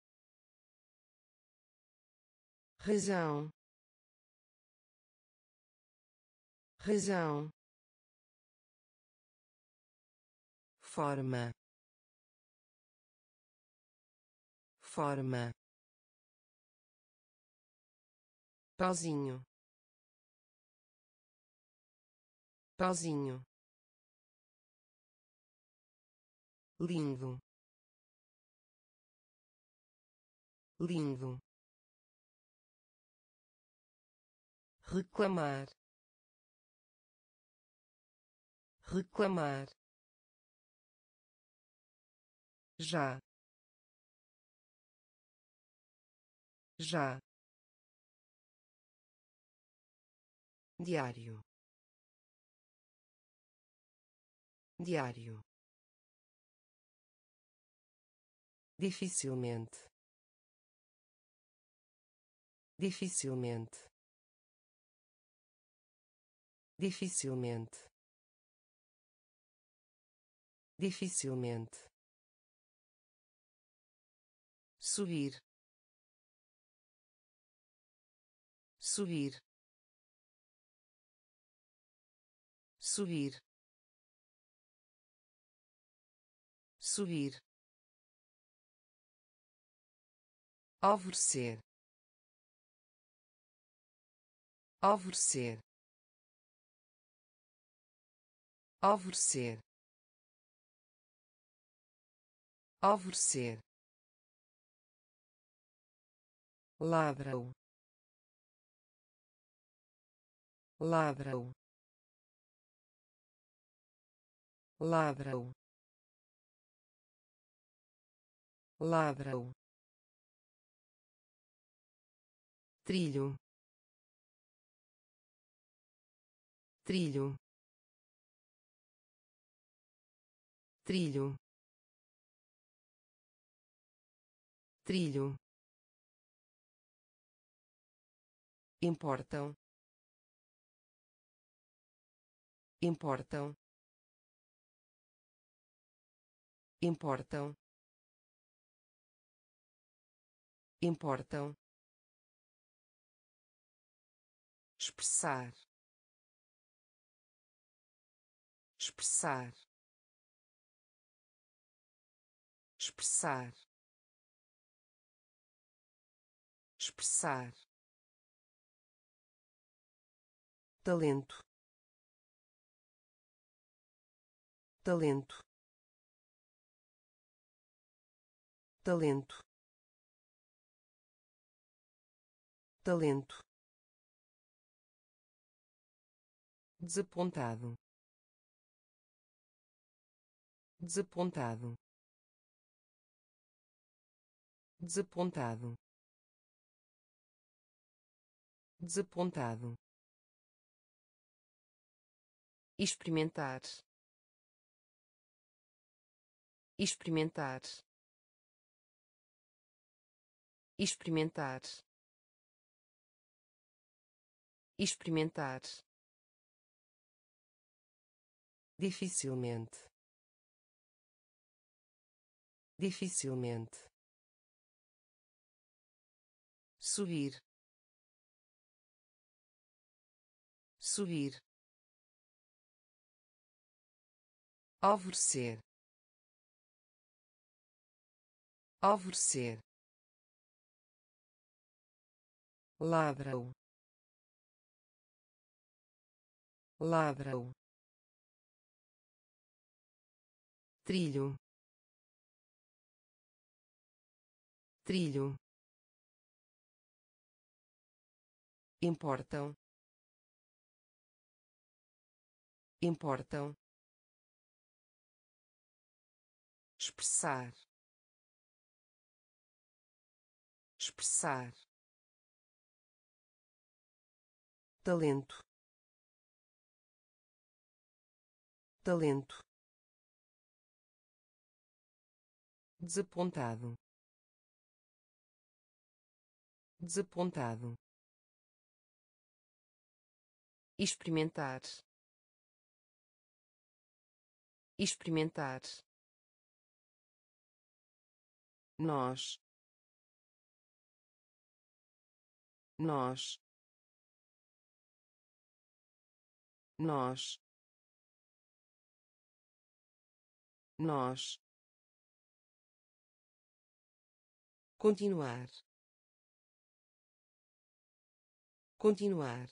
razão, razão, forma, forma, pauzinho, pauzinho, lindo, lindo, reclamar, reclamar, já, já, diário, diário, dificilmente, dificilmente, dificilmente, dificilmente, subir, subir, subir, subir, alvorecer, alvorecer, alvorecer, alvorecer, ladrão, ladrão, ladrão, ladrão, trilho, trilho, trilho, trilho, importam, importam, importam, importam, expressar, expressar, expressar, expressar, talento, talento, talento, talento, desapontado, desapontado, desapontado, desapontado, experimentar, experimentar, experimentar, experimentar, dificilmente, dificilmente, subir, subir, alvorecer, alvorecer, ladrão, ladrão, trilho, trilho, importam, importam, expressar, expressar, talento, talento, desapontado, desapontado, experimentar, experimentar, nós, nós, nós, nós, continuar, continuar,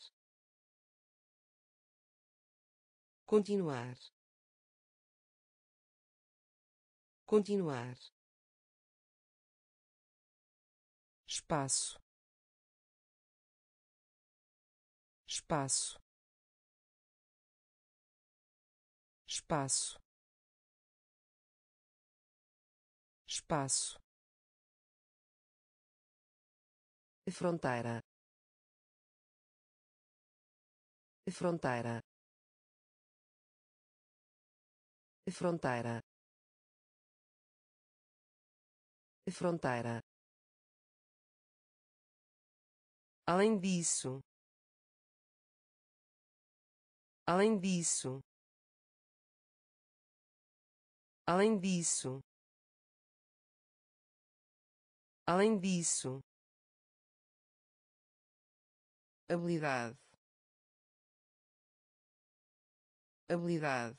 continuar, continuar, espaço, espaço, espaço, espaço, fronteira, fronteira, fronteira, fronteira. Além disso, além disso, além disso, além disso, habilidade, habilidade,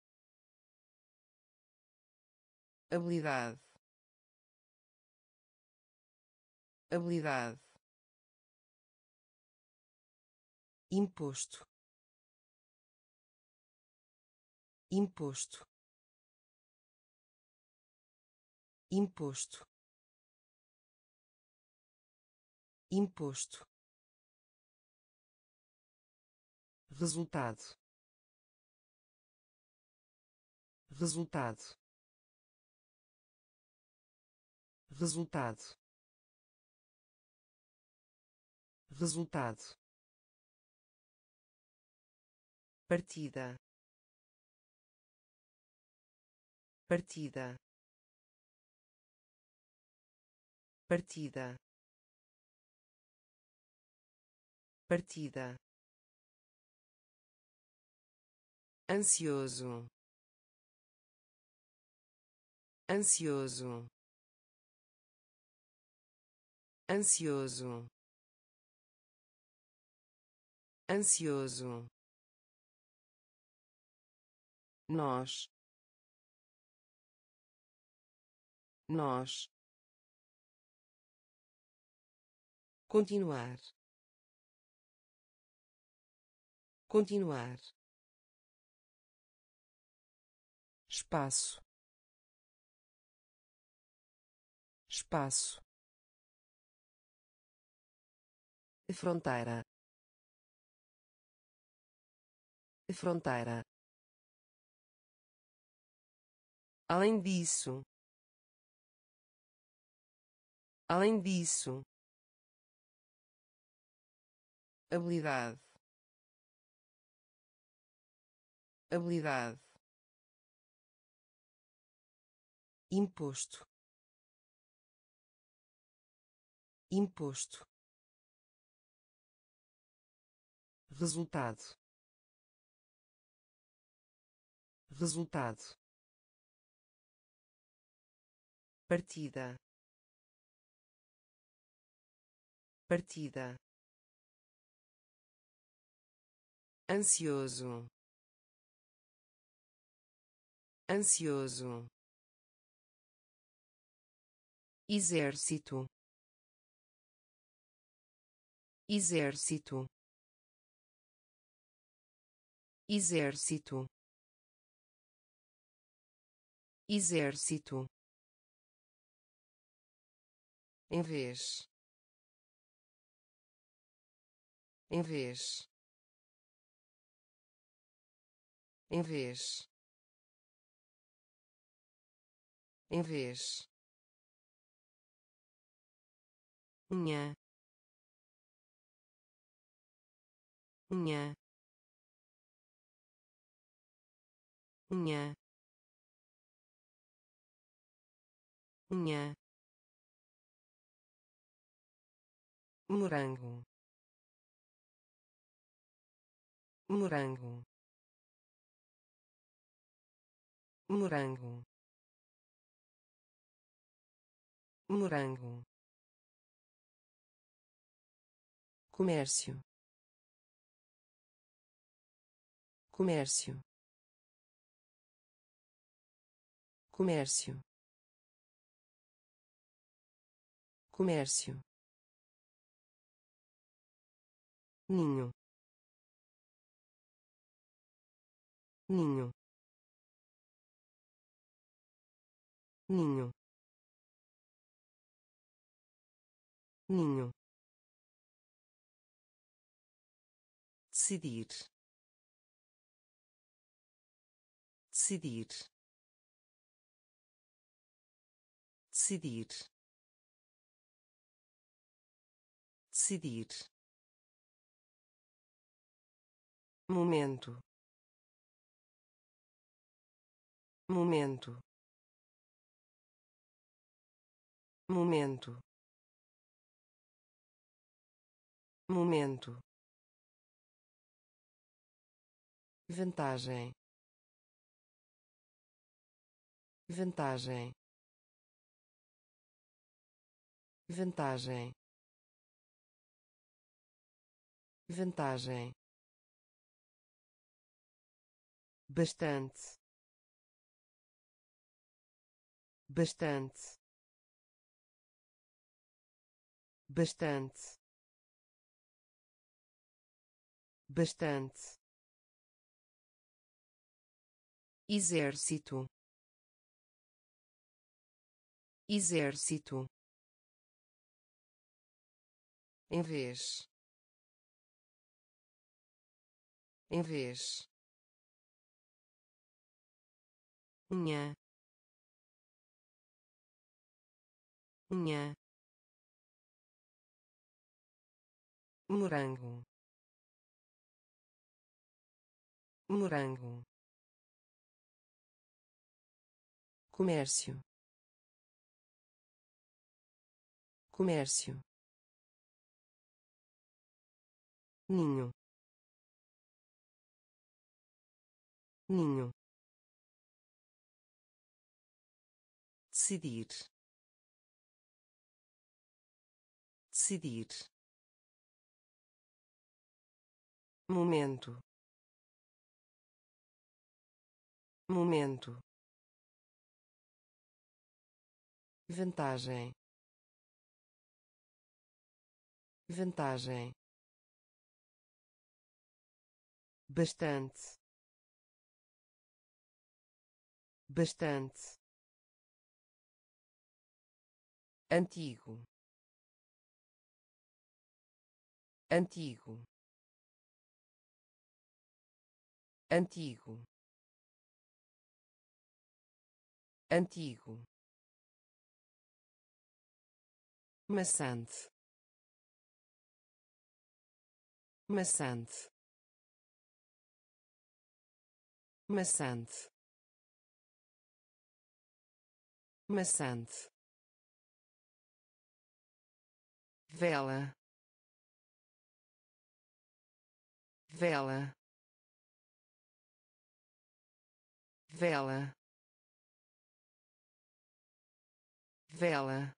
habilidade, habilidade, imposto, imposto, imposto, imposto, resultado, resultado, resultado, resultado, partida, partida, partida, partida, ansioso, ansioso, ansioso, ansioso, nós, nós, continuar, continuar, espaço, espaço, fronteira, fronteira. Além disso, além disso, habilidade, habilidade, imposto, imposto, resultado, resultado, partida, partida, ansioso, ansioso, exército, exército, exército, exército, em vez, em vez, em vez, em vez, unha, unha, unha, unha, morango, morango, morango, morango, comércio, comércio, comércio, comércio, ninho, ninho, ninho, ninho, decidir, decidir, decidir, decidir, momento, momento, momento, momento, vantagem, vantagem, vantagem, vantagem, bastante, bastante, bastante, bastante, exército, exército, em vez, em vez, unha, unha, morango, morango, comércio, comércio, ninho, ninho, decidir, decidir, momento, momento, vantagem, vantagem, bastante, bastante, antigo, antigo, antigo, antigo, maçante, maçante, maçante, maçante, vela, vela, vela, vela,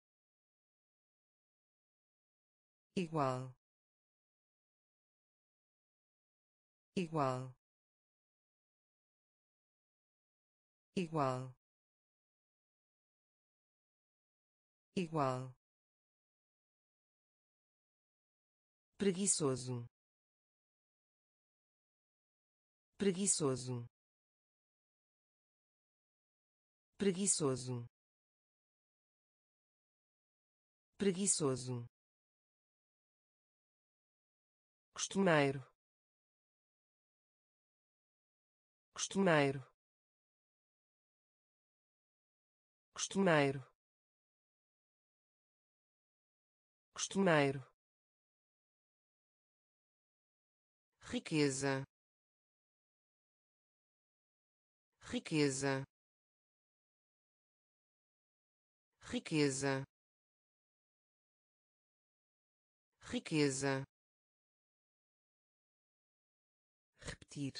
igual, igual, igual, igual, preguiçoso, preguiçoso, preguiçoso, preguiçoso, costumeiro, costumeiro, costumeiro, costumeiro, riqueza, riqueza, riqueza, riqueza, repetir,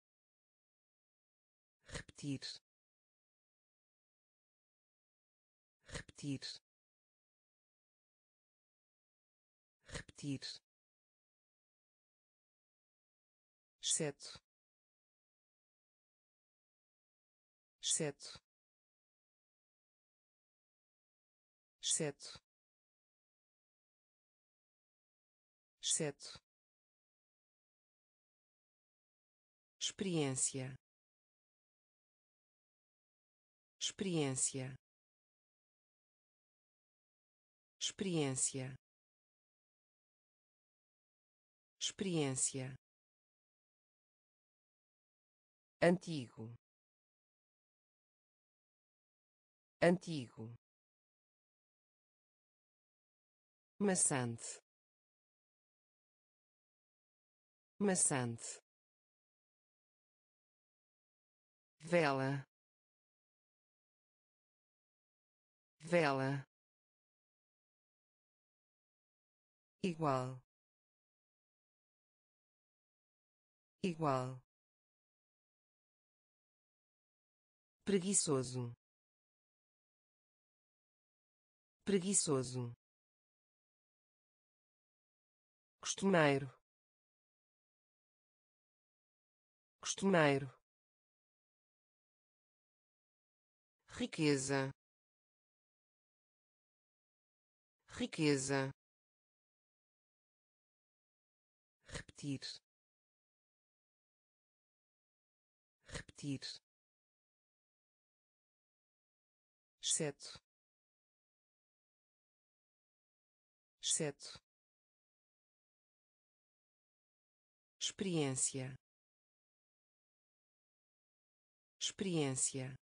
repetir, repetir, repetir, exceto, exceto, exceto, exceto, experiência, experiência, experiência, experiência, antigo, antigo, maçante, maçante, vela, vela, igual, igual, preguiçoso, preguiçoso, costumeiro, costumeiro, riqueza, riqueza, repetir, repetir, exceto, exceto, experiência, experiência,